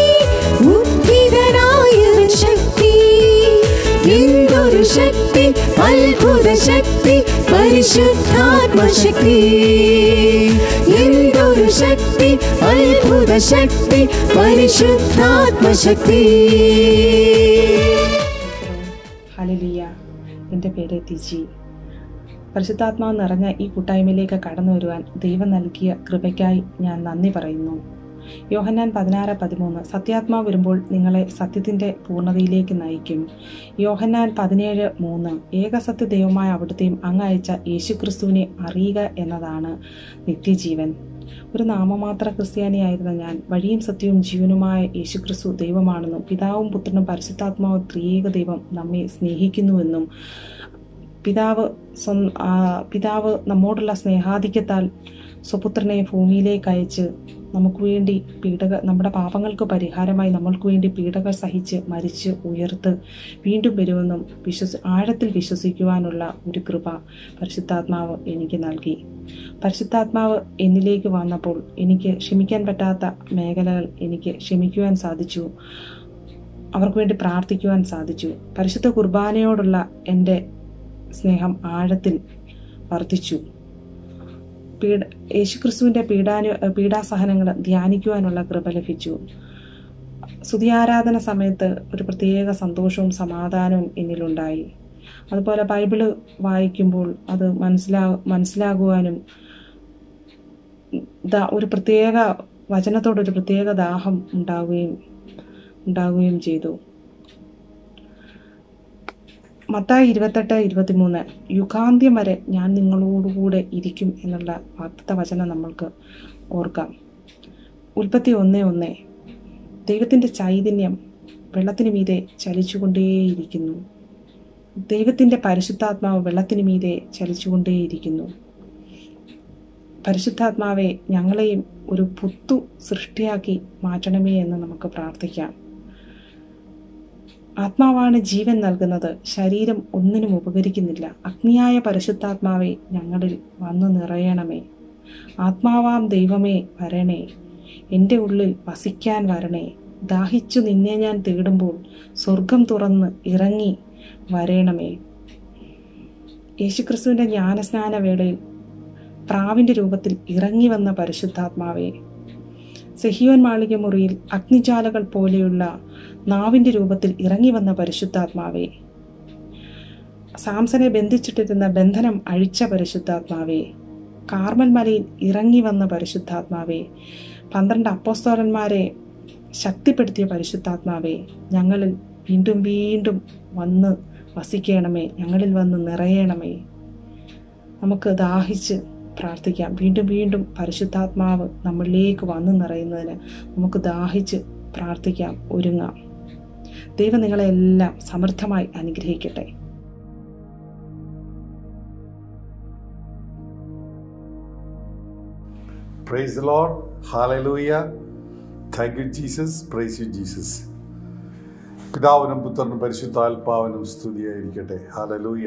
ഉദ്ധിതനായ ശക്തി, എന്തൊരു ശക്തി, അത്ഭുത ശക്തി, പരിശുദ്ധാത്മശക്തി, എന്തൊരു ശക്തി, അത്ഭുത ശക്തി, പരിശുദ്ധാത്മശക്തി. ഹല്ലേലൂയ. എൻ്റെ പേര് തിജി. പരിശുദ്ധാത്മാവ് നിറഞ്ഞ ഈ കൂട്ടായ്മയിലേക്ക് കടന്നു വരുവാൻ ദൈവം നൽകിയ കൃപയ്ക്കായി ഞാൻ നന്ദി പറയുന്നു. യോഹന്നാൻ പതിനാറ് പതിമൂന്ന്, സത്യാത്മാവ് വരുമ്പോൾ നിങ്ങളെ സത്യത്തിൻ്റെ പൂർണ്ണതയിലേക്ക് നയിക്കും. യോഹന്നാൻ പതിനേഴ് മൂന്ന്, ഏകസത്യ ദൈവമായ അവിടുത്തെയും അങ്ങ് അയച്ച യേശുക്രിസ്തുവിനെ അറിയുക എന്നതാണ് നിത്യജീവൻ. ഒരു നാമമാത്ര ക്രിസ്ത്യാനിയായിരുന്ന ഞാൻ വഴിയും സത്യവും ജീവനുമായ യേശുക്രിസ്തു ദൈവമാണെന്നും പിതാവും പുത്രനും പരിശുദ്ധാത്മാവും ത്രിയേക ദൈവം നമ്മെ സ്നേഹിക്കുന്നുവെന്നും പിതാവ് സ്വ പിതാവ് നമ്മോടുള്ള സ്നേഹാധിക്യത്താൽ സ്വപുത്രനെ ഭൂമിയിലേക്ക് അയച്ച് നമുക്ക് വേണ്ടി പീഡക നമ്മുടെ പാപങ്ങൾക്ക് പരിഹാരമായി നമ്മൾക്ക് വേണ്ടി പീഡകൾ സഹിച്ച് മരിച്ച് ഉയർത്ത് വീണ്ടും വരുമെന്നും വിശ്വസി ആഴത്തിൽ വിശ്വസിക്കുവാനുള്ള ഒരു കൃപ പരിശുദ്ധാത്മാവ് എനിക്ക് നൽകി. പരിശുദ്ധാത്മാവ് എന്നിലേക്ക് വന്നപ്പോൾ എനിക്ക് ക്ഷമിക്കാൻ പറ്റാത്ത മേഖലകൾ എനിക്ക് ക്ഷമിക്കുവാൻ സാധിച്ചു. അവർക്ക് വേണ്ടി പ്രാർത്ഥിക്കുവാൻ സാധിച്ചു. പരിശുദ്ധ കുർബാനയോടുള്ള എൻ്റെ സ്നേഹം ആഴത്തിൽ വർദ്ധിച്ചു. പീഡ യേശുക്രിസ്തുവിൻ്റെ പീഡാനു പീഡാസഹനങ്ങൾ ധ്യാനിക്കുവാനുള്ള കൃപ ലഭിച്ചു. സ്തുതിയാരാധന സമയത്ത് ഒരു പ്രത്യേക സന്തോഷവും സമാധാനവും എന്നിലുണ്ടായി. അതുപോലെ ബൈബിള് വായിക്കുമ്പോൾ അത് മനസ്സിലാ മനസ്സിലാകുവാനും ഒരു പ്രത്യേക വചനത്തോടൊരു പ്രത്യേക ദാഹം ഉണ്ടാവുകയും ഉണ്ടാവുകയും ചെയ്തു. മത്തായി ഇരുപത്തെട്ട് ഇരുപത്തിമൂന്ന് യുഗാന്ത്യം വരെ ഞാൻ നിങ്ങളോടുകൂടെ ഇരിക്കും എന്നുള്ള വാഗ്ദത്ത വചനം നമ്മൾക്ക് ഓർക്കാം. ഉൽപ്പത്തി ഒന്ന് ഒന്ന് ദൈവത്തിൻ്റെ ചൈതന്യം വെള്ളത്തിന് മീതെ ചലിച്ചുകൊണ്ടേയിരിക്കുന്നു. ദൈവത്തിൻ്റെ പരിശുദ്ധാത്മാവ് വെള്ളത്തിന് മീതെ ചലിച്ചുകൊണ്ടേയിരിക്കുന്നു. പരിശുദ്ധാത്മാവെ ഞങ്ങളെയും ഒരു പുത്തു സൃഷ്ടിയാക്കി മാറ്റണമേ എന്ന് നമുക്ക് പ്രാർത്ഥിക്കാം. ആത്മാവാണ് ജീവൻ നൽകുന്നത്, ശരീരം ഒന്നിനും ഉപകരിക്കുന്നില്ല. അഗ്നിയായ പരിശുദ്ധാത്മാവെ ഞങ്ങളിൽ വന്നു നിറയണമേ. ആത്മാവാം ദൈവമേ വരണേ, എൻ്റെ ഉള്ളിൽ വസിക്കാൻ വരണേ. ദാഹിച്ചു നിന്നെ ഞാൻ തേടുമ്പോൾ സ്വർഗം തുറന്ന് ഇറങ്ങി വരണമേ. യേശുക്രിസ്തുവിൻ്റെ ജ്ഞാനസ്നാന വേളയിൽ പ്രാവിൻ്റെ രൂപത്തിൽ ഇറങ്ങി വന്ന പരിശുദ്ധാത്മാവേ, സെഹിയോൻ മാളിക മുറിയിൽ അഗ്നിജാലകൾ പോലെയുള്ള നാവിൻ്റെ രൂപത്തിൽ ഇറങ്ങി വന്ന പരിശുദ്ധാത്മാവേ, സാംസനെ ബന്ധിച്ചിട്ടിരുന്ന ബന്ധനം അഴിച്ച പരിശുദ്ധാത്മാവേ, കാർമൽ മലയിൽ ഇറങ്ങി വന്ന പരിശുദ്ധാത്മാവേ, പന്ത്രണ്ട് അപ്പോസ്തലന്മാരെ ശക്തിപ്പെടുത്തിയ പരിശുദ്ധാത്മാവേ, ഞങ്ങളിൽ വീണ്ടും വീണ്ടും വന്ന് വസിക്കണമേ, ഞങ്ങളിൽ വന്ന് നിറയണമേ. നമുക്ക് ദാഹിച്ച് പ്രാർത്ഥിക്കാം. വീണ്ടും വീണ്ടും പരിശുദ്ധാത്മാവ് നമ്മളിലേക്ക് വന്നു നിറയുന്നതിന് നമുക്ക് ദാഹിച്ച് പ്രാർത്ഥിക്കാം, ഒരുങ്ങാം. ദൈവം നിങ്ങളെല്ലാം സമൃദ്ധമായി അനുഗ്രഹിക്കട്ടെ. Praise the Lord. Hallelujah. Thank you, Jesus. Praise you, Jesus. പിതാവിനും പുത്രനും പരിശുദ്ധാത്മാവിനും സ്തുതിയായിരിക്കട്ടെ. ഹല്ലേലൂയ.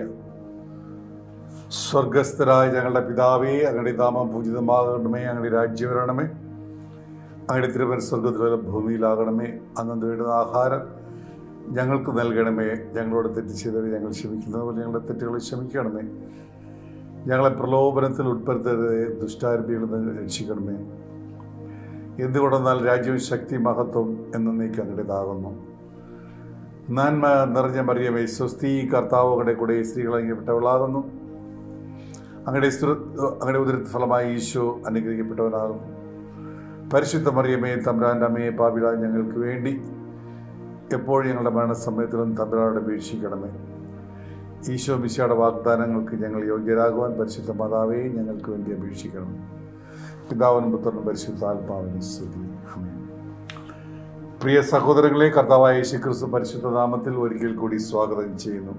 സ്വർഗസ്ഥരായ ഞങ്ങളുടെ പിതാവേ, അങ്ങയുടെ നാമം പൂജിതമാകണമേ, അങ്ങയുടെ രാജ്യം വരണമേ, അങ്ങയുടെ തിരുവനന്തപുരം സ്വർഗത്തിലെ ഭൂമിയിലാകണമേ. അന്നു വേണ്ടുന്ന ആഹാരം ഞങ്ങൾക്ക് നൽകണമേ. ഞങ്ങളോട് തെറ്റ് ചെയ്തവരെ ഞങ്ങൾ ക്ഷമിക്കുന്നത് പോലെ ഞങ്ങളുടെ തെറ്റുകൾ ക്ഷമിക്കണമേ. ഞങ്ങളെ പ്രലോഭനത്തിൽ ഉൾപ്പെടുത്തരുത്, ദുഷ്ടാരൂപികളിൽ നിന്ന് രക്ഷിക്കണമേ. എന്തുകൊണ്ടെന്നാൽ രാജ്യവും ശക്തി മഹത്വം എന്നേക്ക് അങ്ങയുടേതാകുന്നു. നന്മ നിറഞ്ഞ മറിയമേ, സ്വസ്തി, കർത്താവ് അങ്ങയുടെ കൂടെ സ്ത്രീകൾ അനുഗ്രഹിക്കപ്പെട്ടവളാകുന്നു. അങ്ങയുടെ അങ്ങയുടെ ഉദരത്തിൻ ഫലമായി ഈശോ അനുഗ്രഹിക്കപ്പെട്ടവനാകുന്നു. പരിശുദ്ധ മറിയമേ, തമ്പുരാൻ്റെ അമ്മയെ, പാപികളായ ഞങ്ങൾക്ക് വേണ്ടി എപ്പോഴും ഞങ്ങളുടെ മരണസമയത്തിലും തമ്പുരാനോട് അപേക്ഷിക്കണമേ. ഈശോ മിശിഹായുടെ വാഗ്ദാനങ്ങൾക്ക് ഞങ്ങൾ യോഗ്യരാകുവാൻ പരിശുദ്ധ മാതാവേ ഞങ്ങൾക്ക് വേണ്ടി അപേക്ഷിക്കണം. പിതാവിനും പുത്രനും പരിശുദ്ധാത്മാവിനും സ്തുതി. ആമേൻ. പ്രിയ സഹോദരങ്ങളെ, കർത്താവായ യേശുക്രിസ്തു പരിശുദ്ധ നാമത്തിൽ ഒരിക്കൽ കൂടി സ്വാഗതം ചെയ്യുന്നു.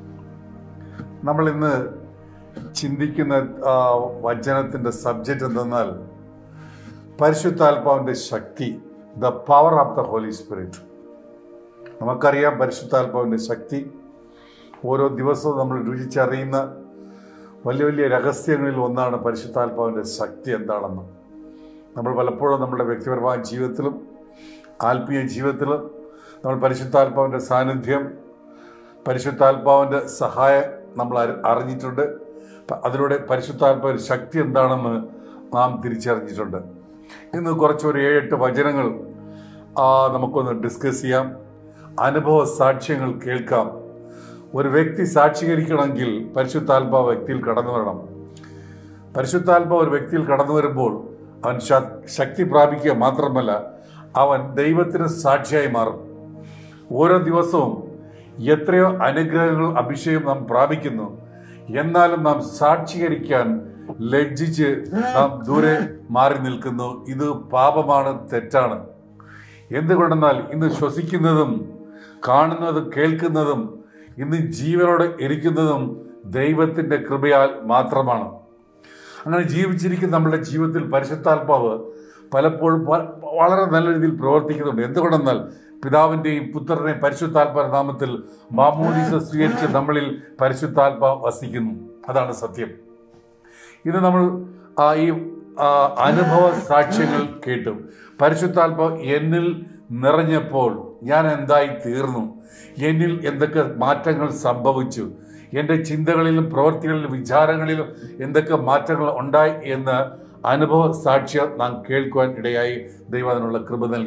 നമ്മൾ ഇന്ന് ചിന്തിക്കുന്ന വചനത്തിൻ്റെ സബ്ജക്റ്റ് എന്തെന്നാൽ പരിശുദ്ധാത്മാവിൻ്റെ ശക്തി, the power of the Holy Spirit. നമുക്കറിയാം പരിശുദ്ധാത്മാവിൻ്റെ ശക്തി ഓരോ ദിവസവും നമ്മൾ രുചിച്ചറിയുന്ന വലിയ വലിയ രഹസ്യങ്ങളിൽ ഒന്നാണ് പരിശുദ്ധാത്മാവിൻ്റെ ശക്തി എന്താണെന്ന്. നമ്മൾ പലപ്പോഴും നമ്മുടെ വ്യക്തിപരമായ ജീവിതത്തിലും ആത്മീയ ജീവിതത്തിലും നമ്മൾ പരിശുദ്ധാത്മാവിൻ്റെ സാന്നിധ്യം, പരിശുദ്ധാത്മാവിൻ്റെ സഹായം നമ്മൾ അറിഞ്ഞിട്ടുണ്ട്. അതിലൂടെ പരിശുദ്ധാത്മാവിൻ്റെ ശക്തി എന്താണെന്ന് നാം തിരിച്ചറിഞ്ഞിട്ടുണ്ട്. ഇന്ന് കുറച്ചൊരു ഏഴെട്ട് വചനങ്ങൾ നമുക്കൊന്ന് ഡിസ്കസ് ചെയ്യാം. അനുഭവ സാക്ഷ്യങ്ങൾ കേൾക്കാം. ഒരു വ്യക്തി സാക്ഷീകരിക്കണമെങ്കിൽ പരിശുദ്ധാത്മാവ് വ്യക്തിയിൽ കടന്നു വരണം. പരിശുദ്ധാത്മാവ് ഒരു വ്യക്തിയിൽ കടന്നു വരുമ്പോൾ അവൻ ശക്തി പ്രാപിക്കുക മാത്രമല്ല, അവൻ ദൈവത്തിന് സാക്ഷിയായി മാറും. ഓരോ ദിവസവും എത്രയോ അനുഗ്രഹങ്ങൾ അഭിഷേകം നാം പ്രാപിക്കുന്നു, എന്നാലും നാം സാക്ഷീകരിക്കാൻ ലജ്ജിച്ച് നാം ദൂരെ മാറി നിൽക്കുന്നു. ഇത് പാപമാണ്, തെറ്റാണ്. എന്തുകൊണ്ടെന്നാൽ ഇന്ന് ശ്വസിക്കുന്നതും കാണുന്നതും കേൾക്കുന്നതും ഇന്ന് ജീവനോടെ ഇരിക്കുന്നതും ദൈവത്തിൻ്റെ കൃപയാൽ മാത്രമാണ്. അങ്ങനെ ജീവിച്ചിരിക്കുന്ന നമ്മുടെ ജീവിതത്തിൽ പരിശുദ്ധാത്മാവ് പലപ്പോഴും വളരെ നല്ല രീതിയിൽ പ്രവർത്തിക്കുന്നുണ്ട്. എന്തുകൊണ്ടെന്നാൽ പിതാവിൻ്റെയും പുത്രൻ്റെയും പരിശുദ്ധാത്മാവിന്റെ നാമത്തിൽ മാമോദീസ സ്വീകരിച്ച് നമ്മളിൽ പരിശുദ്ധാത്മാവ് വസിക്കുന്നു. അതാണ് സത്യം. ഇത് നമ്മൾ ഈ അനുഭവ സാക്ഷ്യങ്ങൾ കേട്ടു. പരിശുദ്ധാത്മാവ് എന്നിൽ നിറഞ്ഞപ്പോൾ ഞാൻ എന്തായി തീർന്നു, എന്നിൽ എന്തൊക്കെ മാറ്റങ്ങൾ സംഭവിച്ചു, എൻ്റെ ചിന്തകളിലും പ്രവൃത്തികളിലും വിചാരങ്ങളിലും എന്തൊക്കെ മാറ്റങ്ങൾ ഉണ്ടായി എന്ന് അനുഭവ സാക്ഷ്യം നാം കേൾക്കുവാൻ ഇടയായി. ദൈവം അതിനുള്ള കൃപ നൽകി.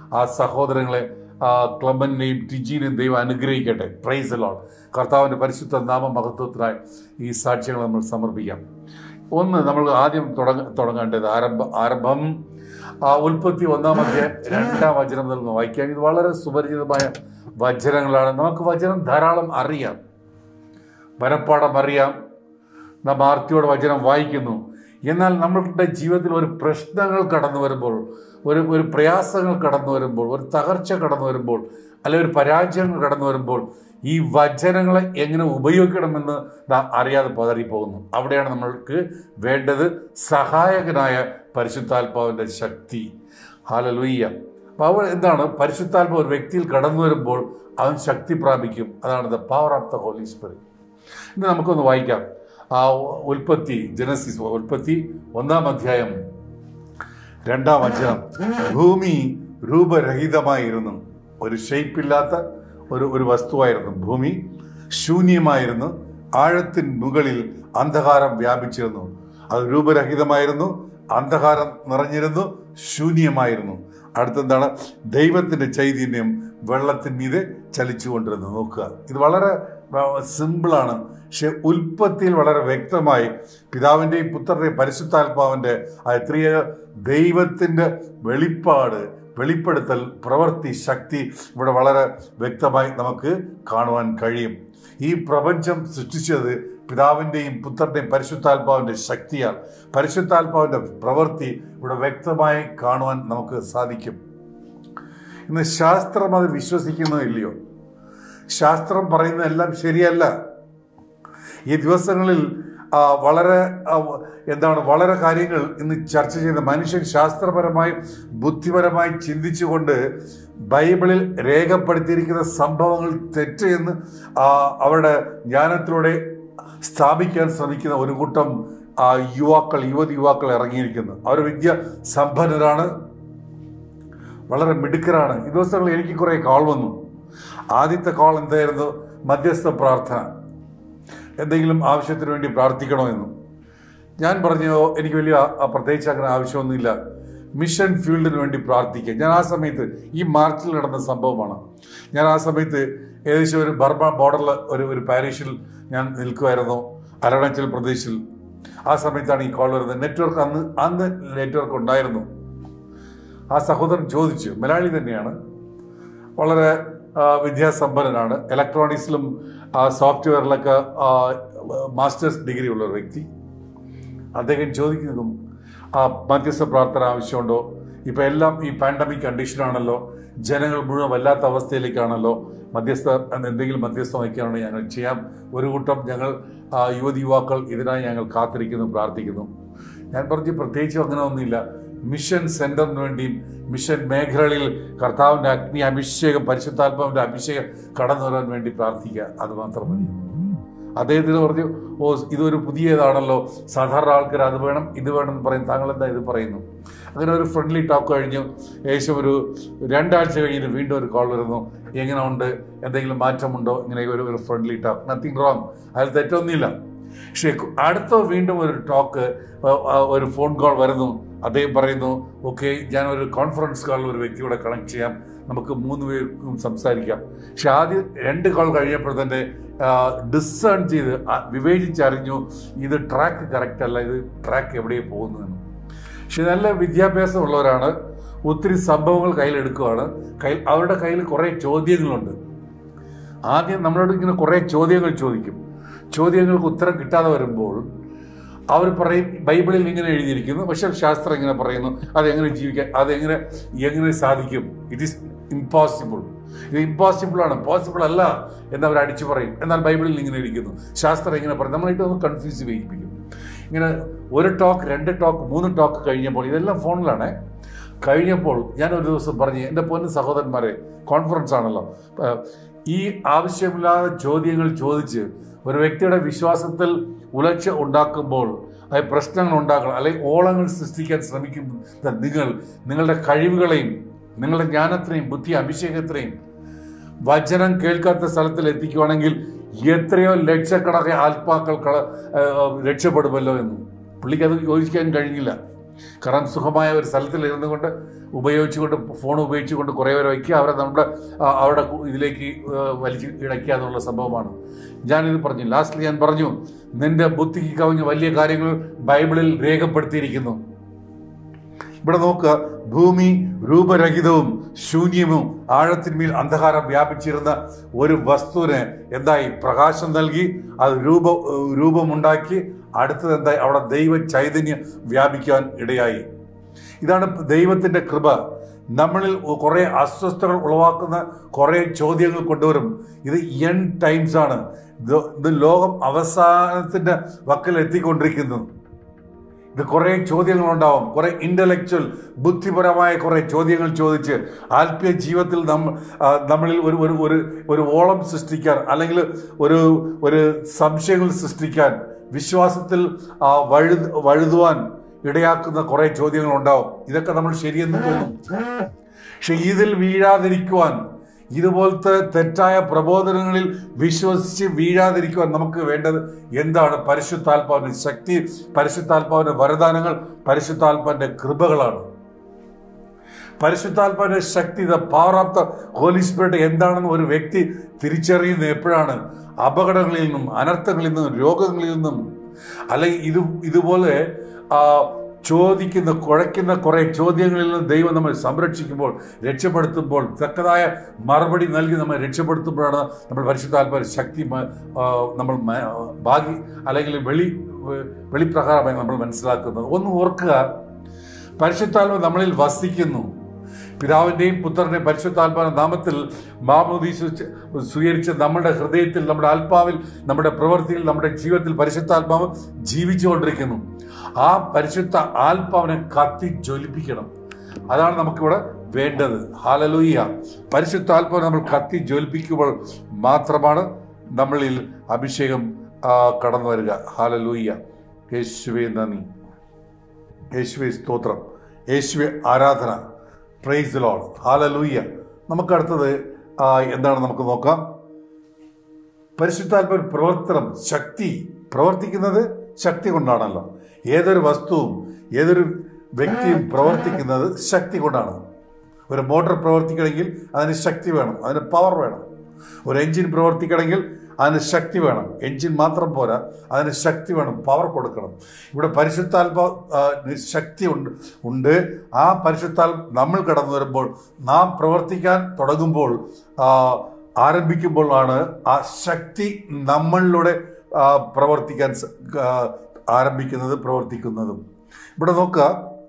ആ സഹോദരങ്ങളെ ക്ലമന്റിനെയും ടിജിനെയും ദൈവം അനുഗ്രഹിക്കട്ടെ. Praise the Lord. കർത്താവിൻ്റെ പരിശുദ്ധ നാമ മഹത്വത്തിനായി ഈ സാക്ഷ്യങ്ങൾ നമ്മൾ സമർപ്പിക്കാം. ഒന്ന് നമ്മൾ ആദ്യം തുടങ്ങ തുടങ്ങേണ്ടത് ആരംഭ ആരംഭം ഉൽപ്പത്തി ഒന്നാം അധ്യായം രണ്ടാം വചനം നിന്ന് വായിക്കാം. ഇത് വളരെ സുപരിചിതമായ വചനങ്ങളാണ്. നമുക്ക് വചനം ധാരാളം അറിയാം, മനപ്പാഠം അറിയാം, നാം ആർത്തിയോടെ വചനം വായിക്കുന്നു. എന്നാൽ നമ്മളുടെ ജീവിതത്തിൽ ഒരു പ്രശ്നങ്ങൾ കടന്നു വരുമ്പോൾ, ഒരു ഒരു പ്രയാസങ്ങൾ കടന്നു വരുമ്പോൾ, ഒരു തകർച്ച കടന്നു വരുമ്പോൾ, അല്ലെങ്കിൽ ഒരു പരാജയങ്ങൾ കടന്നു വരുമ്പോൾ ഈ വചനങ്ങളെ എങ്ങനെ ഉപയോഗിക്കണമെന്ന് നാം അറിയാതെ പതറിപ്പോകുന്നു. അവിടെയാണ് നമ്മൾക്ക് വേണ്ടത് സഹായകനായ പരിശുദ്ധാത്മാവിൻ്റെ ശക്തി. ഹല്ലേലൂയ. അപ്പോൾ അവ എന്താണ്? പരിശുദ്ധാത്മാവ് ഒരു വ്യക്തിയിൽ കടന്നു വരുമ്പോൾ അവൻ ശക്തി പ്രാപിക്കും. അതാണ് the power of the Holy Spirit. ഇന്ന് നമുക്കൊന്ന് വായിക്കാം. ആ ഉൽപ്പത്തി ജനസിസ് ഉൽപ്പത്തി ഒന്നാം അധ്യായം രണ്ടാം വചനം. ഭൂമി രൂപരഹിതമായിരുന്നു, ഒരു ഷേപ്പില്ലാത്ത ഒരു ഒരു വസ്തുവായിരുന്നു. ഭൂമി ശൂന്യമായിരുന്നു, ആഴത്തിന് മുകളിൽ അന്ധകാരം വ്യാപിച്ചിരുന്നു. അത് രൂപരഹിതമായിരുന്നു, അന്ധകാരം നിറഞ്ഞിരുന്നു, ശൂന്യമായിരുന്നു. അടുത്തെന്താണ്? ദൈവത്തിൻ്റെ ചൈതന്യം വെള്ളത്തിന്മീതെ ചലിച്ചുകൊണ്ടിരുന്നു. നോക്കുക, ഇത് വളരെ സിമ്പിളാണ്. പക്ഷെ ഉൽപ്പത്തിയിൽ വളരെ വ്യക്തമായി പിതാവിൻ്റെയും പുത്രൻ്റെയും പരിശുദ്ധാത്മാവിൻ്റെ ആ ത്രിയേക ദൈവത്തിൻ്റെ വെളിപ്പാട്, വെളിപ്പെടുത്തൽ, പ്രവൃത്തി, ശക്തി ഇവിടെ വളരെ വ്യക്തമായി നമുക്ക് കാണുവാൻ കഴിയും. ഈ പ്രപഞ്ചം സൃഷ്ടിച്ചത് പിതാവിൻ്റെയും പുത്രൻ്റെയും പരിശുദ്ധാത്മാവിൻ്റെ ശക്തിയാണ്. പരിശുദ്ധാത്മാവിൻ്റെ പ്രവൃത്തി ഇവിടെ വ്യക്തമായി കാണുവാൻ നമുക്ക് സാധിക്കും. ഇന്ന് ശാസ്ത്രം അത് വിശ്വസിക്കുന്നോ ഇല്ലയോ? ശാസ്ത്രം പറയുന്നതെല്ലാം ശരിയല്ല. ഈ ദിവസങ്ങളിൽ വളരെ എന്താണ് വളരെ കാര്യങ്ങൾ ഇന്ന് ചർച്ച ചെയ്യുന്ന മനുഷ്യൻ ശാസ്ത്രപരമായി ബുദ്ധിപരമായി ചിന്തിച്ചുകൊണ്ട് ബൈബിളിൽ രേഖപ്പെടുത്തിയിരിക്കുന്ന സംഭവങ്ങൾ തെറ്റ് എന്ന് അവരുടെ ജ്ഞാനത്തിലൂടെ സ്ഥാപിക്കാൻ ശ്രമിക്കുന്ന ഒരു കൂട്ടം യുവാക്കൾ യുവതി യുവാക്കൾ ഇറങ്ങിയിരിക്കുന്നു. അവർ വിദ്യ സമ്പന്നരാണ്, വളരെ മിടുക്കരാണ്. ഈ ദിവസങ്ങളിൽ എനിക്ക് കുറേ കോൾ വന്നു. ആദ്യത്തെ കോൾ എന്തായിരുന്നു? മധ്യസ്ഥ പ്രാർത്ഥന, എന്തെങ്കിലും ആവശ്യത്തിന് വേണ്ടി പ്രാർത്ഥിക്കണോ എന്നും. ഞാൻ പറഞ്ഞു എനിക്ക് വലിയ പ്രത്യേകിച്ച് അങ്ങനെ ആവശ്യമൊന്നുമില്ല, മിഷൻ ഫീൽഡിന് വേണ്ടി പ്രാർത്ഥിക്കുക. ഞാൻ ആ സമയത്ത് ഈ മാർച്ചിൽ നടന്ന സംഭവമാണ്. ഞാൻ ആ സമയത്ത് ഏകദേശം ഒരു ബർമ ബോർഡറിൽ ഒരു ഒരു പാരീഷിൽ ഞാൻ നിൽക്കുമായിരുന്നു, അരുണാചൽ പ്രദേശിൽ. ആ സമയത്താണ് ഈ കോൾ വരുന്നത്. നെറ്റ്വർക്ക് അന്ന് അന്ന് നെറ്റ്വർക്ക് ഉണ്ടായിരുന്നു. ആ സഹോദരൻ ചോദിച്ചു, മലയാളി തന്നെയാണ്, വളരെ വിദ്യാസമ്പന്നനാണ്, ഇലക്ട്രോണിക്സിലും സോഫ്റ്റ്വെയറിലൊക്കെ മാസ്റ്റേഴ്സ് ഡിഗ്രി ഉള്ള ഒരു വ്യക്തി. അദ്ദേഹം ചോദിക്കുന്നു, ആ മധ്യസ്ഥ പ്രാർത്ഥന ആവശ്യമുണ്ടോ? ഇപ്പം എല്ലാം ഈ പാൻഡമിക് കണ്ടീഷനാണല്ലോ, ജനങ്ങൾ മുഴുവൻ വല്ലാത്ത അവസ്ഥയിലേക്കാണല്ലോ, മധ്യസ്ഥ എന്തെങ്കിലും മധ്യസ്ഥം വയ്ക്കുകയാണെങ്കിൽ ഞങ്ങൾ ചെയ്യാം. ഒരു കൂട്ടം ഞങ്ങൾ യുവതി യുവാക്കൾ ഇതിനായി ഞങ്ങൾ കാത്തിരിക്കുന്നു, പ്രാർത്ഥിക്കുന്നു. ഞാൻ പറഞ്ഞു പ്രത്യേകിച്ചും അങ്ങനെ ഒന്നുമില്ല. മിഷൻ സെന്ററിന് വേണ്ടിയും മിഷൻ മേഖലകളിൽ കർത്താവിൻ്റെ അഗ്നി അഭിഷേകം, പരിശുദ്ധാത്മാവിൻ്റെ അഭിഷേകം കടന്നു വരാൻ വേണ്ടി പ്രാർത്ഥിക്കുക, അത് മാത്രം മതി. അദ്ദേഹത്തിന് പറഞ്ഞു, ഓ ഇതൊരു പുതിയതാണല്ലോ, സാധാരണ ആൾക്കാർ അത് വേണം ഇത് വേണം എന്ന് പറയും, താങ്കൾ എന്താ ഇത് പറയുന്നു? അങ്ങനെ ഒരു ഫ്രണ്ട്ലി ടോക്ക് കഴിഞ്ഞു. ഏകദേശം ഒരു രണ്ടാഴ്ച കഴിഞ്ഞിട്ട് വീണ്ടും ഒരു കോൾ വരുന്നു, എങ്ങനെ ഉണ്ട്, എന്തെങ്കിലും മാറ്റമുണ്ടോ? ഇങ്ങനെ ഒരു ഒരു ഫ്രണ്ട്ലി ടോക്ക്, നത്തിങ് റോങ്, അതിൽ തെറ്റൊന്നുമില്ല. പക്ഷേ അടുത്ത വീണ്ടും ഒരു ടോക്ക്, ഒരു ഫോൺ കോൾ വരുന്നു. അദ്ദേഹം പറയുന്നു, ഓക്കെ ഞാൻ ഒരു കോൺഫറൻസ് കോളിൽ ഒരു വ്യക്തിയോടെ കണക്ട് ചെയ്യാം, നമുക്ക് മൂന്ന് പേർക്കും സംസാരിക്കാം. പക്ഷെ ആദ്യം രണ്ട് കോൾ കഴിഞ്ഞപ്പോൾ തന്നെ ഡിസേൺ ചെയ്ത് വിവേചിച്ചറിഞ്ഞു ഇത് ട്രാക്ക് കറക്റ്റ് അല്ല, ഇത് ട്രാക്ക് എവിടെയും പോകുന്നതെന്ന്. പക്ഷെ നല്ല വിദ്യാഭ്യാസമുള്ളവരാണ്, ഒത്തിരി സംഭവങ്ങൾ കയ്യിലെടുക്കുകയാണ്. കയ്യിൽ അവരുടെ കയ്യിൽ കുറേ ചോദ്യങ്ങളുണ്ട്. ആദ്യം നമ്മളോട് ഇങ്ങനെ കുറേ ചോദ്യങ്ങൾ ചോദിക്കും. ചോദ്യങ്ങൾക്ക് ഉത്തരം കിട്ടാതെ വരുമ്പോൾ അവർ പറയും ബൈബിളിൽ ഇങ്ങനെ എഴുതിയിരിക്കുന്നു, പക്ഷെ ശാസ്ത്രം ഇങ്ങനെ പറയുന്നു, അതെങ്ങനെ ജീവിക്കാൻ, അതെങ്ങനെ എങ്ങനെ സാധിക്കും, ഇറ്റ് ഈസ് ഇമ്പോസിബിൾ, ഇത് ഇമ്പോസിബിൾ ആണ്, പോസിബിൾ അല്ല എന്നവർ അടിച്ചു പറയും. എന്നാൽ ബൈബിളിൽ ഇങ്ങനെ ഇരിക്കുന്നു, ശാസ്ത്രം ഇങ്ങനെ പറയും. നമ്മളായിട്ട് ഒന്ന് കൺഫ്യൂസ് ചെയ്യിപ്പിക്കും. ഇങ്ങനെ ഒരു ടോക്ക്, രണ്ട് ടോക്ക്, മൂന്ന് ടോക്ക് കഴിഞ്ഞപ്പോൾ, ഇതെല്ലാം ഫോണിലാണ് കഴിഞ്ഞപ്പോൾ ഞാൻ ഒരു ദിവസം പറഞ്ഞു, എൻ്റെ പൊന്നു സഹോദരന്മാരെ, കോൺഫറൻസ് ആണല്ലോ, ഈ ആവശ്യമില്ലാത്ത ചോദ്യങ്ങൾ ചോദിച്ച് ഒരു വ്യക്തിയുടെ വിശ്വാസത്തിൽ ഉലർച്ച ഉണ്ടാക്കുമ്പോൾ, അത് പ്രശ്നങ്ങൾ ഉണ്ടാക്കണം, അല്ലെങ്കിൽ ഓളങ്ങൾ സൃഷ്ടിക്കാൻ ശ്രമിക്കുന്ന നിങ്ങൾ നിങ്ങളുടെ കഴിവുകളെയും നിങ്ങളുടെ ജ്ഞാനത്തിനെയും ബുദ്ധി അഭിഷേകത്തിനെയും വചനം കേൾക്കാത്ത സ്ഥലത്തിൽ എത്തിക്കുവാണെങ്കിൽ എത്രയോ ലക്ഷക്കണക്കിന് ആത്മാക്കൾ രക്ഷപ്പെടുമല്ലോ എന്ന് പുള്ളിക്ക് അത് യോജിക്കാൻ കഴിഞ്ഞില്ല. കാരണം സുഖമായ ഒരു സ്ഥലത്തിൽ ഇരുന്നു കൊണ്ട് ഉപയോഗിച്ചുകൊണ്ട് ഫോൺ ഉപയോഗിച്ചുകൊണ്ട് കുറേ പേരെ വയ്ക്കുക, അവരെ നമ്മുടെ അവരുടെ ഇതിലേക്ക് വലിച്ച് ഇടയ്ക്കുക എന്നുള്ള സംഭവമാണ്. ഞാനിത് പറഞ്ഞു, ലാസ്റ്റിൽ ഞാൻ പറഞ്ഞു, നിന്റെ ബുദ്ധിക്ക് കവിഞ്ഞ വലിയ കാര്യങ്ങൾ ബൈബിളിൽ രേഖപ്പെടുത്തിയിരിക്കുന്നു. ഇവിടെ നോക്കുക, ഭൂമി രൂപരഹിതവും ശൂന്യവും ആഴത്തിന്മേൽ അന്ധകാരം വ്യാപിച്ചിരുന്ന ഒരു വസ്തുവിന് എന്തായി? പ്രകാശം നൽകി, അത് രൂപ രൂപമുണ്ടാക്കി. അടുത്തത് എന്തായി? അവിടെ ദൈവ ചൈതന്യം വ്യാപിക്കാൻ ഇടയായി. ഇതാണ് ദൈവത്തിൻ്റെ കൃപ. നമ്മളിൽ കുറേ അസ്വസ്ഥതകൾ ഉളവാക്കുന്ന കുറേ ചോദ്യങ്ങൾ കൊണ്ടുവരും. ഇത് എൻ ടൈംസ് ആണ്. ഇത് ലോകം അവസാനത്തിൻ്റെ വക്കിൽ എത്തിക്കൊണ്ടിരിക്കുന്നു. ഇത് കുറേ ചോദ്യങ്ങളുണ്ടാവും. കുറേ ഇൻ്റലക്ച്വൽ ബുദ്ധിപരമായ കുറേ ചോദ്യങ്ങൾ ചോദിച്ച് ആത്മീയ ജീവിതത്തിൽ നമ്മ നമ്മളിൽ ഒരു ഒരു ഒരു ഒരു ഓളം സൃഷ്ടിക്കാൻ, അല്ലെങ്കിൽ ഒരു ഒരു സംശയങ്ങൾ സൃഷ്ടിക്കാൻ, വിശ്വാസത്തിൽ വഴു വഴുതുവാൻ ഇടയാക്കുന്ന കുറേ ചോദ്യങ്ങളുണ്ടാവും. ഇതൊക്കെ നമ്മൾ ശരിയെന്ന് തോന്നും. പക്ഷെ ഇതിൽ വീഴാതിരിക്കുവാൻ, ഇതുപോലത്തെ തെറ്റായ പ്രബോധനങ്ങളിൽ വിശ്വസിച്ച് വീഴാതിരിക്കുവാൻ നമുക്ക് വേണ്ടത് എന്താണ്? പരിശുദ്ധാത്മാവിന്റെ ശക്തി, പരിശുദ്ധാത്മാവിന്റെ വരദാനങ്ങൾ, പരിശുദ്ധാത്മാവിന്റെ കൃപകളാണ്. പരിശുദ്ധാത്മാവിന്റെ ശക്തി, the power of the Holy Spirit എന്താണെന്ന് ഒരു വ്യക്തി തിരിച്ചറിയുന്നത് എപ്പോഴാണ്? അപകടങ്ങളിൽ നിന്നും, അനർത്ഥങ്ങളിൽ നിന്നും, രോഗങ്ങളിൽ നിന്നും, അല്ലെങ്കിൽ ഇത് ഇതുപോലെ ചോദിക്കുന്ന കുഴയ്ക്കുന്ന കുറേ ചോദ്യങ്ങളിൽ നിന്ന് ദൈവം നമ്മൾ സംരക്ഷിക്കുമ്പോൾ, രക്ഷപ്പെടുത്തുമ്പോൾ, തക്കതായ മറുപടി നൽകി നമ്മൾ രക്ഷപ്പെടുത്തുമ്പോഴാണ് നമ്മൾ പരിശുദ്ധാത്മാവിന്റെ ശക്തി നമ്മൾ ഭാഗ്യ അല്ലെങ്കിൽ വെളി വെളിപ്രകാരമായി നമ്മൾ മനസ്സിലാക്കുന്നത്. ഒന്ന് ഓർക്കുക, പരിശുദ്ധാത്മാവ് നമ്മളിൽ വസിക്കുന്നു. പിതാവിൻ്റെയും പുത്രൻ്റെയും പരിശുദ്ധാത്മാവിന്റെ നാമത്തിൽ മാമോദീസ സ്വീകരിച്ച നമ്മുടെ ഹൃദയത്തിൽ, നമ്മുടെ ആത്മാവിൽ, നമ്മുടെ പ്രവൃത്തിയിൽ, നമ്മുടെ ജീവിതത്തിൽ പരിശുദ്ധാത്മാവ് ജീവിച്ചുകൊണ്ടിരിക്കുന്നു. ആ പരിശുദ്ധ ആത്മാവിനെ കത്തി ജ്വലിപ്പിക്കണം. അതാണ് നമുക്കിവിടെ വേണ്ടത്. ഹല്ലേലൂയ. പരിശുദ്ധ ആത്മാവിനെ നമ്മൾ കത്തി ജ്വലിപ്പിക്കുമ്പോൾ മാത്രമാണ് നമ്മളിൽ അഭിഷേകം കടന്നു വരിക. ഹല്ലേലൂയ. യേശുവേ നന്ദി, യേശുവേ സ്തോത്രം, യേശുവേ ആരാധന. Praise the Lord. ഹല്ലേലൂയ. നമുക്ക് അടുത്തത് എന്താണ് നമുക്ക് നോക്കാം. പരിശുദ്ധാത്മാവ് പ്രവർത്തനം, ശക്തി. പ്രവർത്തിക്കുന്നത് ശക്തി കൊണ്ടാണല്ലോ. ഏതൊരു വസ്തുവും ഏതൊരു വ്യക്തിയും പ്രവർത്തിക്കുന്നത് ശക്തി കൊണ്ടാണ്. ഒരു മോട്ടോർ പ്രവർത്തിക്കണമെങ്കിൽ അതിന് ശക്തി വേണം, അതിന് പവർ വേണം. ഒരു എൻജിൻ പ്രവർത്തിക്കണമെങ്കിൽ അതിന് ശക്തി വേണം. എൻജിൻ മാത്രം പോരാ, അതിന് ശക്തി വേണം, പവർ കൊടുക്കണം. ഇവിടെ പരിശുദ്ധാത്മാവ് ശക്തി ഉണ്ട് ഉണ്ട് ആ പരിശുദ്ധാത്മ നമ്മൾ കടന്നു വരുമ്പോൾ, നാം പ്രവർത്തിക്കാൻ തുടങ്ങുമ്പോൾ, ആരംഭിക്കുമ്പോഴാണ് ആ ശക്തി നമ്മളിലൂടെ പ്രവർത്തിക്കാൻ ആരംഭിക്കുന്നത്, പ്രവർത്തിക്കുന്നതും. ഇവിടെ നോക്കുക,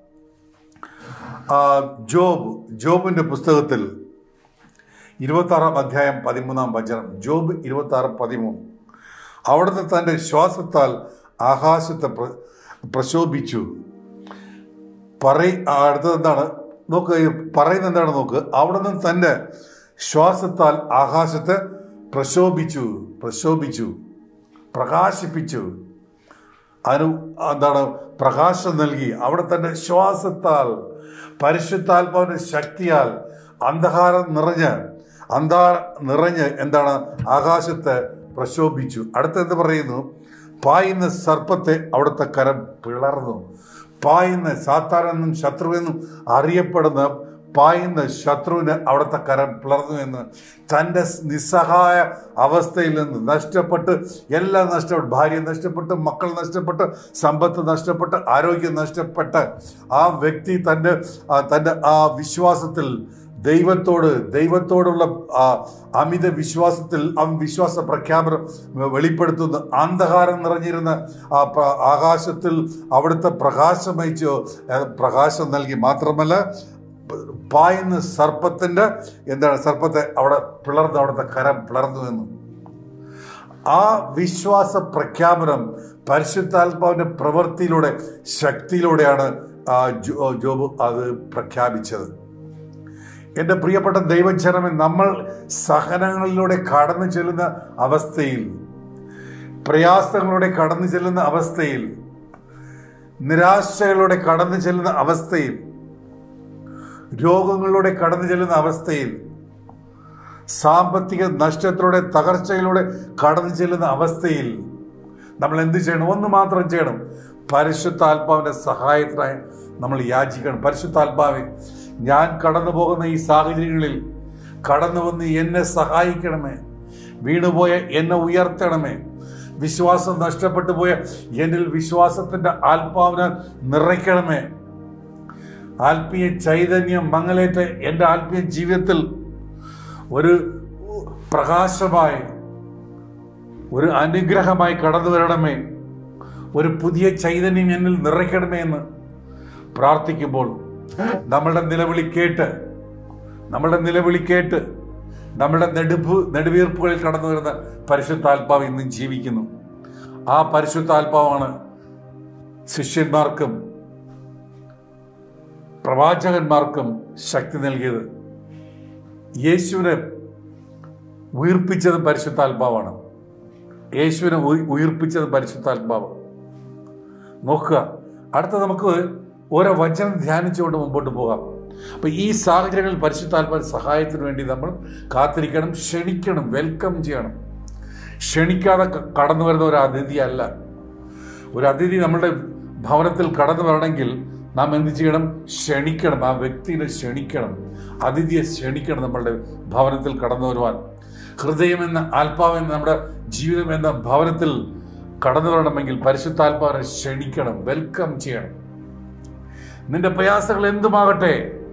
ജോബ് ജോബിന്റെ പുസ്തകത്തിൽ ഇരുപത്തി ആറാം അധ്യായം പതിമൂന്നാം വചനം. ജോബ് ഇരുപത്തി ആറ് പതിമൂന്ന്. അവിടുന്ന് തൻ്റെ ശ്വാസത്താൽ ആകാശത്തെ പ്രശോഭിച്ചു. പറയ അടുത്തത് എന്താണ് നോക്ക്, പറയുന്നത് എന്താണ് നോക്ക്. അവിടുന്ന് തൻ്റെ ശ്വാസത്താൽ ആകാശത്തെ പ്രശോഭിച്ചു പ്രശോഭിച്ചു പ്രകാശിപ്പിച്ചു. അതിന് എന്താണ്? പ്രകാശം നൽകി. അവിടെ തൻ്റെ ശ്വാസത്താൽ, പരിശുദ്ധാത്മാവിന്റെ ശക്തിയാൽ അന്ധകാരം നിറഞ്ഞ് അന്ധാ നിറഞ്ഞ് എന്താണ്? ആകാശത്തെ പ്രശോഭിച്ചു. അടുത്തെന്ത് പറയുന്നു? പായുന്ന സർപ്പത്തെ അവിടുത്തെ കരം പിളർന്നു. പായുന്ന സാത്താനെന്നും ശത്രുവെന്നും അറിയപ്പെടുന്ന പായുന്ന ശത്രുവിന് അവിടുത്തെ കരം പിളർന്നു എന്ന്. തൻ്റെ നിസ്സഹായ അവസ്ഥയിൽ നിന്ന് നഷ്ടപ്പെട്ട്, എല്ലാം നഷ്ടപ്പെട്ടു, ഭാര്യ നഷ്ടപ്പെട്ട്, മക്കൾ നഷ്ടപ്പെട്ട്, സമ്പത്ത് നഷ്ടപ്പെട്ട്, ആരോഗ്യം നഷ്ടപ്പെട്ട്, ആ വ്യക്തി തൻ്റെ തൻ്റെ ആ വിശ്വാസത്തിൽ ദൈവത്തോട് ദൈവത്തോടുള്ള അമിത വിശ്വാസത്തിൽ ആ വിശ്വാസ പ്രഖ്യാപനം വെളിപ്പെടുത്തുന്നു. അന്ധകാരം നിറഞ്ഞിരുന്ന ആ ആകാശത്തിൽ അവിടുത്തെ പ്രകാശമയച്ചു, പ്രകാശം നൽകി. മാത്രമല്ല, പായുന്ന സർപ്പത്തിന്റെ എന്താണ്? സർപ്പത്തെ അവിടെ പിളർന്നു, അവിടുത്തെ കരം പിളർന്നു എന്ന്. ആ വിശ്വാസ പ്രഖ്യാപനം പരിശുദ്ധാത്മാവിന്റെ പ്രവൃത്തിയിലൂടെ, ശക്തിയിലൂടെയാണ് ജോബ് അത് പ്രഖ്യാപിച്ചത്. എൻ്റെ പ്രിയപ്പെട്ട ദൈവജനമേ, നമ്മൾ സഹനങ്ങളിലൂടെ കടന്നു ചെല്ലുന്ന അവസ്ഥയിൽ, പ്രയാസങ്ങളിലൂടെ കടന്നു ചെല്ലുന്ന അവസ്ഥയിൽ, നിരാശകളിലൂടെ കടന്നു ചെല്ലുന്ന അവസ്ഥയിൽ, രോഗങ്ങളിലൂടെ കടന്നു ചെല്ലുന്ന അവസ്ഥയിൽ, സാമ്പത്തിക നഷ്ടത്തിലൂടെ, തകർച്ചയിലൂടെ കടന്നു ചെല്ലുന്ന അവസ്ഥയിൽ നമ്മൾ എന്ത് ചെയ്യണം? ഒന്ന് മാത്രം ചെയ്യണം. പരിശുദ്ധാത്മാവിൻ്റെ സഹായത്തിനായി നമ്മൾ യാചിക്കണം. പരിശുദ്ധാത്മാവെ, ഞാൻ കടന്നു പോകുന്ന ഈ സാഹചര്യങ്ങളിൽ കടന്നു വന്ന് എന്നെ സഹായിക്കണമേ. വീണുപോയ എന്നെ ഉയർത്തണമേ. വിശ്വാസം നഷ്ടപ്പെട്ടു പോയ എന്നിൽ വിശ്വാസത്തിന്റെ ആത്മാവിനെ നിറയ്ക്കണമേ. ആത്മീയ ചൈതന്യം മങ്ങലേറ്റ് എൻ്റെ ആത്മീയ ജീവിതത്തിൽ ഒരു പ്രകാശമായി, ഒരു അനുഗ്രഹമായി കടന്നു വരണമേ. ഒരു പുതിയ ചൈതന്യം എന്നിൽ നിറയ്ക്കണമേ എന്ന് പ്രാർത്ഥിക്കുമ്പോൾ നമ്മളുടെ നിലവിളി കേട്ട് നമ്മളുടെ നിലവിളി കേട്ട് നമ്മുടെ നെടുപ്പ് നെടുവീർപ്പുകളിൽ കടന്നു വരുന്ന പരിശുദ്ധാത്മാവ് ഇന്നും ജീവിക്കുന്നു. ആ പരിശുദ്ധാത്മാവാണ് ശിഷ്യന്മാർക്കും പ്രവാചകന്മാർക്കും ശക്തി നൽകിയത്. യേശുവിനെ ഉയിർപ്പിച്ചത് പരിശുദ്ധാത്മാവാണ്. യേശുവിനെ ഉയിർപ്പിച്ചത് പരിശുദ്ധാത്മാവ്. നോക്കുക, അടുത്ത നമുക്ക് ഓരോ വചനം ധ്യാനിച്ചുകൊണ്ട് മുമ്പോട്ട് പോകാം. അപ്പൊ ഈ സാഹചര്യങ്ങളിൽ പരിശുദ്ധാത്മാവിന്റെ സഹായത്തിന് വേണ്ടി നമ്മൾ കാത്തിരിക്കണം, ക്ഷണിക്കണം, വെൽക്കം ചെയ്യണം. ക്ഷണിക്കാതെ കടന്നു വരുന്ന ഒരു അതിഥി അല്ല. ഒരു അതിഥി നമ്മുടെ ഭവനത്തിൽ കടന്നു വരണമെങ്കിൽ നാം എന്ത് ചെയ്യണം? ക്ഷണിക്കണം. ആ വ്യക്തിയെ ക്ഷണിക്കണം, അതിഥിയെ ക്ഷണിക്കണം നമ്മളുടെ ഭവനത്തിൽ കടന്നു വരുവാൻ. ഹൃദയം എന്ന ആത്മാവെന്ന നമ്മുടെ ജീവിതം എന്ന ഭവനത്തിൽ കടന്നു വരണമെങ്കിൽ പരിശുദ്ധാത്മാവിനെ ക്ഷണിക്കണം, വെൽക്കം ചെയ്യണം. നിന്റെ പ്രയാസങ്ങൾ എന്തുമാകട്ടെ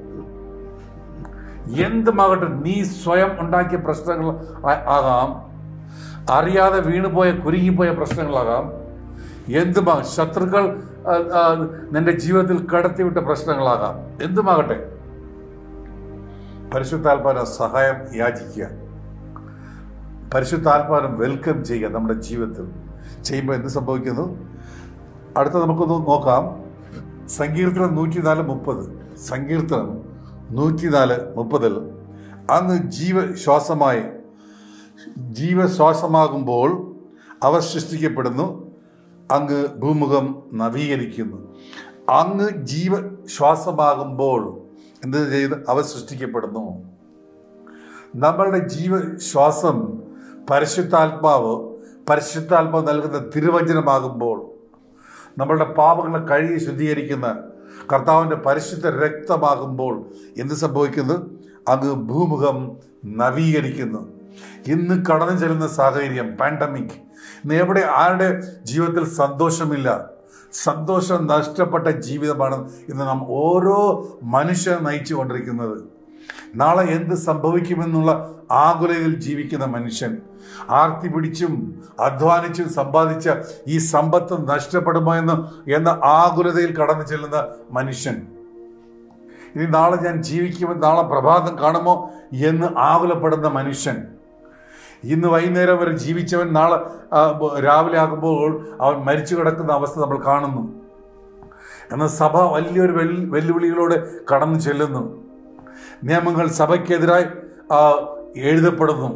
എന്തുമാകട്ടെ നീ സ്വയം ഉണ്ടാക്കിയ പ്രശ്നങ്ങൾ ആകാം, അറിയാതെ വീണുപോയ കുരുങ്ങിപ്പോയ പ്രശ്നങ്ങളാകാം, എന്തുമാകാം, ശത്രുക്കൾ നിന്റെ ജീവിതത്തിൽ കടത്തിവിട്ട പ്രശ്നങ്ങളാകാം, എന്തുമാകട്ടെ പരിശുദ്ധാത്മാവിന്റെ സഹായം യാചിക്കുക, പരിശുദ്ധാത്മാവിനെ വെൽക്കം ചെയ്യുക. നമ്മുടെ ജീവിതത്തിൽ ചെയ്യുമ്പോൾ എന്ത് സംഭവിക്കുന്നു? അടുത്ത നമുക്കൊന്ന് നോക്കാം. സങ്കീർത്തനം നൂറ്റിനാല് മുപ്പത് സങ്കീർത്തനം നൂറ്റിനാല് മുപ്പതിൽ അങ്ങ് ജീവശ്വാസമായി ജീവശ്വാസമാകുമ്പോൾ അവർ സൃഷ്ടിക്കപ്പെടുന്നു, അങ്ങ് ഭൂമുഖം നവീകരിക്കുന്നു. അങ്ങ് ജീവശ്വാസമാകുമ്പോൾ എന്ത് ചെയ്ത് അവർ സൃഷ്ടിക്കപ്പെടുന്നു? നമ്മളുടെ ജീവശ്വാസം പരിശുദ്ധാത്മാവ് പരിശുദ്ധാത്മാവ് നൽകുന്ന തിരുവചനമാകുമ്പോൾ, നമ്മളുടെ പാപങ്ങളെ കഴുകി ശുദ്ധീകരിക്കുന്ന കർത്താവിൻ്റെ പരിശുദ്ധ രക്തമാകുമ്പോൾ എന്ത് സംഭവിക്കുന്നു? അങ്ങ് ഭൂമുഖം നവീകരിക്കുന്നു. ഇന്ന് കടന്നു ചെല്ലുന്ന സാഹചര്യം പാൻഡമിക്, ഇന്ന് എവിടെ ആരുടെ ജീവിതത്തിൽ സന്തോഷമില്ല, സന്തോഷം നഷ്ടപ്പെട്ട ജീവിതമാണ് ഇന്ന് നാം ഓരോ മനുഷ്യൻ നയിച്ചു കൊണ്ടിരിക്കുന്നത്. നാളെ എന്ത് സംഭവിക്കുമെന്നുള്ള ആകുലതയിൽ ജീവിക്കുന്ന മനുഷ്യൻ, ആർത്തി പിടിച്ചും അധ്വാനിച്ചും സമ്പാദിച്ച ഈ സമ്പത്ത് നഷ്ടപ്പെടുമോ എന്ന് എന്ന ആകുലതയിൽ കടന്നു ചെല്ലുന്ന മനുഷ്യൻ, ഇനി നാളെ ഞാൻ ജീവിക്കുമെന്ന്, നാളെ പ്രഭാതം കാണുമോ എന്ന് ആകുലപ്പെടുന്ന മനുഷ്യൻ, ഇന്ന് വൈകുന്നേരം വരെ ജീവിച്ചവൻ നാളെ രാവിലെ ആകുമ്പോൾ അവൻ മരിച്ചു കിടക്കുന്ന അവസ്ഥ നമ്മൾ കാണുന്നു. എന്നാൽ സഭ വലിയൊരു വെല്ലുവിളികളോട് കടന്നു ചെല്ലുന്നു. നിയമങ്ങൾ സഭയ്ക്കെതിരായി എഴുതപ്പെടുന്നു.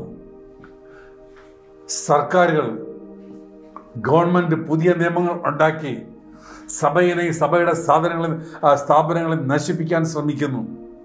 സർക്കാരുകൾ, ഗവൺമെന്റ് പുതിയ നിയമങ്ങൾ ഉണ്ടാക്കി സഭയിനെ, സഭയുടെ സാധനങ്ങളും സ്ഥാപനങ്ങളെ നശിപ്പിക്കാൻ ശ്രമിക്കുന്നു.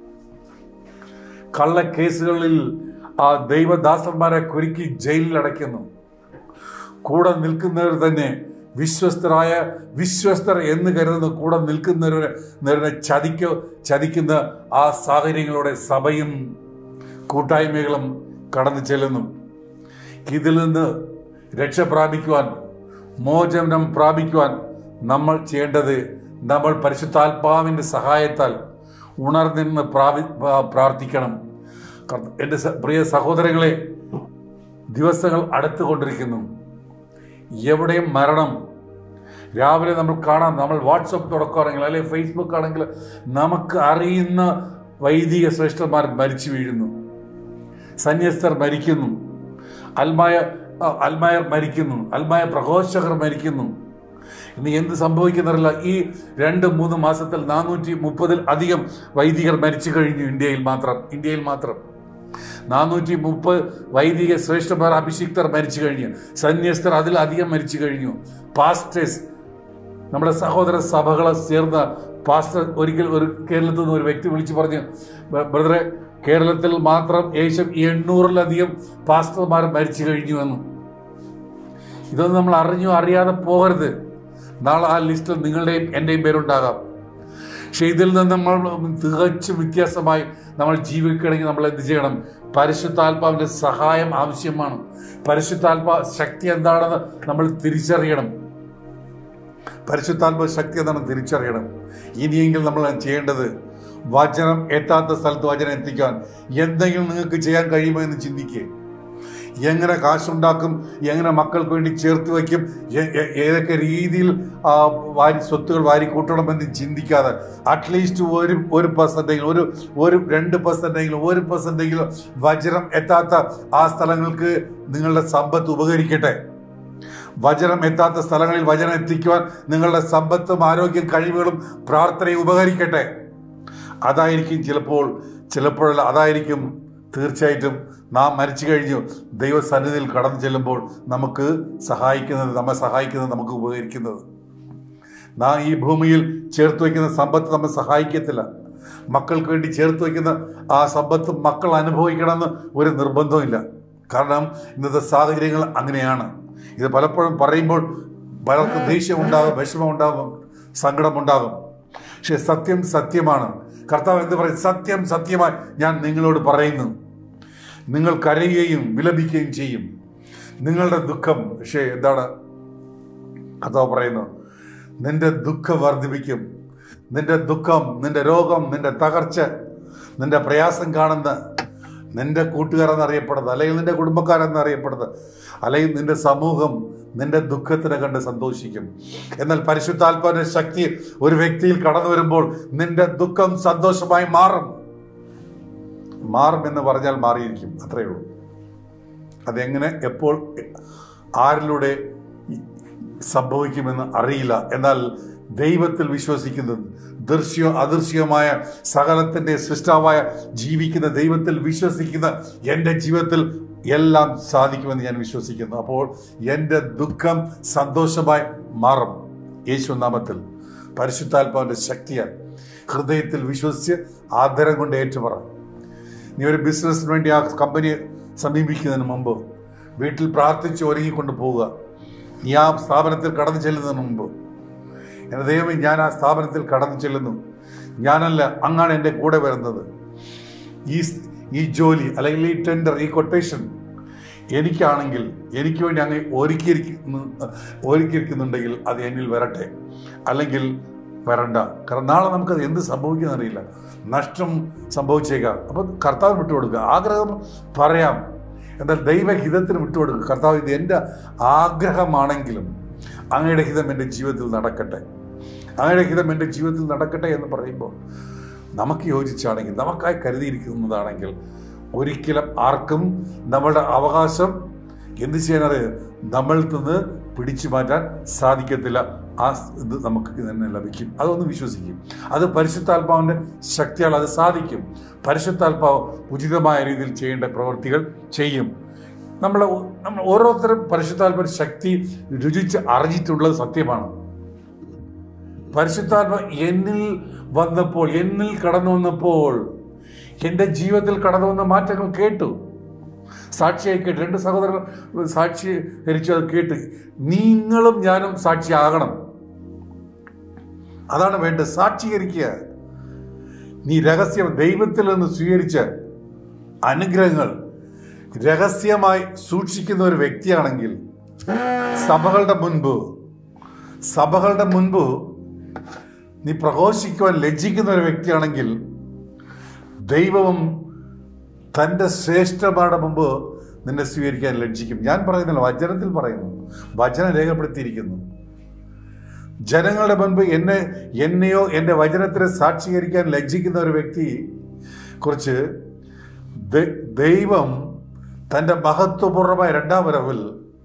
കള്ളക്കേസുകളിൽ ആ ദൈവദാസന്മാരെ കുരുക്കി ജയിലിൽ അടയ്ക്കുന്നു. കൂടെ നിൽക്കുന്നവർ തന്നെ വിശ്വസ്തരായ വിശ്വസ്തർ എന്ന് കരുതുന്ന കൂടെ നിൽക്കുന്നവരെ നേരെ ചതിക്ക ചതിക്കുന്ന ആ സാഹചര്യങ്ങളോടെ സഭയും കൂട്ടായ്മകളും കടന്നു ചെല്ലുന്നു. ഇതിൽ നിന്ന് രക്ഷ പ്രാപിക്കുവാൻ, മോചനം പ്രാപിക്കുവാൻ നമ്മൾ ചെയ്യേണ്ടത്, നമ്മൾ പരിശുദ്ധാത്മാവിൻ്റെ സഹായത്താൽ ഉണർന്നിന്ന് പ്രാപി പ്രാർത്ഥിക്കണം. എൻ്റെ പ്രിയ സഹോദരങ്ങളെ, ദിവസങ്ങൾ അടുത്തുകൊണ്ടിരിക്കുന്നു. എവിടെയും മരണം. രാവിലെ നമ്മൾ കാണാം, നമ്മൾ വാട്സപ്പ് തുറക്കുകയാണെങ്കിൽ അല്ലെങ്കിൽ ഫേസ്ബുക്ക് ആണെങ്കിൽ നമുക്ക് അറിയുന്ന വൈദിക ശ്രേഷ്ഠന്മാർ മരിച്ചു വീഴുന്നു, സന്യസ്തർ മരിക്കുന്നു, അൽമായ അൽമായർ മരിക്കുന്നു, അൽമായ പ്രഘോഷകർ മരിക്കുന്നു. ഇനി എന്ത് സംഭവിക്കുന്നറില്ല. ഈ രണ്ട് മൂന്ന് മാസത്തിൽ നാനൂറ്റി മുപ്പതിൽ അധികം വൈദികർ മരിച്ചു കഴിഞ്ഞു. ഇന്ത്യയിൽ മാത്രം ഇന്ത്യയിൽ മാത്രം നാനൂറ്റി മുപ്പത് വൈദിക ശ്രേഷ്ഠന്മാർ, അഭിഷിക്തർ മരിച്ചു കഴിഞ്ഞു. സന്യസ്തർ അതിലധികം മരിച്ചു കഴിഞ്ഞു. പാസ്റ്റേഴ്സ്, നമ്മുടെ സഹോദര സഭകളെ ചേർന്ന പാസ്റ്റർ ഒരിക്കൽ ഒരു കേരളത്തിൽ നിന്ന് ഒരു വ്യക്തി വിളിച്ചു പറഞ്ഞു, ബ്രദറെ, കേരളത്തിൽ മാത്രം ഏകദേശം എണ്ണൂറിലധികം പാസ്റ്റർമാർ മരിച്ചു കഴിഞ്ഞു എന്ന്. ഇതൊന്നും നമ്മൾ അറിഞ്ഞോ അറിയാതെ പോകരുത്. നാളെ ആ ലിസ്റ്റിൽ നിങ്ങളുടെയും എൻ്റെയും പേരുണ്ടാകാം. പക്ഷെ ഇതിൽ നിന്ന് നമ്മൾ തികച്ചും വ്യത്യാസമായി നമ്മൾ ജീവിക്കണമെങ്കിൽ നമ്മൾ എന്ത് ചെയ്യണം? പരിശുദ്ധാത്മാവിൻ്റെ സഹായം ആവശ്യമാണ്. പരിശുദ്ധാത്മാ ശക്തി എന്താണെന്ന് നമ്മൾ തിരിച്ചറിയണം. പരിശുദ്ധാത്മ ശക്തി എന്താണെന്ന് തിരിച്ചറിയണം. ഇനിയെങ്കിലും നമ്മൾ ചെയ്യേണ്ടത് വചനം എത്താത്ത സ്ഥലത്ത് വചനം എത്തിക്കാൻ എന്തെങ്കിലും നിങ്ങൾക്ക് ചെയ്യാൻ കഴിയുമോ എന്ന് ചിന്തിക്കുക. എങ്ങനെ കാശുണ്ടാക്കും, എങ്ങനെ മക്കൾക്ക് വേണ്ടി ചേർത്ത് വയ്ക്കും, ഏതൊക്കെ രീതിയിൽ വാരി സ്വത്തുകൾ വാരി കൂട്ടണമെന്ന് ചിന്തിക്കാതെ അറ്റ്ലീസ്റ്റ് ഒരു ഒരു പെർസെൻറ്റെങ്കിലും ഒരു ഒരു രണ്ട് പെർസെൻറ്റെങ്കിലും ഒരു പെർസെൻറ്റെങ്കിലും വചനം എത്താത്ത ആ സ്ഥലങ്ങൾക്ക് നിങ്ങളുടെ സമ്പത്ത് ഉപകരിക്കട്ടെ. വചനം എത്താത്ത സ്ഥലങ്ങളിൽ വചനം എത്തിക്കുവാൻ നിങ്ങളുടെ സമ്പത്തും ആരോഗ്യം കഴിവുകളും പ്രാർത്ഥനയും ഉപകരിക്കട്ടെ. അതായിരിക്കും ചിലപ്പോൾ ചിലപ്പോഴല്ല അതായിരിക്കും തീർച്ചയായിട്ടും നാം മരിച്ചു കഴിഞ്ഞു ദൈവസന്നിധിയിൽ കടന്നു ചെല്ലുമ്പോൾ നമുക്ക് സഹായിക്കുന്നത് നമ്മെ സഹായിക്കുന്നത് നമുക്ക് ഉപകരിക്കുന്നത്. നാം ഈ ഭൂമിയിൽ ചേർത്ത് വയ്ക്കുന്ന സമ്പത്ത് നമ്മെ സഹായിക്കത്തില്ല. മക്കൾക്ക് വേണ്ടി ചേർത്ത് വയ്ക്കുന്ന ആ സമ്പത്ത് മക്കൾ അനുഭവിക്കണമെന്ന് ഒരു നിർബന്ധമില്ല. കാരണം ഇന്നത്തെ സാഹചര്യങ്ങൾ അങ്ങനെയാണ്. ഇത് പലപ്പോഴും പറയുമ്പോൾ പലർക്കും ദേഷ്യമുണ്ടാകും, വിഷമമുണ്ടാകും, സങ്കടമുണ്ടാകും. പക്ഷെ സത്യം സത്യമാണ്. കർത്താവ് എന്ത് പറയും? സത്യം സത്യമായി ഞാൻ നിങ്ങളോട് പറയുന്നു. നിങ്ങൾ കരയുകയും വിലപിക്കുകയും ചെയ്യും. നിങ്ങളുടെ ദുഃഖം പക്ഷേ എന്താണ് കർത്താവ് പറയുന്നത്? നിന്റെ ദുഃഖം വർദ്ധിപ്പിക്കും. നിന്റെ ദുഃഖം, നിന്റെ രോഗം, നിന്റെ തകർച്ച, നിന്റെ പ്രയാസം കാണുന്ന നിന്റെ കൂട്ടുകാരെന്നറിയപ്പെടുന്നത്, അല്ലെങ്കിൽ നിന്റെ കുടുംബക്കാരെന്നറിയപ്പെടുന്നത്, അല്ലെങ്കിൽ നിന്റെ സമൂഹം നിന്റെ ദുഃഖത്തിനെ കണ്ട് സന്തോഷിക്കും. എന്നാൽ പരിശുദ്ധാത്മാവിന്റെ ശക്തി ഒരു വ്യക്തിയിൽ കടന്നു വരുമ്പോൾ നിന്റെ ദുഃഖം സന്തോഷമായി മാറും. മാറും എന്ന് പറഞ്ഞാൽ മാറിയിരിക്കും, അത്രയേ ഉള്ളൂ. അതെങ്ങനെ, എപ്പോൾ, ആരിലൂടെ സംഭവിക്കുമെന്ന് അറിയില്ല. എന്നാൽ ദൈവത്തിൽ വിശ്വസിക്കുന്നത്, ദൃശ്യോ അദൃശ്യമായ സകലത്തിന്റെ സൃഷ്ടാവായ ജീവിക്കുന്ന ദൈവത്തിൽ വിശ്വസിക്കുന്ന എൻ്റെ ജീവിതത്തിൽ എല്ലാം സാധിക്കുമെന്ന് ഞാൻ വിശ്വസിക്കുന്നു. അപ്പോൾ എൻ്റെ ദുഃഖം സന്തോഷമായി മാറും യേശു നാമത്തിൽ. പരിശുദ്ധാത്മാവിന്റെ ശക്തിയാൽ ഹൃദയത്തിൽ വിശ്വസിച്ച് ആദരം കൊണ്ട് ഏറ്റുപറ. നീ ഒരു ബിസിനസ്സിന് വേണ്ടി ആ കമ്പനിയെ സമീപിക്കുന്നതിന് മുമ്പ് വീട്ടിൽ പ്രാർത്ഥിച്ച് ഒരുങ്ങിക്കൊണ്ട് പോവുക. നീ ആ സ്ഥാപനത്തിൽ കടന്നു ചെല്ലുന്നതിന് മുമ്പ്, എൻ്റെ ദൈവമേ, ഞാൻ ആ സ്ഥാപനത്തിൽ കടന്നു ചെല്ലുന്നു, ഞാനല്ല അങ്ങാണ് എൻ്റെ കൂടെ വരുന്നത്, ഈ ഈ ജോലി അല്ലെങ്കിൽ ഈ ടെൻഡർ, ഈ കൊട്ടേഷൻ എനിക്കാണെങ്കിൽ എനിക്ക് വേണ്ടി അങ്ങ് ഒരുക്കിയിരിക്കുന്നു ഒരുക്കിയിരിക്കുന്നുണ്ടെങ്കിൽ അത് എന്നിൽ വരട്ടെ, അല്ലെങ്കിൽ വരണ്ട. കാരണം നാളെ നമുക്കത് എന്ത് സംഭവിക്കുന്ന അറിയില്ല, നഷ്ടം സംഭവിച്ചേക്കാം. അപ്പം കർത്താവിന് വിട്ടുകൊടുക്കുക. ആഗ്രഹം പറയാം, എന്നാൽ ദൈവഹിതത്തിന് വിട്ടുകൊടുക്കുക. കർത്താവ്, ഇത് എൻ്റെ ആഗ്രഹമാണെങ്കിലും അങ്ങയുടെ ഹിതം എൻ്റെ ജീവിതത്തിൽ നടക്കട്ടെ, അങ്ങയുടെ ഹിതം എൻ്റെ ജീവിതത്തിൽ നടക്കട്ടെ എന്ന് പറയുമ്പോൾ നമുക്ക് യോജിച്ചാണെങ്കിൽ, നമുക്കായി കരുതിയിരിക്കുന്നതാണെങ്കിൽ ഒരിക്കലും ആർക്കും നമ്മളുടെ അവകാശം എന്ത് ചെയ്യാനറിയാം നമ്മളിൽ നിന്ന് പിടിച്ചു മാറ്റാൻ സാധിക്കത്തില്ല. ആ ഇത് നമുക്ക് തന്നെ ലഭിക്കും. അതൊന്ന് വിശ്വസിക്കും. അത് പരിശുദ്ധാത്മാവിൻ്റെ ശക്തിയാൽ അത് സാധിക്കും. പരിശുദ്ധാത്മാവ് ഉചിതമായ രീതിയിൽ ചെയ്യേണ്ട പ്രവൃത്തികൾ ചെയ്യും. നമ്മൾ നമ്മൾ ഓരോരുത്തരും പരിശുദ്ധാത്മാ ശക്തി രുചിച്ച് അറിഞ്ഞിട്ടുള്ളത് സത്യമാണ്. പരിശുദ്ധാത്മ എന്നിൽ വന്നപ്പോൾ, എന്നിൽ കടന്നു വന്നപ്പോൾ എൻ്റെ ജീവിതത്തിൽ കടന്നു വന്ന മാറ്റങ്ങൾ കേട്ടു, സാക്ഷിയായി കേട്ടു. രണ്ട് സഹോദരങ്ങൾ സാക്ഷീകരിച്ചു, അത് കേട്ട് നിങ്ങളും ഞാനും സാക്ഷിയാകണം. അതാണ് വേണ്ടത്, സാക്ഷീകരിക്കുക. നീ രഹസ്യം ദൈവത്തിൽ നിന്ന് സ്വീകരിച്ച അനുഗ്രഹങ്ങൾ രഹസ്യമായി സൂക്ഷിക്കുന്ന ഒരു വ്യക്തിയാണെങ്കിൽ, സഭകളുടെ മുൻപ് സഭകളുടെ മുൻപ് നീ പ്രഘോഷിക്കുവാൻ ലജ്ജിക്കുന്ന ഒരു വ്യക്തിയാണെങ്കിൽ, ദൈവവും തൻ്റെ ശ്രേഷ്ഠമാരുടെ മുമ്പ് നിന്നെ സ്വീകരിക്കാൻ ലജ്ജിക്കും. ഞാൻ പറയുന്നില്ല, വചനത്തിൽ പറയുന്നു, വചനം രേഖപ്പെടുത്തിയിരിക്കുന്നു. ജനങ്ങളുടെ മുൻപ് എന്നെ എന്നെയോ എൻ്റെ വചനത്തിനെ സാക്ഷീകരിക്കാൻ ലജ്ജിക്കുന്ന ഒരു വ്യക്തി കുറിച്ച് ദൈവം തൻ്റെ മഹത്വപൂർണമായ രണ്ടാം വരവിൽ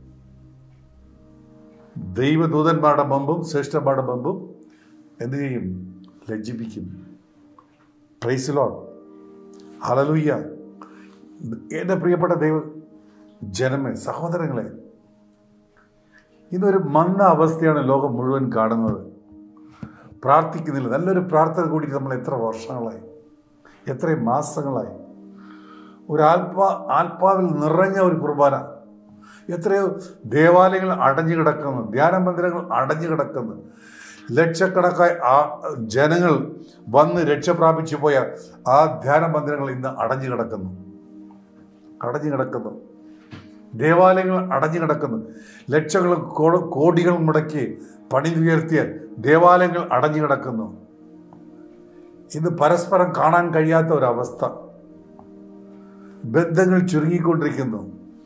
ദൈവദൂതന്മാരുടെ മുമ്പും ശ്രേഷ്ഠന്മാരുടെ മുമ്പും എന്ത് ചെയ്യും? ലജ്ജിപ്പിക്കും. പ്രൈസ് ലോർഡ്, ഹല്ലേലൂയ. എൻ്റെ പ്രിയപ്പെട്ട ദൈവ ജനമേ, സഹോദരങ്ങളെ, ഇന്നൊരു മന്ദ അവസ്ഥയാണ് ലോകം മുഴുവൻ കാണുന്നത്. പ്രാർത്ഥിക്കുന്നില്ല. നല്ലൊരു പ്രാർത്ഥന കൂടി നമ്മൾ എത്ര വർഷങ്ങളായി, എത്രയും മാസങ്ങളായി. ഒരു ആത്മാ ആത്മാവിൽ നിറഞ്ഞ ഒരു കുർബാന. എത്രയോ ദേവാലയങ്ങൾ അടഞ്ഞു കിടക്കുന്നു, ധ്യാന മന്ദിരങ്ങൾ അടഞ്ഞു കിടക്കുന്നു. ലക്ഷക്കണക്കായ ആ ജനങ്ങൾ വന്ന് രക്ഷ പ്രാപിച്ചു പോയ ആ ധ്യാന മന്ദിരങ്ങൾ ഇന്ന് അടഞ്ഞു കിടക്കുന്നു അടഞ്ഞു കിടക്കുന്നു ദേവാലയങ്ങൾ അടഞ്ഞു കിടക്കുന്നു. ലക്ഷങ്ങളും കോടികൾ മുടക്കി പണി ഉയർത്തിയ ദേവാലയങ്ങൾ അടഞ്ഞു കിടക്കുന്നു. ഇന്ന് പരസ്പരം കാണാൻ കഴിയാത്ത ഒരവസ്ഥ. ബന്ധങ്ങൾ ചുരുങ്ങിക്കൊണ്ടിരിക്കുന്നു.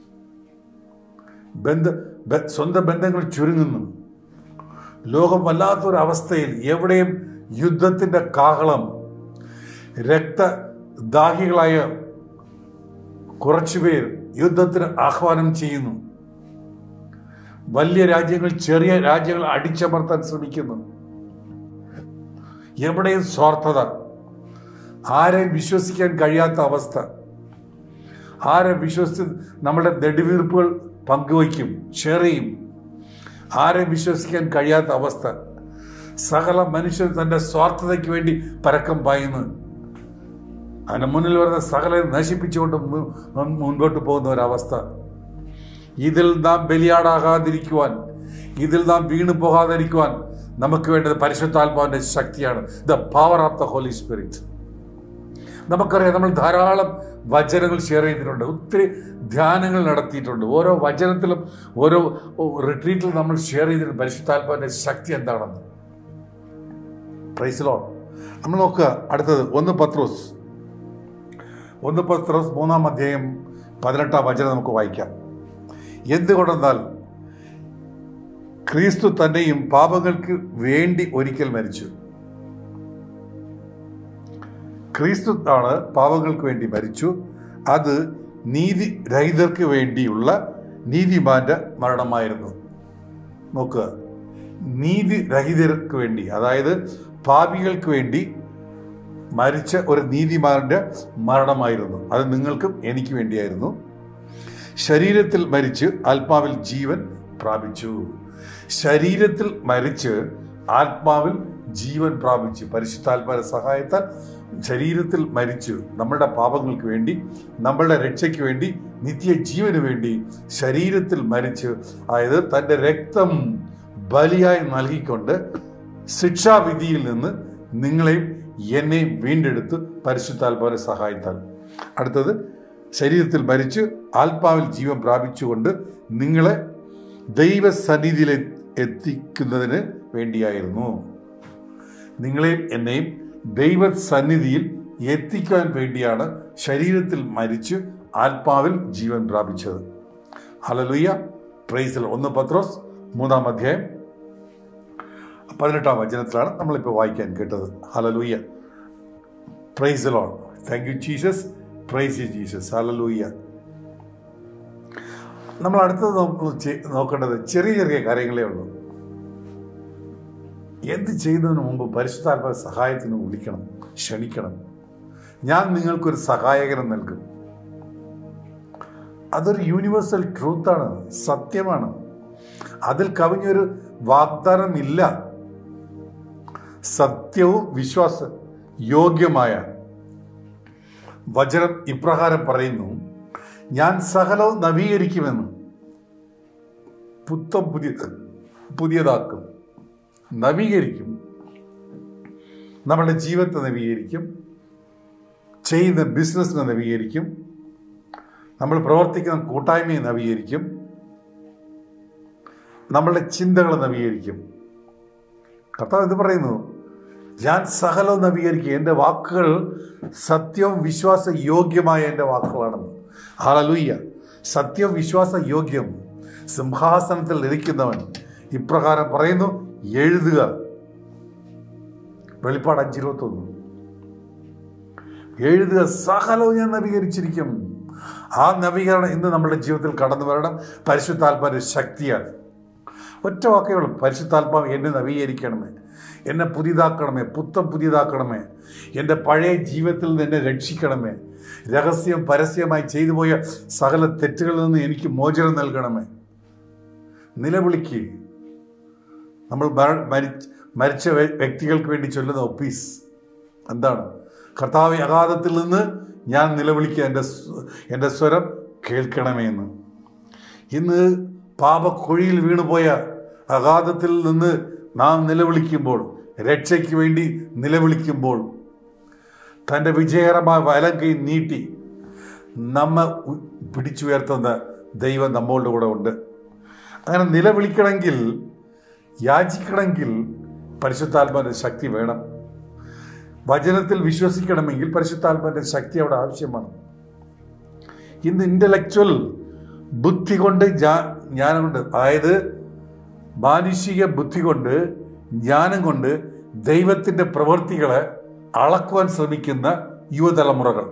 ബന്ധ സ്വന്തം ബന്ധങ്ങൾ ചുരുങ്ങുന്നു. ലോകം വല്ലാത്തൊരവസ്ഥയിൽ എവിടെയും യുദ്ധത്തിന്റെ കാഹളം. രക്തദാഹികളായ കുറച്ചുപേർ യുദ്ധത്തിന് ആഹ്വാനം ചെയ്യുന്നു. വലിയ രാജ്യങ്ങൾ ചെറിയ രാജ്യങ്ങൾ അടിച്ചമർത്താൻ ശ്രമിക്കുന്നു. എവിടെയും സ്വാർത്ഥത, ആരെയും വിശ്വസിക്കാൻ കഴിയാത്ത അവസ്ഥ. ആരെ വിശ്വസിച്ച് നമ്മുടെ നെടുവീർപ്പുകൾ പങ്കുവയ്ക്കും, ഷെയർ ചെയ്യും. ആരെയും വിശ്വസിക്കാൻ കഴിയാത്ത അവസ്ഥ. സകല മനുഷ്യൻ തന്റെ സ്വാർത്ഥതയ്ക്ക് വേണ്ടി പരക്കം പായുന്നു. അതിന് മുന്നിൽ വരുന്ന സകല നശിപ്പിച്ചുകൊണ്ട് മുൻപോട്ട് പോകുന്ന ഒരവസ്ഥ. ഇതിൽ നാം ബലിയാടാകാതിരിക്കുവാൻ, ഇതിൽ നാം വീണു പോകാതിരിക്കുവാൻ നമുക്ക് വേണ്ടത് പരിശുദ്ധാത്മാവിന്റെ ശക്തിയാണ്. The power of the Holy Spirit. നമുക്കറിയാം, നമ്മൾ ധാരാളം വചനങ്ങൾ ഷെയർ ചെയ്തിട്ടുണ്ട്, ഒത്തിരി ധ്യാനങ്ങൾ നടത്തിയിട്ടുണ്ട്. ഓരോ വചനത്തിലും ഓരോ റിട്രീറ്റിലും നമ്മൾ ഷെയർ ചെയ്തിട്ടുണ്ട് പരിശുദ്ധാത്മാവിന്റെ ശക്തി എന്താണെന്ന്. Praise the Lord. നമ്മൾ നോക്കുക അടുത്തത് ഒന്ന് പത്രോസ് ഒന്ന് പത്രോസ് മൂന്നാം അധ്യായം പതിനെട്ടാം വചനം നമുക്ക് വായിക്കാം. എന്തുകൊണ്ടെന്നാൽ ക്രിസ്തു തന്നെയും പാപങ്ങൾക്ക് വേണ്ടി ഒരിക്കൽ മരിച്ചു. ക്രിസ്തു ആണ് പാപങ്ങൾക്ക് വേണ്ടി മരിച്ചു. അത് നീതി രഹിതർക്ക് വേണ്ടിയുള്ള നീതിമാന്റെ മരണമായിരുന്നു. നോക്കുക, നീതി രഹിതർക്ക് വേണ്ടി, അതായത് പാപികൾക്ക് വേണ്ടി മരിച്ച ഒരു നീതിമാന്റെ മരണമായിരുന്നു. അത് നിങ്ങൾക്കും എനിക്ക് വേണ്ടിയായിരുന്നു. ശരീരത്തിൽ മരിച്ച് ആത്മാവിൽ ജീവൻ പ്രാപിച്ചു. ശരീരത്തിൽ മരിച്ച് ആത്മാവിൽ ജീവൻ പ്രാപിച്ചു. പരിശുദ്ധാത്മാവിന്റെ സഹായത്താൽ ശരീരത്തിൽ മരിച്ചു നമ്മളുടെ പാപങ്ങൾക്ക് വേണ്ടി, നമ്മളുടെ രക്ഷയ്ക്ക് വേണ്ടി, നിത്യജീവന് വേണ്ടി ശരീരത്തിൽ മരിച്ച്, അതായത് തൻ്റെ രക്തം ബലിയായി നൽകിക്കൊണ്ട് ശിക്ഷാവിധിയിൽ നിന്ന് നിങ്ങളെയും എന്നെയും വീണ്ടെടുത്ത് പരിശുദ്ധാത്മാവിന്റെ സഹായത്താൽ. അടുത്തത് ശരീരത്തിൽ മരിച്ച് ആത്മാവിൽ ജീവൻ പ്രാപിച്ചുകൊണ്ട് നിങ്ങളെ ദൈവസന്നിധിയിൽ എത്തിക്കുന്നതിന് വേണ്ടിയായിരുന്നു. നിങ്ങളെയും എന്നെയും ദൈവസന്നിധിയിൽ എത്തിക്കാൻ വേണ്ടിയാണ് ശരീരത്തിൽ മരിച്ച് ആത്മാവിൽ ജീവൻ പ്രാപിച്ചത്. ഹല്ലേലൂയ, പ്രൈസ് ദി ലോർഡ്. ഒന്ന് പത്രോസ് മൂന്നാം അധ്യായം പതിനെട്ടാം വചനത്തിലാണ് നമ്മളിപ്പോൾ വായിക്കാൻ കേട്ടത്. ഹല്ലേലൂയ, praise the Lord. Thank you Jesus, praise you Jesus. ഹല്ലേലൂയ. നമ്മൾ അടുത്തത് നോക്കേണ്ടത് ചെറിയ ചെറിയ കാര്യങ്ങളേ ഉള്ളൂ. എന്ത് ചെയ്യുന്നതിന് മുമ്പ് പരിശുദ്ധാത്മാ സഹായത്തിന് വിളിക്കണം, ക്ഷണിക്കണം. ഞാൻ നിങ്ങൾക്കൊരു സഹായകനെ നൽകും. അതൊരു യൂണിവേഴ്സൽ ട്രൂത്താണ്, സത്യമാണ്. അതിൽ കവിഞ്ഞൊരു വാഗ്ദാനം ഇല്ല. സത്യവും വിശ്വാസ യോഗ്യമായ വചനം ഇപ്രകാരം പറയുന്നു: ഞാൻ സകലവും നവീകരിക്കുമെന്ന്, പുത്തം പുതിയ പുതിയതാക്കും, നവീകരിക്കും. നമ്മളുടെ ജീവിതത്തെ നവീകരിക്കും, ചെയ്യുന്ന ബിസിനസ്സിനെ നവീകരിക്കും, നമ്മൾ പ്രവർത്തിക്കുന്ന കൂട്ടായ്മയെ നവീകരിക്കും, നമ്മളുടെ ചിന്തകളെ നവീകരിക്കും. കർത്താവ് ഇത് പറയുന്നു: ഞാൻ സകലവും നവീകരിക്കും. എൻ്റെ വാക്കുകൾ സത്യവും വിശ്വാസ യോഗ്യമായ എൻ്റെ വാക്കുകളാണെന്ന്. ഹല്ലേലൂയ. സത്യവും വിശ്വാസ യോഗ്യം. സിംഹാസനത്തിൽ ഇരിക്കുന്നവൻ ഇപ്രകാരം പറയുന്നു: എഴുതുക. വെളിപ്പാട് അഞ്ച് ഇരുപത്തൊന്ന്. എഴുതുക, സകലവും ഞാൻ നവീകരിച്ചിരിക്കും. ആ നവീകരണം ഇന്ന് നമ്മുടെ ജീവിതത്തിൽ കടന്നു വരണം പരിശുദ്ധാത്മാവിന്റെ ശക്തിയാണ്. ഒറ്റ വാക്കേ ഉള്ളൂ: പരിശുദ്ധാത്മാവ് എന്നെ നവീകരിക്കണമേ, എന്നെ പുതിയതാക്കണമേ, പുത്തം പുതിയതാക്കണമേ, എൻ്റെ പഴയ ജീവിതത്തിൽ നിന്ന് എന്നെ രക്ഷിക്കണമേ, രഹസ്യം പരസ്യമായി ചെയ്തു പോയ സകല തെറ്റുകളിൽ നിന്ന് എനിക്ക് മോചനം നൽകണമേ. നിലവിളിക്ക്. നമ്മൾ മരിച്ച വ്യക്തികൾക്ക് വേണ്ടി ചൊല്ലുന്ന ഒപ്പീസ് എന്താണ്? കർത്താവ് അഗാധത്തിൽ നിന്ന് ഞാൻ നിലവിളിക്കുക, എൻ്റെ എൻ്റെ സ്വരം കേൾക്കണമേ എന്ന്. ഇന്ന് പാപക്കുഴിയിൽ വീണുപോയ അഗാധത്തിൽ നിന്ന് നാം നിലവിളിക്കുമ്പോൾ, രക്ഷയ്ക്ക് വേണ്ടി നിലവിളിക്കുമ്പോൾ, തൻ്റെ വിജയകരമായ വലം കൈ നീട്ടി നമ്മെ പിടിച്ചുയർത്തുന്ന ദൈവം നമ്മളുടെ കൂടെ ഉണ്ട്. അങ്ങനെ നിലവിളിക്കണമെങ്കിൽ, യാചിക്കണമെങ്കിൽ പരിശുദ്ധാത്മാവിൻ്റെ ശക്തി വേണം. വചനത്തിൽ വിശ്വസിക്കണമെങ്കിൽ പരിശുദ്ധാത്മാവിൻ്റെ ശക്തി അവിടെ ആവശ്യമാണ്. ഇന്ന് ഇൻ്റലക്ച്വൽ ബുദ്ധി കൊണ്ട്, ജ്ഞാനം കൊണ്ട്, അതായത് മാനുഷിക ബുദ്ധി കൊണ്ട്, ജ്ഞാനം കൊണ്ട് ദൈവത്തിൻ്റെ പ്രവൃത്തികളെ അളക്കുവാൻ ശ്രമിക്കുന്ന യുവതലമുറകൾ.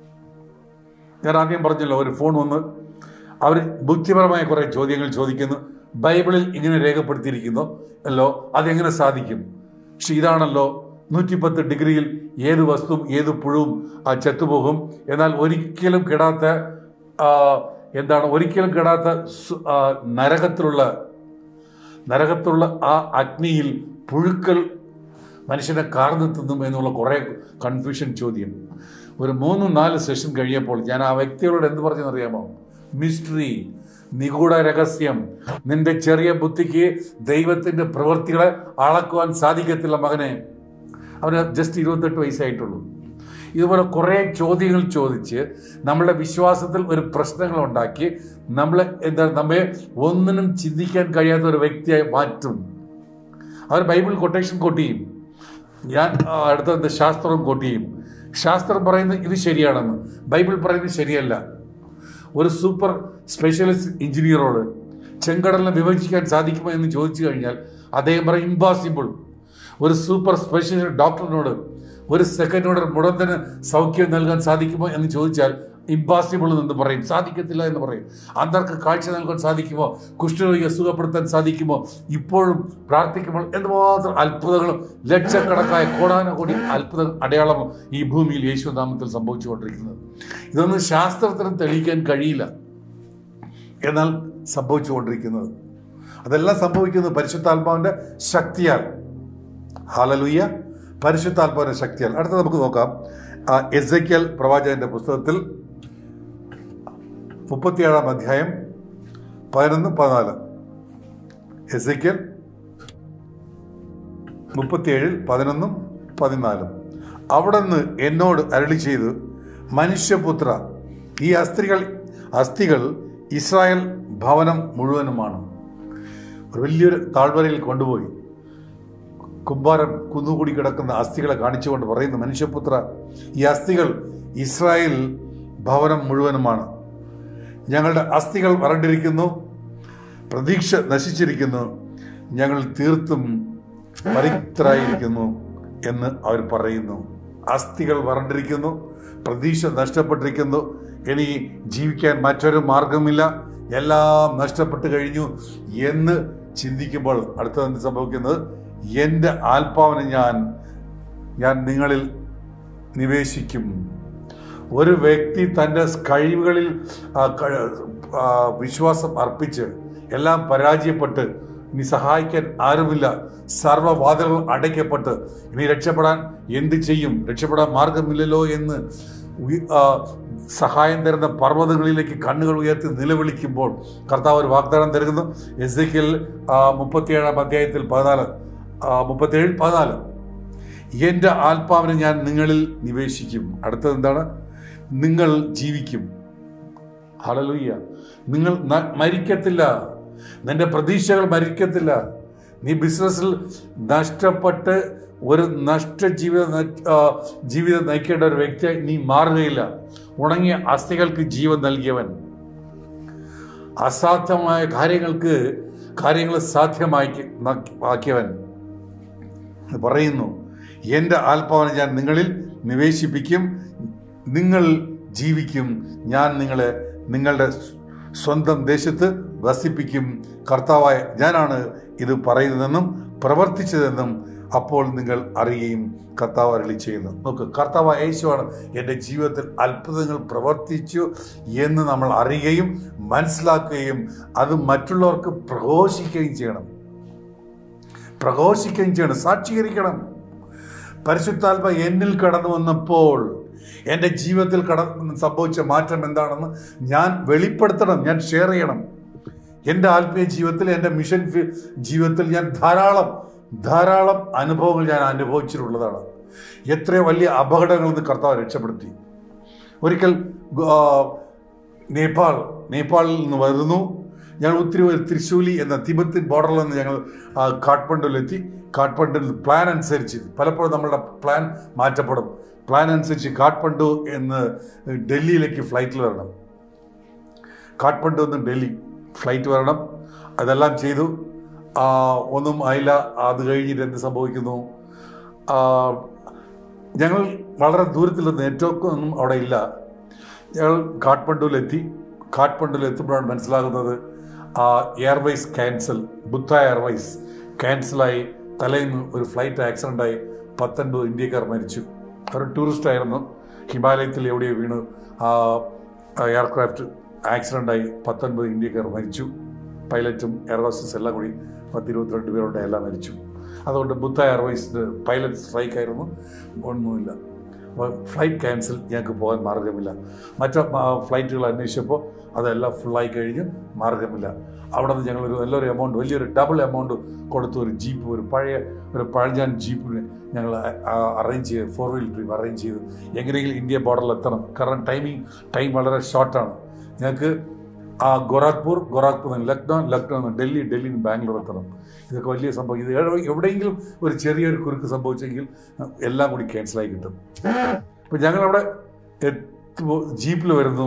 ഞാൻ ആദ്യം പറഞ്ഞല്ലോ, ഒരു ഫോൺ വന്ന് അവർ ബുദ്ധിപരമായ കുറേ ചോദ്യങ്ങൾ ചോദിക്കുന്നു. ബൈബിളിൽ ഇങ്ങനെ രേഖപ്പെടുത്തിയിരിക്കുന്നു അല്ലോ, അതെങ്ങനെ സാധിക്കും? പക്ഷെ ഇതാണല്ലോ, നൂറ്റിപ്പത്ത് ഡിഗ്രിയിൽ ഏത് വസ്തുവും ഏത് പുഴുവും ചത്തുപോകും, എന്നാൽ ഒരിക്കലും കെടാത്ത എന്താണ് ഒരിക്കലും കെടാത്ത നരകത്തിലുള്ള നരകത്തിലുള്ള ആ അഗ്നിയിൽ പുഴുക്കൾ മനുഷ്യനെ കാർന്നു തിന്നും എന്നുള്ള കുറേ കൺഫ്യൂഷൻ ചോദ്യം. ഒരു മൂന്ന് നാല് സെഷൻ കഴിയപ്പോൾ ഞാൻ ആ വ്യക്തികളോട് എന്ത് പറഞ്ഞെന്നറിയാമോ? മിസ്റ്ററി, നിഗൂഢ രഹസ്യം. നിന്റെ ചെറിയ ബുദ്ധിക്ക് ദൈവത്തിൻ്റെ പ്രവൃത്തികളെ അളക്കുവാൻ സാധിക്കത്തില്ല മകനെ. അവന് ജസ്റ്റ് ഇരുപത്തെട്ട് വയസ്സായിട്ടുള്ളൂ. ഇതുപോലെ കുറേ ചോദ്യങ്ങൾ ചോദിച്ച് നമ്മളുടെ വിശ്വാസത്തിൽ ഒരു പ്രശ്നങ്ങൾ ഉണ്ടാക്കി നമ്മളെ എന്താ നമ്മെ ഒന്നിനും ചിന്തിക്കാൻ കഴിയാത്ത ഒരു വ്യക്തിയായി മാറ്റും. അവർ ബൈബിൾ കൊട്ടേഷൻ കോട്ട് ചെയ്യും, ഞാൻ അടുത്ത ശാസ്ത്രം കോട്ട് ചെയ്യും. ശാസ്ത്രം പറയുന്നത് ഇത് ശരിയാണെന്ന്, ബൈബിൾ പറയുന്നത് ശരിയല്ല. ഒരു സൂപ്പർ സ്പെഷ്യലിസ്റ്റ് എഞ്ചിനീയറോട് ചെങ്കടലിനെ വിഭജിക്കാൻ സാധിക്കുമോ എന്ന് ചോദിച്ചു കഴിഞ്ഞാൽ അദ്ദേഹം പറയും ഇംപോസിബിൾ. ഒരു സൂപ്പർ സ്പെഷ്യലിസ്റ്റ് ഡോക്ടറിനോട് ഒരു സെക്കൻഡോട് മുടന്തന് സൗഖ്യം നൽകാൻ സാധിക്കുമോ എന്ന് ചോദിച്ചാൽ ഇംപോസിബിൾ എന്ന് പറയും, സാധിക്കത്തില്ല എന്ന് പറയും. അന്തർക്ക് കാഴ്ച നൽകാൻ സാധിക്കുമോ? കുഷ്ഠരോഗിയെ സുഖപ്പെടുത്താൻ സാധിക്കുമോ? ഇപ്പോഴും പ്രാർത്ഥിക്കുമ്പോൾ എന്തുമാത്രം അത്ഭുതങ്ങളും ലക്ഷക്കണക്കായ കോടാനുകോടി അത്ഭുത അടയാളം ഈ ഭൂമിയിൽ യേശു നാമത്തിൽ സംഭവിച്ചുകൊണ്ടിരിക്കുന്നത്. ഇതൊന്നും ശാസ്ത്രത്തിന് തെളിയിക്കാൻ കഴിയില്ല, എന്നാൽ സംഭവിച്ചുകൊണ്ടിരിക്കുന്നത്. അതെല്ലാം സംഭവിക്കുന്നത് പരിശുദ്ധാത്മാവിൻ്റെ ശക്തിയാൽ. ഹല്ലേലൂയ, പരിശുദ്ധാത്മാവിൻ്റെ ശക്തിയാൽ. അടുത്ത നമുക്ക് നോക്കാം, എസെക്കിയേൽ പ്രവാചകന്റെ പുസ്തകത്തിൽ മുപ്പത്തിയേഴാം അധ്യായം പതിനൊന്ന് പതിനാല്. എസെക്കിയേൽ മുപ്പത്തിയേഴിൽ പതിനൊന്നും പതിനാലും. അവിടെ നിന്ന് എന്നോട് അരുളി ചെയ്തു, മനുഷ്യപുത്ര, ഈ അസ്ഥികൾ അസ്ഥികൾ ഇസ്രായേൽ ഭവനം മുഴുവനുമാണ്. ഒരു വലിയൊരു താഴ്വരയിൽ കൊണ്ടുപോയി കുമ്പാരൻ കുന്നുകൂടി കിടക്കുന്ന അസ്ഥികളെ കാണിച്ചുകൊണ്ട് പറയുന്നു, മനുഷ്യപുത്ര, ഈ അസ്ഥികൾ ഇസ്രായേൽ ഭവനം മുഴുവനുമാണ്. ഞങ്ങളുടെ അസ്ഥികൾ വരണ്ടിരിക്കുന്നു, പ്രതീക്ഷ നശിച്ചിരിക്കുന്നു, ഞങ്ങൾ തീർത്തും പരിക്തരായിരിക്കുന്നു എന്ന് അവർ പറയുന്നു. അസ്ഥികൾ വരണ്ടിരിക്കുന്നു, പ്രതീക്ഷ നഷ്ടപ്പെട്ടിരിക്കുന്നു, ഇനി ജീവിക്കാൻ മറ്റൊരു മാർഗമില്ല, എല്ലാം നഷ്ടപ്പെട്ടു കഴിഞ്ഞു എന്ന് ചിന്തിക്കുമ്പോൾ അടുത്തത് സംഭവിക്കുന്നത്, എൻ്റെ ആത്മാവിനെ ഞാൻ ഞാൻ നിങ്ങളിൽ നിവേശിക്കും. ഒരു വ്യക്തി തൻ്റെ കഴിവുകളിൽ വിശ്വാസം അർപ്പിച്ച് എല്ലാം പരാജയപ്പെട്ട് ഇനി സഹായിക്കാൻ ആരുമില്ല, സർവ്വവാതിലുകൾ അടയ്ക്കപ്പെട്ട് ഇനി രക്ഷപ്പെടാൻ എന്ത് ചെയ്യും, രക്ഷപ്പെടാൻ മാർഗമില്ലല്ലോ എന്ന് സഹായം തരുന്ന പർവ്വതങ്ങളിലേക്ക് കണ്ണുകൾ ഉയർത്തി നിലവിളിക്കുമ്പോൾ കർത്താവ് ഒരു വാഗ്ദാനം തരുന്നു. എസെക്കിയേൽ മുപ്പത്തിയേഴാം അധ്യായത്തിൽ പതിനാല് മുപ്പത്തിയേഴ് പതിനാല്, എൻ്റെ ആത്മാവിനെ ഞാൻ നിങ്ങളിൽ നിവേശിക്കും. അടുത്തത് എന്താണ്? നിങ്ങൾ ജീവിക്കും. ഹല്ലേലൂയ, നിങ്ങൾ മരിക്കത്തില്ല, നിന്റെ പ്രതീക്ഷകൾ മരിക്കത്തില്ല. നീ ബിസിനസ്സിൽ നഷ്ടപ്പെട്ട് ഒരു നഷ്ട ജീവിതം ജീവിതം നയിക്കേണ്ട ഒരു വ്യക്തി നീ മാറുകയില്ല. ഉണങ്ങിയ അസ്ഥികൾക്ക് ജീവൻ നൽകിയവൻ, അസാധ്യമായ കാര്യങ്ങൾക്ക് കാര്യങ്ങൾ സാധ്യമാക്കി ആക്കിയവൻ പറയുന്നു, എൻ്റെ ആത്മാവിനെ ഞാൻ നിങ്ങളിൽ നിവേശിപ്പിക്കും, നിങ്ങൾ ജീവിക്കും, ഞാൻ നിങ്ങളെ നിങ്ങളുടെ സ്വന്തം ദേശത്ത് വസിപ്പിക്കും. കർത്താവായ ഞാനാണ് ഇത് പറയുന്നതെന്നും പ്രവർത്തിച്ചതെന്നും അപ്പോൾ നിങ്ങൾ അറിയുകയും കർത്താവ് അരുളി ചെയ്യുന്നു. നോക്ക്, കർത്താവ് യേശുവാണ് എൻ്റെ ജീവിതത്തിൽ അത്ഭുതങ്ങൾ പ്രവർത്തിച്ചു എന്ന് നമ്മൾ അറിയുകയും മനസ്സിലാക്കുകയും അത് മറ്റുള്ളവർക്ക് പ്രഘോഷിക്കുകയും ചെയ്യണം പ്രഘോഷിക്കുകയും ചെയ്യണം സാക്ഷീകരിക്കണം. പരിശുദ്ധാത്മ എന്നിൽ കടന്നു വന്നപ്പോൾ എൻ്റെ ജീവിതത്തിൽ കട സംഭവിച്ച മാറ്റം എന്താണെന്ന് ഞാൻ വെളിപ്പെടുത്തണം, ഞാൻ ഷെയർ ചെയ്യണം. എൻ്റെ ആത്മീയ ജീവിതത്തിൽ, എൻ്റെ മിഷൻ ജീവിതത്തിൽ ഞാൻ ധാരാളം ധാരാളം അനുഭവങ്ങൾ ഞാൻ അനുഭവിച്ചിട്ടുള്ളതാണ്. എത്രയോ വലിയ അപകടങ്ങളിൽ നിന്ന് കർത്താവ് രക്ഷപ്പെടുത്തി. ഒരിക്കൽ നേപ്പാൾ നേപ്പാളിൽ നിന്ന് വരുന്നു. ഞങ്ങൾ ഒത്തിരി തൃശ്ശൂലി എന്ന തിബത്തിൻ ബോർഡറിൽ നിന്ന് ഞങ്ങൾ കാഠ്മണ്ഡുവിലെത്തി. കാഠ്മണ്ഡുവിൽ പ്ലാൻ അനുസരിച്ച് പലപ്പോഴും നമ്മളുടെ പ്ലാൻ മാറ്റപ്പെടും. പ്ലാൻ അനുസരിച്ച് കാഠ്മണ്ഡു എന്ന് ഡൽഹിയിലേക്ക് ഫ്ലൈറ്റിൽ വരണം. കാഠ്മണ്ഡു നിന്ന് ഡൽഹി ഫ്ലൈറ്റ് വരണം. അതെല്ലാം ചെയ്തു. ഒന്നും ആയില്ല. അത് കഴിഞ്ഞിട്ട് എന്ത് സംഭവിക്കുന്നു? ഞങ്ങൾ വളരെ ദൂരത്തിൽ നിന്ന് നെറ്റ്വർക്ക് ഒന്നും അവിടെ ഇല്ല. ഞങ്ങൾ കാഠ്മണ്ഡുവിലെത്തി. കാഠ്മണ്ഡുവിൽ എത്തുമ്പോഴാണ് മനസ്സിലാകുന്നത് എയർവേസ് ക്യാൻസൽ, ബുദ്ധ എയർവേസ് ക്യാൻസലായി. തലേന്ന് ഒരു ഫ്ലൈറ്റ് ആക്സിഡൻ്റായി പത്തൊൻപത് ഇന്ത്യക്കാർ മരിച്ചു. അവർ ടൂറിസ്റ്റ് ആയിരുന്നു. ഹിമാലയത്തിൽ എവിടെയോ വീണ് ആ എയർക്രാഫ്റ്റ് ആക്സിഡൻ്റായി പത്തൊൻപത് ഇന്ത്യക്കാർ മരിച്ചു. പൈലറ്റും എയർ ഹോസ്റ്റസ് എല്ലാം കൂടി പത്തിരുപത്തിരണ്ട് പേരുടെ എല്ലാം മരിച്ചു. അതുകൊണ്ട് ബുദ്ധ എയർവേസിൻ്റെ പൈലറ്റ് സ്ട്രൈക്ക് ആയിരുന്നു. ഒന്നുമില്ല, ഫ്ലൈറ്റ് ക്യാൻസൽ. ഞങ്ങൾക്ക് പോകാൻ മാർഗമില്ല. മറ്റു ഫ്ലൈറ്റുകൾ അന്വേഷിച്ചപ്പോൾ അതെല്ലാം ഫുള്ളായി കഴിഞ്ഞ് മാർഗമില്ല. അവിടെ നിന്ന് ഞങ്ങളൊരു നല്ലൊരു എമൗണ്ട്, വലിയൊരു ഡബിൾ എമൗണ്ട് കൊടുത്ത് ഒരു ജീപ്പ്, ഒരു പഴയ ഒരു പഴഞ്ചാൻ ജീപ്പിന് ഞങ്ങൾ അറേഞ്ച് ചെയ്ത്, ഫോർ വീൽ ഡ്രൈവ് അറേഞ്ച് ചെയ്ത് എങ്ങനെയെങ്കിലും ഇന്ത്യ ബോർഡറിൽ എത്തണം. കാരണം ടൈമിങ് ടൈം വളരെ ഷോർട്ടാണ്. ഞങ്ങൾക്ക് ആ ഗോരഖ്പൂർ ഗോരഖ്പൂർ നിന്ന് ലക്നോ, ലക്നോ നിന്ന് ഡൽഹി, ഡൽഹിയിൽ നിന്ന് ബാംഗ്ലൂർ എത്തണം. ഇതൊക്കെ വലിയ സംഭവം. ഇത് എവിടെയെങ്കിലും ഒരു ചെറിയൊരു കുരുക്ക് സംഭവിച്ചെങ്കിൽ എല്ലാം കൂടി ക്യാൻസലായി കിട്ടും. ഇപ്പം ഞങ്ങളവിടെ എത്തുമ്പോൾ ജീപ്പിൽ വരുന്നു.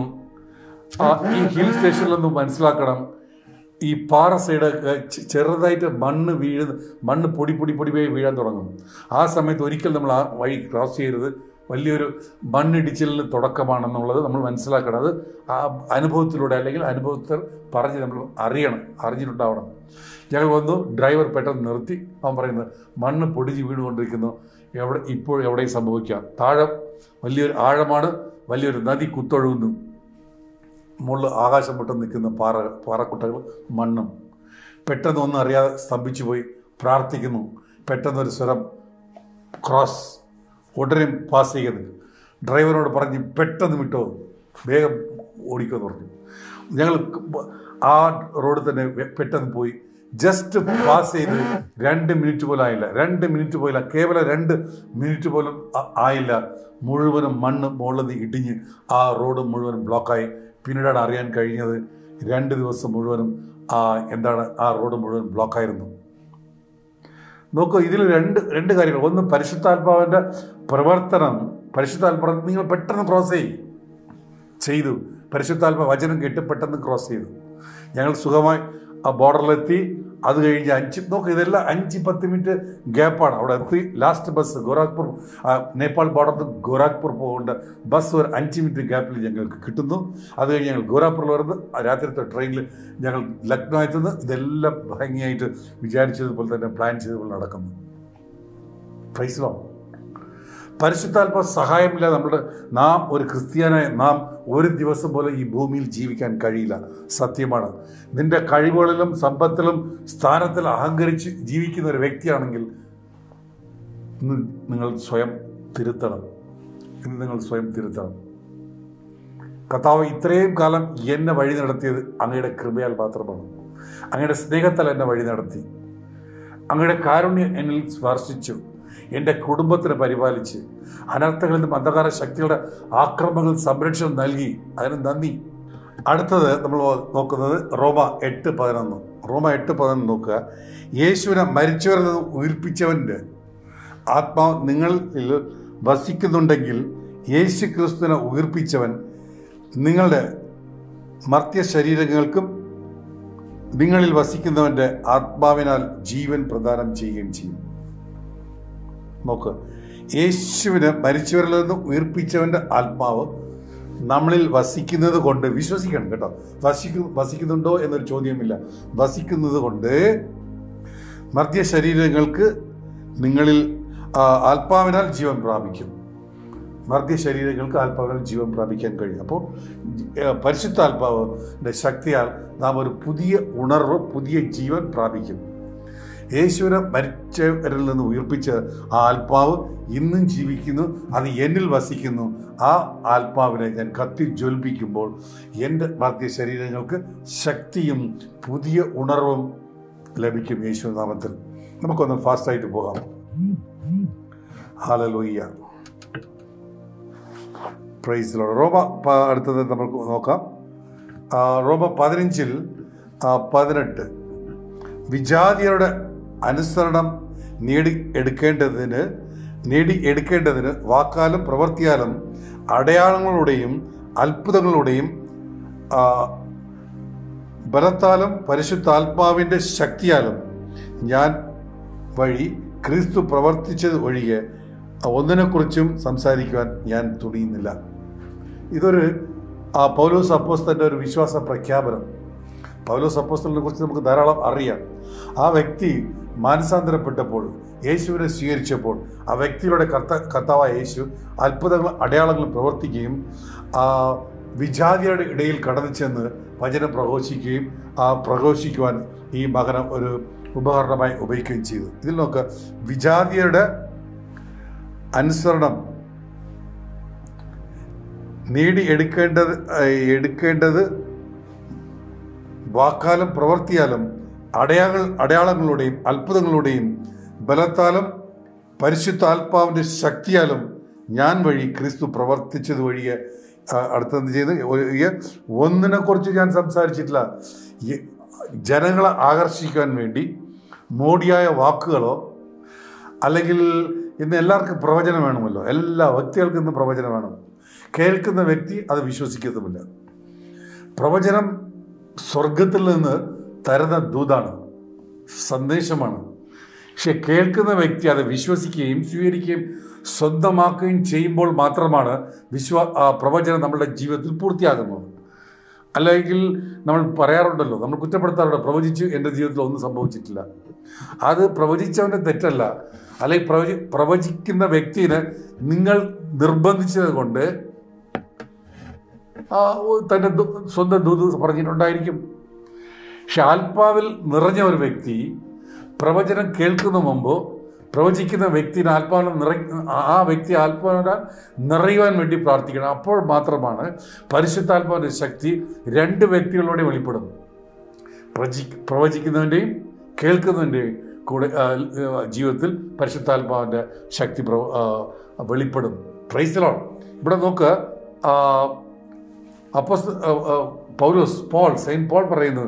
ഈ ഹിൽ സ്റ്റേഷനിലൊന്നും മനസ്സിലാക്കണം, ഈ പാറ സൈഡ് ചെറുതായിട്ട് മണ്ണ് വീഴുന്ന മണ്ണ് പൊടി പൊടി പൊടി പോയി വീഴാൻ തുടങ്ങും. ആ സമയത്ത് ഒരിക്കൽ നമ്മൾ ആ വഴി ക്രോസ് ചെയ്യരുത്. വലിയൊരു മണ്ണിടിച്ചിലിന് തുടക്കമാണെന്നുള്ളത് നമ്മൾ മനസ്സിലാക്കണം. അത് ആ അനുഭവത്തിലൂടെ അല്ലെങ്കിൽ അനുഭവത്തിൽ പറഞ്ഞ് നമ്മൾ അറിയണം, അറിഞ്ഞിട്ടുണ്ടാവണം. ഞങ്ങൾ വന്നു. ഡ്രൈവർ പെട്ടെന്ന് നിർത്തി. അവൻ പറയുന്നത് മണ്ണ് പൊടിച്ച് വീണുകൊണ്ടിരിക്കുന്നു, എവിടെ ഇപ്പോൾ എവിടെയും സംഭവിക്കാം. താഴെ വലിയൊരു ആഴമാണ്, വലിയൊരു നദി കുത്തൊഴുകുന്നു. മുകളിൽ ആകാശം മുട്ടം നിൽക്കുന്ന പാറ പാറക്കുട്ടകൾ മണ്ണും. പെട്ടെന്ന് ഒന്നും അറിയാതെ സ്തംഭിച്ചു പോയി. പ്രാർത്ഥിക്കുന്നു. പെട്ടെന്നൊരു സ്വരം, ക്രോസ്, ഉടനെ പാസ് ചെയ്യുന്നത്. ഡ്രൈവറോട് പറഞ്ഞ് പെട്ടെന്ന് വിട്ടോ, വേഗം ഓടിക്കുമെന്ന് പറഞ്ഞു. ഞങ്ങൾ ആ റോഡ് തന്നെ പെട്ടെന്ന് പോയി. ജസ്റ്റ് പാസ് ചെയ്ത് രണ്ട് മിനിറ്റ് പോലും ആയില്ല. രണ്ട് മിനിറ്റ് പോയില്ല കേവലം രണ്ട് മിനിറ്റ് പോലും ആയില്ല. മുഴുവനും മണ്ണ് മുകളിൽ നിന്ന് ഇടിഞ്ഞ് ആ റോഡ് മുഴുവനും ബ്ലോക്കായി. പിന്നീടാണ് അറിയാൻ കഴിഞ്ഞത് രണ്ട് ദിവസം മുഴുവനും ആ എന്താണ് ആ റോഡ് മുഴുവൻ ബ്ലോക്കായിരുന്നു. നോക്കൂ, ഇതിൽ രണ്ട് രണ്ട് കാര്യങ്ങൾ. ഒന്ന്, പരിശുദ്ധാത്മാവിൻ്റെ പ്രവർത്തനം. പരിശുദ്ധാത്മ നിങ്ങൾ പെട്ടെന്ന് ക്രോസ് ചെയ്യും ചെയ്തു പരിശുദ്ധാത്മ വചനം കേട്ട് പെട്ടെന്ന് ക്രോസ് ചെയ്തു. ഞങ്ങൾ സുഖമായി ആ ബോർഡറിലെത്തി. അത് കഴിഞ്ഞ് അഞ്ച് നോക്ക് ഇതെല്ലാം അഞ്ച് പത്ത് മിനിറ്റ് ഗ്യാപ്പാണ്. അവിടെ എത്തി. ലാസ്റ്റ് ബസ് ഗോരഖ്പൂർ, നേപ്പാൾ ബോർഡറിൽ ഗോരഖ്പൂർ പോകേണ്ട ബസ് ഒരു അഞ്ച് മിനിറ്റ് ഗ്യാപ്പിൽ ഞങ്ങൾക്ക് കിട്ടുന്നു. അത് കഴിഞ്ഞ് ഞങ്ങൾ ഗോരഖ്പൂരിൽ വരുന്നു. രാത്രിത്തെ ട്രെയിനിൽ ഞങ്ങൾ ലക്നോ എത്തുന്നു. ഇതെല്ലാം ഭംഗിയായിട്ട് വിചാരിച്ചതുപോലെ തന്നെ പ്ലാൻ ചെയ്തതുപോലെ നടക്കുന്നു. Praise Lord. പരിശുദ്ധാത്മ സഹായമില്ലാതെ നമ്മുടെ നാം ഒരു ക്രിസ്ത്യാനായ നാം ഒരു ദിവസം പോലും ഈ ഭൂമിയിൽ ജീവിക്കാൻ കഴിയില്ല. സത്യമാണ്. നിന്റെ കഴിവുകളിലും സമ്പത്തിലും സ്ഥാനത്തിലും അഹങ്കരിച്ച് ജീവിക്കുന്ന ഒരു വ്യക്തിയാണെങ്കിൽ ഇന്ന് നിങ്ങൾ സ്വയം തിരുത്തണം. ഇന്ന് നിങ്ങൾ സ്വയം തിരുത്തണം. കർത്താവ് ഇത്രയും കാലം എന്നെ വഴി നടത്തിയത് അങ്ങയുടെ കൃപയാൽ മാത്രമാണ്. അങ്ങയുടെ സ്നേഹത്താൽ എന്നെ വഴി നടത്തി. അങ്ങയുടെ കാരുണ്യം എന്നിൽ സ്പർശിച്ചു. എൻ്റെ കുടുംബത്തിന് പരിപാലിച്ച് അനർത്ഥങ്ങളിൽ നിന്നും അന്ധകാര ശക്തികളുടെ ആക്രമണങ്ങൾ സംരക്ഷണം നൽകി. അതിന് നന്ദി. അടുത്തത് നമ്മൾ നോക്കുന്നത് റോമ എട്ട് പതിനൊന്ന്. റോമ എട്ട് പതിനൊന്ന് നോക്കുക. യേശുവിനെ മരിച്ചവരിൽ നിന്ന് ഉയർപ്പിച്ചവൻ്റെ ആത്മാവ് നിങ്ങളിൽ വസിക്കുന്നുണ്ടെങ്കിൽ യേശു ക്രിസ്തുവിനെ ഉയർപ്പിച്ചവൻ നിങ്ങളുടെ മർത്യ ശരീരങ്ങൾക്കും നിങ്ങളിൽ വസിക്കുന്നവൻ്റെ ആത്മാവിനാൽ ജീവൻ പ്രദാനം ചെയ്യുകയും ചെയ്യും. നോക്ക്, യേശുവിന് മരിച്ചവരിൽ നിന്ന് ഉയർപ്പിച്ചവൻ്റെ ആത്മാവ് നമ്മളിൽ വസിക്കുന്നത് കൊണ്ട് വിശ്വസിക്കണം കേട്ടോ. വസിക്കു വസിക്കുന്നുണ്ടോ എന്നൊരു ചോദ്യമില്ല. വസിക്കുന്നത് കൊണ്ട് മർത്യ ശരീരങ്ങൾക്ക് നിങ്ങളിൽ ആത്മാവിനാൽ ജീവൻ പ്രാപിക്കും. മർത്യ ശരീരങ്ങൾക്ക് ആത്മാവിനാൽ ജീവൻ പ്രാപിക്കാൻ കഴിയും. അപ്പോൾ പരിശുദ്ധാത്മാവിൻ്റെ ശക്തിയാൽ നാം ഒരു പുതിയ ഉണർവ്, പുതിയ ജീവൻ പ്രാപിക്കും. യേശുവിനെ മരിച്ചവരിൽ നിന്ന് ഉയർപ്പിച്ച ആ ആത്മാവ് ഇന്നും ജീവിക്കുന്നു, അത് എന്നിൽ വസിക്കുന്നു. ആ ആത്മാവിനെ ഞാൻ കത്തി ജ്വലിപ്പിക്കുമ്പോൾ എൻ്റെ മധ്യ ശരീരങ്ങൾക്ക് ശക്തിയും പുതിയ ഉണർവും ലഭിക്കും യേശു നാമത്തിൽ. നമുക്കൊന്ന് ഫാസ്റ്റായിട്ട് പോകാം. ഹല്ലേലൂയ, പ്രൈസ് ദി ലോർഡ്. റോമ അടുത്തത് നമുക്ക് നോക്കാം. റോമ പതിനഞ്ചിൽ പതിനെട്ട്, വിജാതിയരുടെ അനുസരണം നേടി എടുക്കേണ്ടതിന് നേടി എടുക്കേണ്ടതിന് വാക്കാലും പ്രവൃത്തിയാലും അടയാളങ്ങളുടെയും അത്ഭുതങ്ങളുടെയും ബലത്താലും പരിശുദ്ധാത്മാവിൻ്റെ ശക്തിയാലും ഞാൻ വഴി ക്രിസ്തു പ്രവർത്തിച്ചത് ഒഴികെ ഒന്നിനെക്കുറിച്ചും സംസാരിക്കുവാൻ ഞാൻ തുണിയുന്നില്ല. ഇതൊരു പൗലോസ് അപ്പോസ്തലൻ്റെ ഒരു വിശ്വാസ പ്രഖ്യാപനം. പൗലോസ് അപ്പോസ്തലനെ കുറിച്ച് നമുക്ക് ധാരാളം അറിയാം. ആ വ്യക്തി മാനസാന്തരപ്പെട്ടപ്പോൾ, യേശുവിനെ സ്വീകരിച്ചപ്പോൾ, ആ വ്യക്തിയുടെ കർത്ത കർത്താവായ യേശു അത്ഭുതങ്ങളും അടയാളങ്ങളും പ്രവർത്തിക്കുകയും ആ വിജാതിയുടെ ഇടയിൽ കടന്നു ചെന്ന് വചനം പ്രഘോഷിക്കുകയും ആ പ്രഘോഷിക്കുവാൻ ഈ മകനം ഒരു ഉപകരണമായി ഉപയോഗിക്കുകയും ചെയ്തു. ഇതിൽ നോക്ക്, വിജാതിയുടെ അനുസരണം നേടി എടുക്കേണ്ടത് എടുക്കേണ്ടത് വാക്കാലും പ്രവൃത്തിയാലും അടയാള അടയാളങ്ങളുടെയും അത്ഭുതങ്ങളുടെയും ബലത്താലും പരിശുദ്ധാത്മാവിൻ്റെ ശക്തിയാലും ഞാൻ വഴി ക്രിസ്തു പ്രവർത്തിച്ചത് വഴിയെ അടുത്തെന്ത് ചെയ്ത് ഒന്നിനെ കുറിച്ച് ഞാൻ സംസാരിച്ചിട്ടില്ല. ജനങ്ങളെ ആകർഷിക്കാൻ വേണ്ടി മോടിയായ വാക്കുകളോ, അല്ലെങ്കിൽ ഇന്ന് എല്ലാവർക്കും പ്രവചനം വേണമല്ലോ, എല്ലാ വ്യക്തികൾക്കും ഇന്ന് പ്രവചനം വേണം. കേൾക്കുന്ന വ്യക്തി അത് വിശ്വസിക്കത്തുമില്ല. പ്രവചനം സ്വർഗത്തിൽ നിന്ന് തരുന്ന ദൂതാണ്, സന്ദേശമാണ്. പക്ഷെ കേൾക്കുന്ന വ്യക്തി അത് വിശ്വസിക്കുകയും സ്വീകരിക്കുകയും സ്വന്തമാക്കുകയും ചെയ്യുമ്പോൾ മാത്രമാണ് വിശ്വാ പ്രവചനം നമ്മുടെ ജീവിതത്തിൽ പൂർത്തിയാകുന്നത്. അല്ലെങ്കിൽ നമ്മൾ പറയാറുണ്ടല്ലോ, നമ്മൾ കുറ്റപ്പെടുത്താറുണ്ട്, പ്രവചിച്ചു എൻ്റെ ജീവിതത്തിൽ ഒന്നും സംഭവിച്ചിട്ടില്ല. അത് പ്രവചിച്ചവൻ്റെ തെറ്റല്ല, അല്ലെങ്കിൽ പ്രവചി പ്രവചിക്കുന്ന വ്യക്തിനെ നിങ്ങൾ നിർബന്ധിച്ചത് കൊണ്ട് തൻ്റെ സ്വന്തം ദൂത് പറഞ്ഞിട്ടുണ്ടായിരിക്കും. പക്ഷെ ആത്മാവിൽ നിറഞ്ഞ ഒരു വ്യക്തി പ്രവചനം കേൾക്കുന്ന മുമ്പ് പ്രവചിക്കുന്ന വ്യക്തിനെ ആത്മാവിനെ നിറ ആ വ്യക്തി ആത്മാവിനെ നിറയുവാൻ വേണ്ടി പ്രാർത്ഥിക്കണം. അപ്പോൾ മാത്രമാണ് പരിശുദ്ധാത്മാവിൻ്റെ ശക്തി രണ്ട് വ്യക്തികളോടെ വെളിപ്പെടുന്നു. പ്രവചി പ്രവചിക്കുന്നവൻ്റെയും കേൾക്കുന്നതിൻ്റെയും കൂടെ ജീവിതത്തിൽ പരിശുദ്ധാത്മാവിൻ്റെ ശക്തി വെളിപ്പെടുന്നു. Praise the Lord. ഇവിടെ നോക്ക്, അപ്പോസ്തലൻ പൗലോസ് പോൾ സെയിന്റ് പോൾ പറയുന്നത്,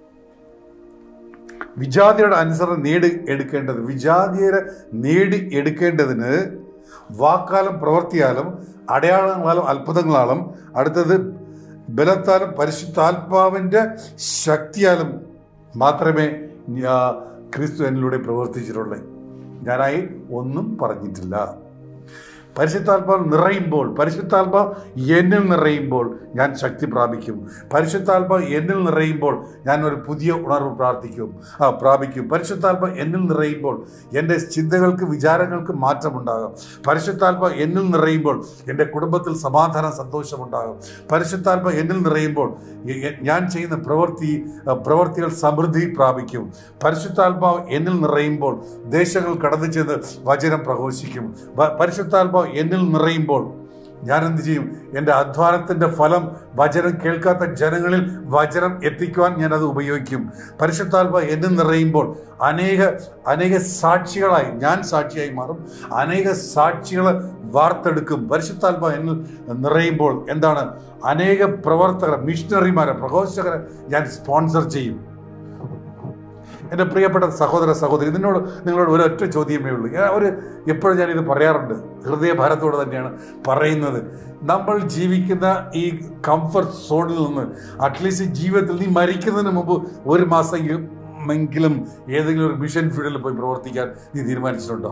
വിജാതിയുടെ അനുസരണം നേടി എടുക്കേണ്ടത് വിജാതിയരെ നേടി എടുക്കേണ്ടതിന് വാക്കാലും പ്രവൃത്തിയാലും അടയാളങ്ങളാലും അത്ഭുതങ്ങളാലും അടുത്തത് ബലത്താലും പരിശുദ്ധാത്മാവിൻ്റെ ശക്തിയാലും മാത്രമേ ക്രിസ്തു എന്നിലൂടെ പ്രവർത്തിച്ചിട്ടുള്ളൂ. ഞാനായി ഒന്നും പറഞ്ഞിട്ടില്ല. പരിശുദ്ധാത്മാവ് നിറയുമ്പോൾ, പരിശുദ്ധാത്മാവ് എന്നിൽ നിറയുമ്പോൾ ഞാൻ ശക്തി പ്രാപിക്കും. പരിശുദ്ധാത്മാവ് എന്നിൽ നിറയുമ്പോൾ ഞാൻ ഒരു പുതിയ ഉണർവ് പ്രാർത്ഥിക്കും ആ പ്രാപിക്കും. പരിശുദ്ധാത്മാവ് എന്നിൽ നിറയുമ്പോൾ എൻ്റെ ചിന്തകൾക്ക് വിചാരങ്ങൾക്ക് മാറ്റമുണ്ടാകും. പരിശുദ്ധാത്മാവ് എന്നിൽ നിറയുമ്പോൾ എൻ്റെ കുടുംബത്തിൽ സമാധാനം സന്തോഷമുണ്ടാകും. പരിശുദ്ധാത്മാവ് എന്നിൽ നിറയുമ്പോൾ ഞാൻ ചെയ്യുന്ന പ്രവൃത്തി പ്രവൃത്തികൾ സമൃദ്ധി പ്രാപിക്കും. പരിശുദ്ധാത്മാവ് എന്നിൽ നിറയുമ്പോൾ ദേശങ്ങൾ കടന്നു ചെന്ന് വചനം പ്രഘോഷിക്കും. പരിശുദ്ധാത്മാവ് എന്നിൽ നിറയുമ്പോൾ ഞാൻ എന്ത് ചെയ്യും? എൻ്റെ അധ്വാനത്തിൻ്റെ ഫലം വചനം കേൾക്കാത്ത ജനങ്ങളിൽ വചനം എത്തിക്കുവാൻ ഞാനത് ഉപയോഗിക്കും. പരിശുദ്ധാത്മാവ് എന്നിൽ നിറയുമ്പോൾ അനേക അനേക സാക്ഷികളായി ഞാൻ സാക്ഷിയായി മാറും. അനേക സാക്ഷികളെ വാർത്തെടുക്കും. പരിശുദ്ധാത്മാവ് എന്നിൽ നിറയുമ്പോൾ എന്താണ്? അനേക പ്രവർത്തകരെ, മിഷണറിമാരെ, പ്രഘോഷകരെ ഞാൻ സ്പോൺസർ ചെയ്യും. എൻ്റെ പ്രിയപ്പെട്ട സഹോദര സഹോദരി, ഇതിനോട് നിങ്ങളോട് ഒരൊറ്റ ചോദ്യമേ ഉള്ളൂ. ഒരു എപ്പോഴും ഞാനിത് പറയാറുണ്ട്, ഹൃദയഭാരത്തോടെ തന്നെയാണ് പറയുന്നത്. നമ്മൾ ജീവിക്കുന്ന ഈ കംഫർട്ട് സോണിൽ നിന്ന് അറ്റ്ലീസ്റ്റ് ജീവിതത്തിൽ നീ മരിക്കുന്നതിന് മുമ്പ് ഒരു മാസമെങ്കിലും എങ്കിലും ഏതെങ്കിലും ഒരു മിഷൻ ഫീൽഡിൽ പോയി പ്രവർത്തിക്കാൻ നീ തീരുമാനിച്ചിട്ടുണ്ടോ?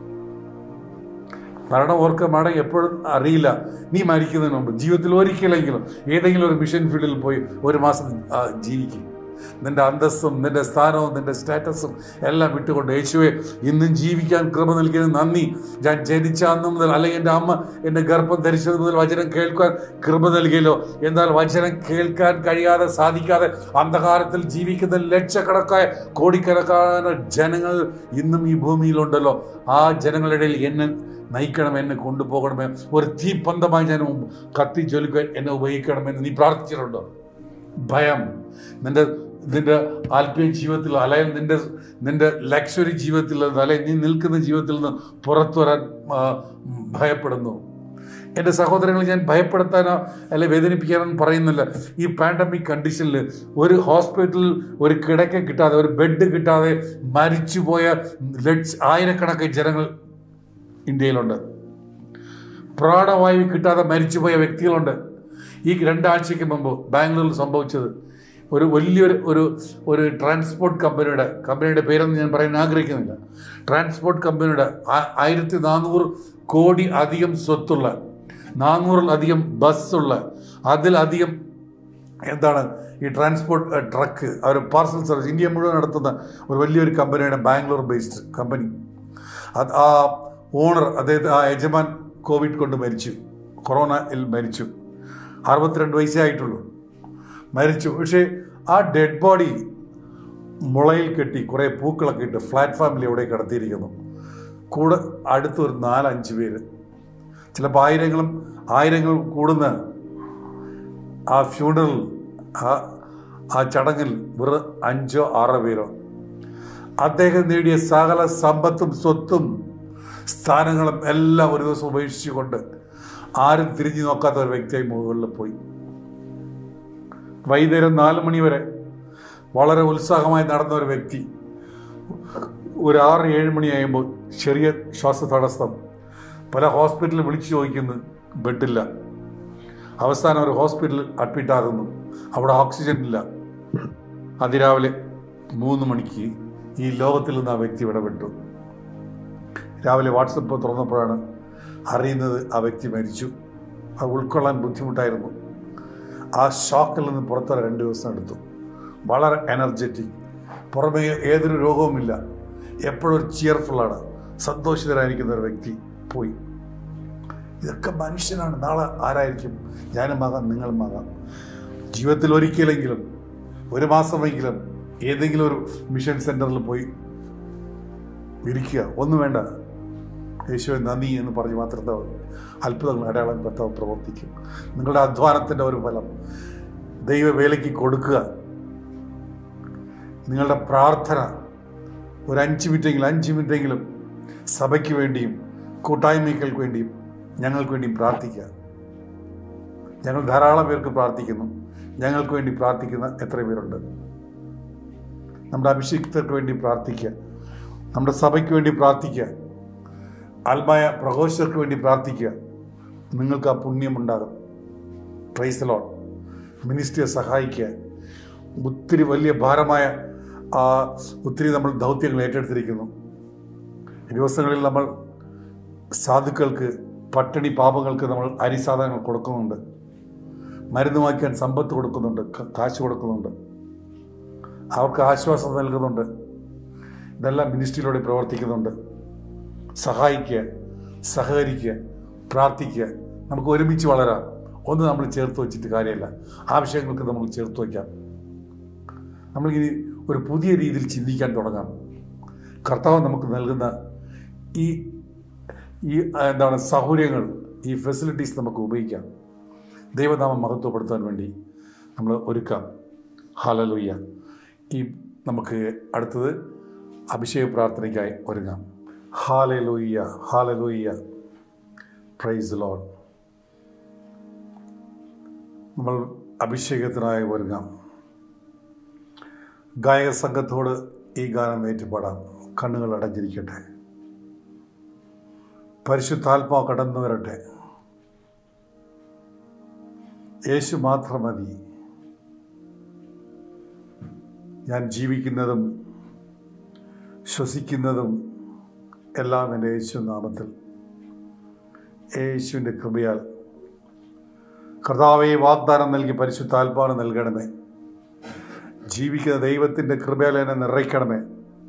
മരണം ഓർക്കമാണ് എപ്പോഴും അറിയില്ല. നീ മരിക്കുന്നതിന് മുമ്പ് ജീവിതത്തിൽ ഒരിക്കലെങ്കിലും ഏതെങ്കിലും ഒരു മിഷൻ ഫീൽഡിൽ പോയി ഒരു മാസം ജീവിക്കും. നിൻ്റെ അന്തസ്സും നിൻ്റെ സ്ഥാനവും നിൻ്റെ സ്റ്റാറ്റസും എല്ലാം വിട്ടുകൊണ്ട് യേശുവെ ഇന്നും ജീവിക്കാൻ കൃപ നൽകിയത് നന്ദി. ഞാൻ ജനിച്ച അന്ന് മുതൽ അല്ലെങ്കിൽ എൻ്റെ അമ്മ എൻ്റെ ഗർഭം ധരിച്ചത് മുതൽ വചനം കേൾക്കാൻ കൃപ നൽകിയല്ലോ. എന്നാൽ വചനം കേൾക്കാൻ കഴിയാതെ സാധിക്കാതെ അന്ധകാരത്തിൽ ജീവിക്കുന്ന ലക്ഷക്കണക്കായ കോടിക്കണക്കാன ജനങ്ങൾ ഇന്നും ഈ ഭൂമിയിലുണ്ടല്ലോ. ആ ജനങ്ങളുടെ ഇടയിൽ എന്നെ നയിക്കണം, എന്നെ കൊണ്ടുപോകണമേ, ഒരു തീപ്പന്തമായി ഞാൻ കത്തി ജ്വലിക്കാൻ എന്നെ ഉപയോഗിക്കണമെന്ന് നീ പ്രാർത്ഥിച്ചിട്ടുണ്ടോ? ഭയം നിന്റെ നിന്റെ ആത്മീയ ജീവിതത്തിൽ അല്ലെങ്കിൽ നിന്റെ നിന്റെ ലക്ഷറി ജീവിതത്തിൽ നിന്ന് അല്ലെങ്കിൽ നീ നിൽക്കുന്ന ജീവിതത്തിൽ നിന്ന് പുറത്തു വരാൻ ഭയപ്പെടുന്നു. എൻ്റെ സഹോദരങ്ങളെ ഞാൻ ഭയപ്പെടുത്താനോ അല്ലെ വേദനിപ്പിക്കാനോ പറയുന്നില്ല. ഈ പാൻഡമിക് കണ്ടീഷനിൽ ഒരു ഹോസ്പിറ്റലിൽ ഒരു കിടക്ക കിട്ടാതെ ഒരു ബെഡ് കിട്ടാതെ മരിച്ചുപോയ ലക്ഷ ആയിരക്കണക്കിന് ജനങ്ങൾ ഇന്ത്യയിലുണ്ട്. പ്രാണവായു കിട്ടാതെ മരിച്ചുപോയ വ്യക്തികളുണ്ട്. ഈ രണ്ടാഴ്ചയ്ക്ക് മുമ്പ് ബാംഗ്ലൂരിൽ സംഭവിച്ചത് ഒരു വലിയൊരു ഒരു ഒരു ട്രാൻസ്പോർട്ട് കമ്പനിയുടെ കമ്പനിയുടെ പേരൊന്നും ഞാൻ പറയാൻ ആഗ്രഹിക്കുന്നില്ല. ട്രാൻസ്പോർട്ട് കമ്പനിയുടെ ആയിരത്തി നാനൂറ് കോടി അധികം സ്വത്തുള്ള, നാനൂറിലധികം ബസ്സുള്ള, അതിലധികം എന്താണ് ഈ ട്രാൻസ്പോർട്ട് ട്രക്ക്, അവർ പാർസൽ സർവീസ് ഇന്ത്യ മുഴുവൻ നടത്തുന്ന ഒരു വലിയൊരു കമ്പനിയുടെ ബാംഗ്ലൂർ ബേസ്ഡ് കമ്പനി. അത് ആ ഓണർ അദ്ദേഹത്തെ ആ യജമാൻ കോവിഡ് കൊണ്ട് മരിച്ചു, കൊറോണയിൽ മരിച്ചു. അറുപത്തിരണ്ട് വയസ്സേ ആയിട്ടുള്ളൂ, മരിച്ചു. പക്ഷേ ആ ഡെഡ് ബോഡി മുളയിൽ കെട്ടി കുറേ പൂക്കളൊക്കെ ഇട്ട് പ്ലാറ്റ്ഫോമിൽ എവിടെ കിടത്തിയിരിക്കുന്നു. കൂടെ അടുത്തൊരു നാലഞ്ച് പേര്, ചിലപ്പോൾ ആയിരങ്ങളും ആയിരങ്ങളും കൂടുന്ന ആ ഫ്യൂണറൽ ആ ആ ചടങ്ങിൽ വെറും അഞ്ചോ ആറോ പേരോ. അദ്ദേഹം നേടിയ സകല സമ്പത്തും സ്വത്തും സ്ഥാനങ്ങളും എല്ലാം ഒരു ദിവസം ഉപേക്ഷിച്ചുകൊണ്ട് ആരും തിരിഞ്ഞു നോക്കാത്ത ഒരു വ്യക്തിയായി മുകളിൽ പോയി. വൈകുന്നേരം നാല് മണി വരെ വളരെ ഉത്സാഹമായി നടന്ന ഒരു വ്യക്തി ഒരു ആറ് ഏഴ് മണിയാകുമ്പോൾ ചെറിയ ശ്വാസതടസ്സം, പല ഹോസ്പിറ്റലിൽ വിളിച്ചു ചോദിക്കുന്നു, ബെഡില്ല. അവസാനം ഒരു ഹോസ്പിറ്റലിൽ അഡ്മിറ്റാകുന്നു, അവിടെ ഓക്സിജൻ ഇല്ല. അതിരാവിലെ മൂന്ന് മണിക്ക് ഈ ലോകത്തിൽ നിന്ന് ആ വ്യക്തി ഇടപെട്ടു. രാവിലെ വാട്സപ്പ് തുറന്നപ്പോഴാണ് അറിയുന്നത് ആ വ്യക്തി മരിച്ചു. അത് ഉൾക്കൊള്ളാൻ ബുദ്ധിമുട്ടായിരുന്നു. ആ ഷോക്കിൽ നിന്ന് പുറത്തുവരാൻ രണ്ട് ദിവസം എടുത്തു. വളരെ എനർജറ്റിക്, പുറമേ ഏതൊരു രോഗവുമില്ല, എപ്പോഴും ചിയർഫുള്ളാണ്, സന്തോഷിതരായിരിക്കുന്ന ഒരു വ്യക്തി പോയി. ഇതൊക്കെ മനുഷ്യനാണ്. നാളെ ആരായിരിക്കും? ഞാനുമാകാം, നിങ്ങളുമാകാം. ജീവിതത്തിൽ ഒരിക്കലെങ്കിലും ഒരു മാസമെങ്കിലും ഏതെങ്കിലും ഒരു മിഷൻ സെൻ്ററിൽ പോയി ഇരിക്കുക. ഒന്നും വേണ്ട, യേശുവെ നന്ദി എന്ന് പറഞ്ഞ് മാത്രം അത്ഭുതങ്ങൾ അടയാളം കർത്താവ് പ്രവർത്തിക്കും. നിങ്ങളുടെ അധ്വാനത്തിൻ്റെ ഒരു ഫലം ദൈവവേലയ്ക്ക് കൊടുക്കുക. നിങ്ങളുടെ പ്രാർത്ഥന ഒരു അഞ്ച് മിനിറ്റെങ്കിലും അഞ്ച് മിനിറ്റെങ്കിലും സഭയ്ക്ക് വേണ്ടിയും കൂട്ടായ്മകൾക്ക് വേണ്ടിയും ഞങ്ങൾക്ക് വേണ്ടിയും പ്രാർത്ഥിക്കുക. ഞങ്ങൾ ധാരാളം പേർക്ക് പ്രാർത്ഥിക്കുന്നു. ഞങ്ങൾക്ക് വേണ്ടി പ്രാർത്ഥിക്കുന്ന എത്ര പേരുണ്ട്? നമ്മുടെ അഭിഷിക്തർക്ക് വേണ്ടി പ്രാർത്ഥിക്കുക, നമ്മുടെ സഭയ്ക്ക് വേണ്ടി പ്രാർത്ഥിക്കുക, ആത്മായ പ്രഘോഷകർക്ക് വേണ്ടി പ്രാർത്ഥിക്കുക. നിങ്ങൾക്ക് ആ പുണ്യമുണ്ടാകും. Praise the lord. മിനിസ്ട്രിയെ സഹായിക്കുക. ഒത്തിരി വലിയ ഭാരമായ ഒത്തിരി നമ്മൾ ദൗത്യങ്ങൾ ഏറ്റെടുത്തിരിക്കുന്നു. ഈ ദിവസങ്ങളിൽ നമ്മൾ സാധുക്കൾക്ക്, പട്ടിണി പാപങ്ങൾക്ക് നമ്മൾ അരിസാധനങ്ങൾ കൊടുക്കുന്നുണ്ട്, മരുന്ന് വാങ്ങിക്കാൻ സമ്പത്ത് കൊടുക്കുന്നുണ്ട്, കാശ് കൊടുക്കുന്നുണ്ട്, അവർക്ക് ആശ്വാസം നൽകുന്നുണ്ട്. ഇതെല്ലാം മിനിസ്ട്രിയിലൂടെ പ്രവർത്തിക്കുന്നുണ്ട്. സഹായിക്കുക, സഹകരിക്കുക, പ്രാർത്ഥിക്കുക. നമുക്ക് ഒരുമിച്ച് വളരാം. ഒന്ന് നമ്മൾ ചേർത്ത് വെച്ചിട്ട് കാര്യമില്ല, ആവശ്യങ്ങൾക്ക് നമ്മൾ ചേർത്ത് വയ്ക്കാം. നമ്മളിനി ഒരു പുതിയ രീതിയിൽ ചിന്തിക്കാൻ തുടങ്ങാം. കർത്താവ് നമുക്ക് നൽകുന്ന ഈ ഈ എന്താണ് സൗകര്യങ്ങൾ, ഈ ഫെസിലിറ്റീസ് നമുക്ക് ഉപയോഗിക്കാം. ദൈവനാമം മഹത്വപ്പെടുത്താൻ വേണ്ടി നമ്മൾ ഒരുക്കാം. ഹല്ലേലൂയ. ഈ നമുക്ക് അടുത്തത് അഭിഷേക പ്രാർത്ഥനയ്ക്കായി ഒരുങ്ങാം. ഹല്ലേലൂയ, ഹല്ലേലൂയ, പ്രൈസ് ദി ലോർഡ്. നമ്മൾ അഭിഷേകത്തിനായി ഒരുങ്ങാം. ഗായക സംഘത്തോട് ഈ ഗാനം ഏറ്റുപാടാം. കണ്ണുകൾ അടഞ്ഞിരിക്കട്ടെ. പരിശുദ്ധാത്മാവ് കടന്നു വരട്ടെ. യേശു മാത്രം മതി. ഞാൻ ജീവിക്കുന്നതും ശ്വസിക്കുന്നതും എല്ലാം എൻ്റെ യേശു നാമത്തിൽ, യേശുവിൻ്റെ കൃപയാൽ. കർത്താവേ, വാഗ്ദാനം നൽകി പരിശുദ്ധാത്മാവിനെ നൽകണമേ. ജീവിക്കുന്ന ദൈവത്തിൻ്റെ കൃപയാൽ എന്നെ നിറയ്ക്കണമേ.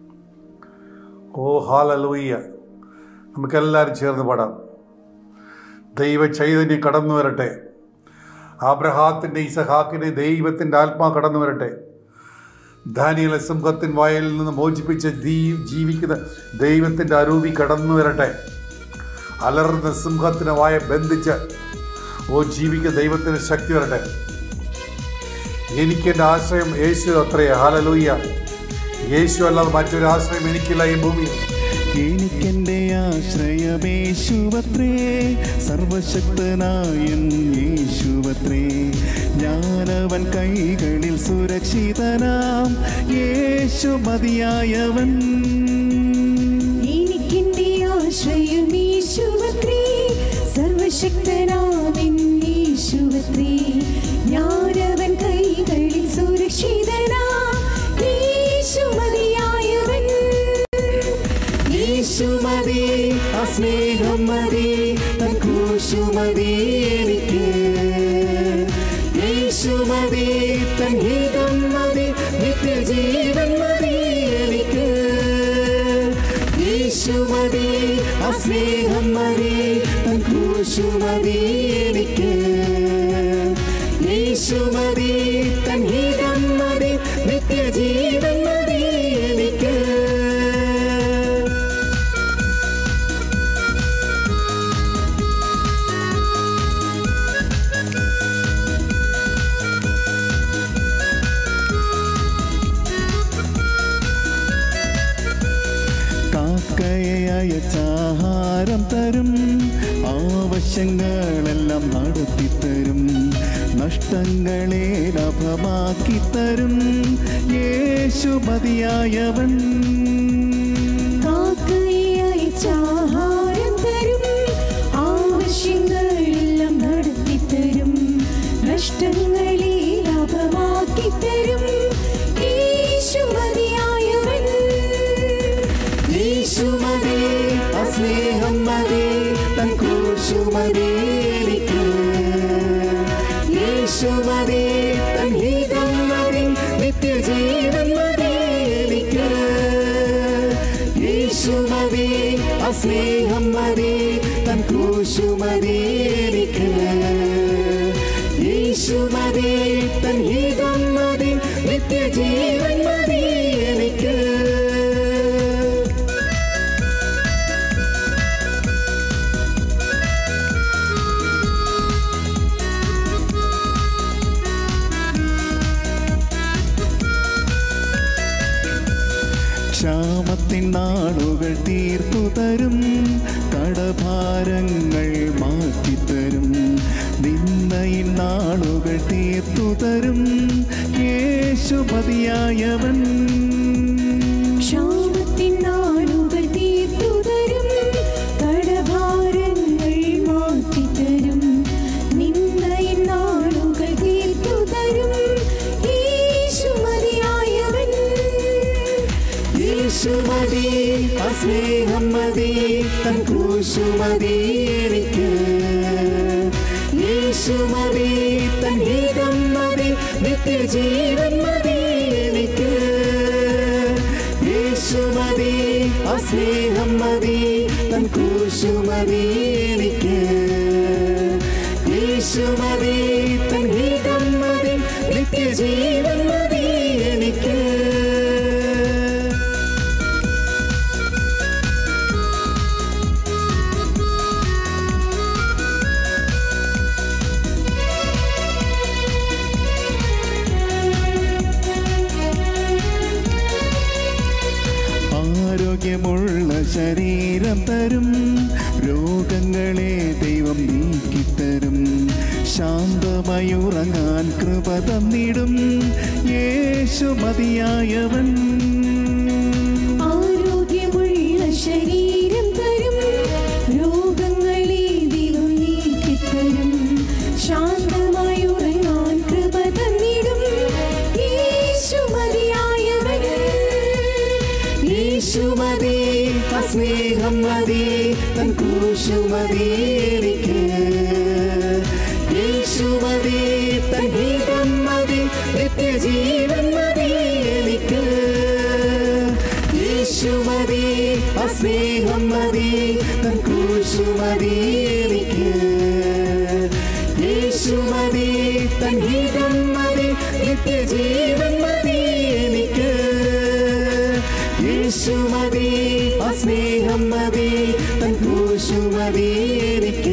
ഓ ഹല്ലേലൂയ. നമുക്കെല്ലാവരും ചേർന്ന് പാടാം. ദൈവ ചൈതന്യം കടന്നു വരട്ടെ. അബ്രഹാത്തിൻ്റെ ഇസഹാക്കിൻ്റെ ദൈവത്തിൻ്റെ ആത്മാ കടന്നു വരട്ടെ. ദാനിയേൽ സിംഹത്തിൻ വായലിൽ നിന്ന് മോചിപ്പിച്ച ജീവിക്കുന്ന ദൈവത്തിൻ്റെ അരൂപി കടന്നു വരട്ടെ. അലർന്ന സിംഹത്തിന് വായ ബന്ധിച്ച് ഓ ജീവിക്കുന്ന ദൈവത്തിൻ്റെ ശക്തി വരട്ടെ. എനിക്കെൻ്റെ ആശ്രയം യേശു അത്രയേ. ഹല്ലേലൂയ. യേശു അല്ലാതെ മറ്റൊരു ആശ്രയം എനിക്കില്ല ഈ ഭൂമിയിൽ. എനിക്കെൻ്റെ ആശ്രയമേശുവത്രേ, സർവശക്തനായ യേശുവത്രേ. ഞാനവൻ കൈകളിൽ സുരക്ഷിതനാം, യേശു മതിയായവൻ. എനിക്കെൻ്റെ ആശ്രയമേശുവത്രേ, സർവശക്തനായ യേശുവത്രേ. ഞാനവൻ കൈകളിൽ സുരക്ഷിതനാം, യേശു മതിയായവൻ. യേശു മതി, ആ സ്നേഹം മതി, തൻ ക്രൂശു മതി എനിക്ക്. യേശു മതി, തൻ ഹിതം മതി, നിത്യജീവൻ മതി എനിക്ക്. യേശു മതി, ആ സ്നേഹം മതി, തൻ ക്രൂശു മതി എനിക്ക്. യേശു മതി, തൻ ഹിതം മതി, നിത്യജീവൻ മതി എനിക്ക്. അയച്ചാഹാരം തരും, ആവശ്യങ്ങളെല്ലാം നടത്തിത്തരും, നഷ്ടങ്ങളെ ലാഭമാക്കിത്തരും, യേശു മതിയായവൻ. അയച്ചാഹാരം തരും, ആവശ്യങ്ങളെല്ലാം നടത്തിത്തരും, നഷ്ടങ്ങളെ ലാഭമാക്കിത്തരും, യേശു മതിയായവൻ. യേശു മതി, ആ സ്നേഹം മതി, തൻ ക്രൂശു മതി എനിക്ക്. യേശു മതി, തൻ ഹിതം മതി, നിത്യജീവൻ മതി എനിക്ക്. യേശു മതി, ആ സ്നേഹം മതി, തൻ ക്രൂശു മതി എനിക്ക്. യേശു മതി, തൻ ഹിതം മതി, നിത്യജീവൻ മതി എനിക്ക്. ക്ഷാമത്തിൻ നാളുകൾ തീർത്തു തരും, കടഭാരങ്ങൾ മാറ്റിത്തരും, നിന്നയിൻ നാളുകൾ തീർത്തു തരും, യേശു മതിയായവൻ. ക്ഷാമത്തിൻ നാളുകൾ തീർത്തു തരും, കടഭാരങ്ങൾ മാറ്റിത്തരും, നിന്നയിൻ നാളുകൾ തീർത്തു തരും, യേശു മതിയായവൻ. യേശു മതി, ആ സ്നേഹം മതി, തൻ ക്രൂശു മതി എനിക്ക്. യേശു മതി, തൻ ഹിതം മതി, നിത്യജീവൻ മതി എനിക്ക്. യേശു മതി, ആ സ്നേഹം മതി, തൻ ക്രൂശു മതി എനിക്ക്. യേശു മതി, തൻ ഹിതം മതി, നിത്യജീവൻ മതി എനിക്ക്. ആരോഗ്യമുള്ള ശരീരം തരും, രോഗങ്ങളെ ദൈവം നീക്കിത്തരും, ശാന്തമായി ഉറങ്ങാൻ കൃപ തന്നിടും, യേശു മതിയായവൻ. ആരോഗ്യമുള്ള ശരീരം തരും, രോഗങ്ങളെ ദൈവം നീക്കിത്തരും, ശാന്തമായി ഉറങ്ങാൻ കൃപ തന്നിടും, യേശു മതിയായവൻ. യേശു മതി, ആ സ്നേഹം മതി, തൻ ക്രൂശു മതി എനിക്ക്. യേശു മതി, തൻ ഹിതം മതി, നിത്യജീവൻ മതി സ്നേഹം മതി, തൻ ക്രൂശു മതി എനിക്ക്. യേശു മതി, തൻ ഹിതം മതി, നിത്യജീവൻ മതി എനിക്ക്. യേശു മതി, ആ സ്നേഹം മതി, തൻ ക്രൂശു മതി എനിക്ക്.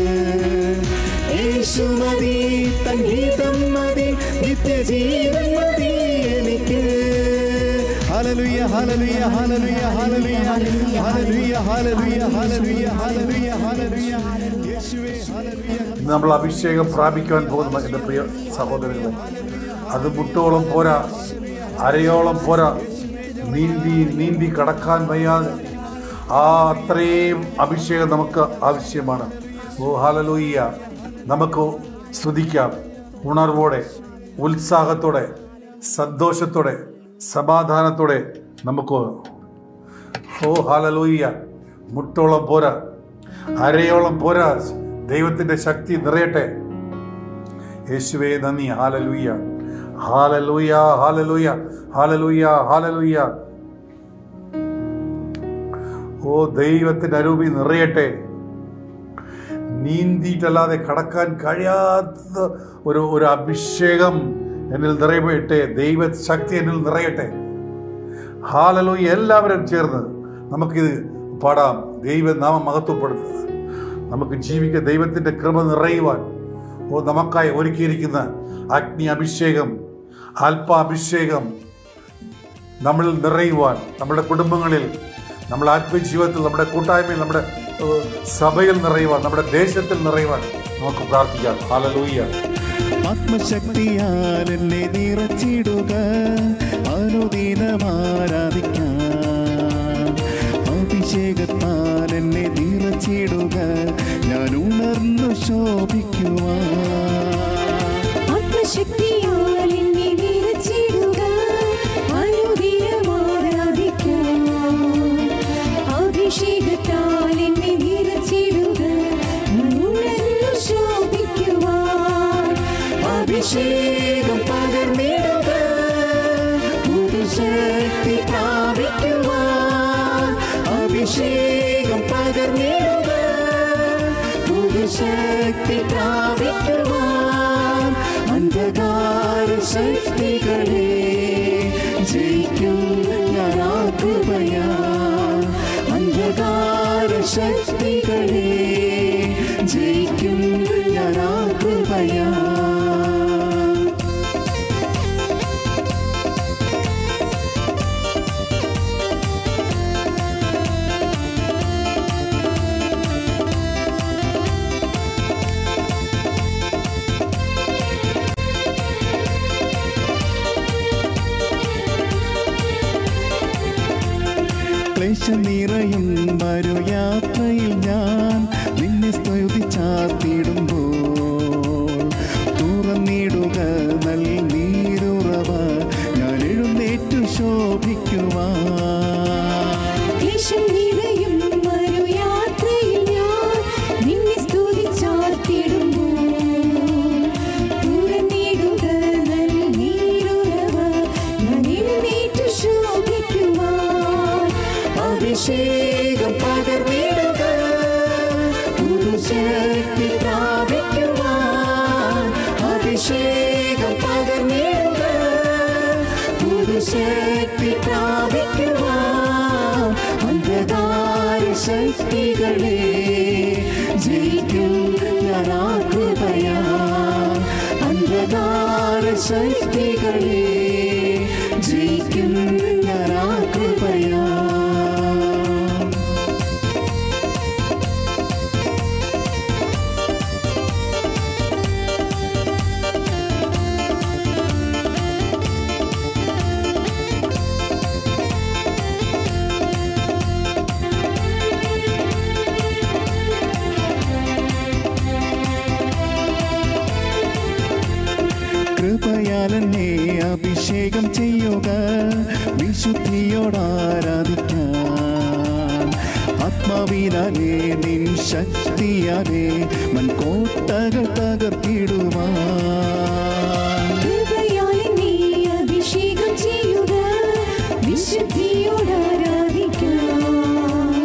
യേശു മതി, തൻ ഹിതം മതി, നിത്യജീവൻ മതി എനിക്ക്. ഹല്ലേലൂയ ഹല്ലേലൂയ ഹല്ലേലൂയ ഹല്ലേലൂയ ഹല്ലേലൂയ ഹല്ലേലൂയ ഹല്ലേലൂയ ഹല്ലേലൂയ ഹല്ലേലൂയ യേശുവേ ഹല്ലേലൂയ. നമ്മൾ അഭിഷേകം പ്രാപിക്കാൻ പോകുന്ന എൻ്റെ പ്രിയ സഹോദരങ്ങളെ, അത് മുട്ടോളം പോരാ, അരയോളം പോരാ, നീന്തി നീന്തി കടക്കാൻ വയ്യാതെ ആ അത്രയും അഭിഷേകം നമുക്ക് ആവശ്യമാണ്. ഓ ഹല്ലേലൂയ. നമുക്ക് സ്തുതിക്കാം ഉണർവോടെ, ഉത്സാഹത്തോടെ, സന്തോഷത്തോടെ, സമാധാനത്തോടെ. നമുക്ക് ഓ ഹല്ലേലൂയ. മുട്ടോളം പോരാ, അരയോളം പോരാ, ദൈവത്തിൻ്റെ ശക്തി നിറയട്ടെ. യേശുവേ നന്ദി. ഹല്ലേലൂയ ഹല്ലേലൂയ ഹല്ലേലൂയ ഹല്ലേലൂയ ഹല്ലേലൂയ. ഓ ദൈവത്തിൻ്റെ അരൂപി നിറയട്ടെ. നീന്തിയിട്ടല്ലാതെ കടക്കാൻ കഴിയാത്ത ഒരു ഒരു അഭിഷേകം എന്നിൽ നിറയട്ടെ. ദൈവശക്തി എന്നിൽ നിറയട്ടെ. ഹല്ലേലൂയ. എല്ലാവരും ചേർന്ന് നമുക്കിത് പാടാം. ദൈവനാമം മഹത്വപ്പെടുത്തുക. നമുക്ക് ജീവിക്കാൻ ദൈവത്തിൻ്റെ കൃപ നിറയുവാൻ ഓ നമുക്കായി ഒരുക്കിയിരിക്കുന്ന അഗ്നി അഭിഷേകം, ആത്മാഭിഷേകം നമ്മളിൽ നിറയുവാൻ, നമ്മുടെ കുടുംബങ്ങളിൽ, നമ്മുടെ ആത്മജീവിതത്തിൽ, നമ്മുടെ കൂട്ടായ്മയിൽ, നമ്മുടെ സഭയിൽ നിറയുവാൻ, നമ്മുടെ ദേശത്തിൽ നിറയുവാൻ നമുക്ക് പ്രാർത്ഥിക്കാം. ഹല്ലേലൂയ. ആത്മശക്തിയാൽ എന്നെ നിറച്ചിടുക, അനുദിനം ആരാധിക്കാം. അഭിഷേകത്താൽ എന്നെ നിറച്ചിടുക, ഞാൻ ഉണർന്നു ശോഭിക്കുവാൻ. ആത്മശക്തിയാൽ എന്നെ നിറച്ചിടുക, അനുദിനം ആരാധിക്കാം. അഭിഷേകത്താൽ എന്നെ നിറച്ചിടുക, ഞാൻ ഉണർന്നു ശോഭിക്കുവാൻ. അഭിഷേകം പകർന്നിടുക, പുതുശക്തി പ്രാപിക്കുവാൻ. അഭിഷേകം പകർന്നിടുക, പുതുശക്തി പ്രാപിക്കുവാൻ. അന്ധകാര ശക്തികളെ ജയിക്കും ഞാൻ ആ കൃപയാൽ. അന്ധകാര ശക്തികളെ ജയിക്കും ഞാൻ ആ കൃപയാൽ. ക്ലേശം നിറയും ഒരു യാത്രയിൽ ഞാൻ നിന്നെ സ്തുതിച്ചാർത്തിടുമ്പോൾ, തുറന്നിടുക നൽ നീരുറവ, ഞാൻ എഴുന്നേറ്റു ശോഭിക്കുവാൻ. ക്ലേശം നിറയും ഒരു യാത്രയിൽ ഞാൻ നിന്നെ സ്തുതിച്ചാർത്തിടുമ്പോൾ, തുറന്നിടുക നൽ നീരുറവ, ഞാൻ എഴുന്നേറ്റു ശോഭിക്കുവാൻ. അഭിഷേകം പകർന്നിടുക, പുതുശക്തി പ്രാപിക്കുവാൻ. അഭിഷേകം പകർന്നിടുക, പുതുശക്തി പ്രാപിക്കുവാൻ. അന്ധകാര ശക്തികളെ ജയിക്കും ഞാൻ ആ കൃപയാൽ. അന്ധകാര ശക്തികളെ ജയിക്കും ഞാൻ ആ കൃപയാൽ. കൃപയാൽ എന്നെ അഭിഷേകം ചെയ്യുക, വിശുദ്ധിയോടാരാധിക്കാൻ. ആത്മാവിനാലേ നിൻ ശക്തിയാലേ മൺകോട്ടകൾ തകർത്തിടുവാൻ. കൃപയാൽ എന്നെ അഭിഷേകം ചെയ്യുക, വിശുദ്ധിയോടാരാധിക്കാം.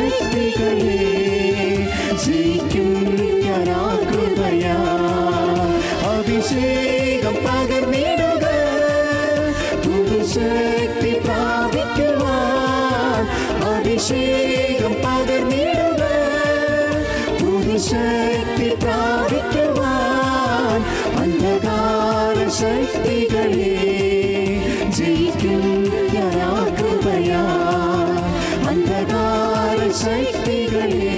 ശക്തികളെ ജയിക്കും ഞാൻ ആ കൃപയാ. അഭിഷേകം പകർന്നിടുക പുതുശക്തി പ്രാപിക്കുവാൻ. അഭിഷേകം പകർന്നിടുക പുതുശക്തി പ്രാപിക്കുവാൻ. അന്ധകാര ശക്തികളെ ജയിക്കും ഞാൻ ആ കൃപയാ. അന്ധകാര ശക്തികളെ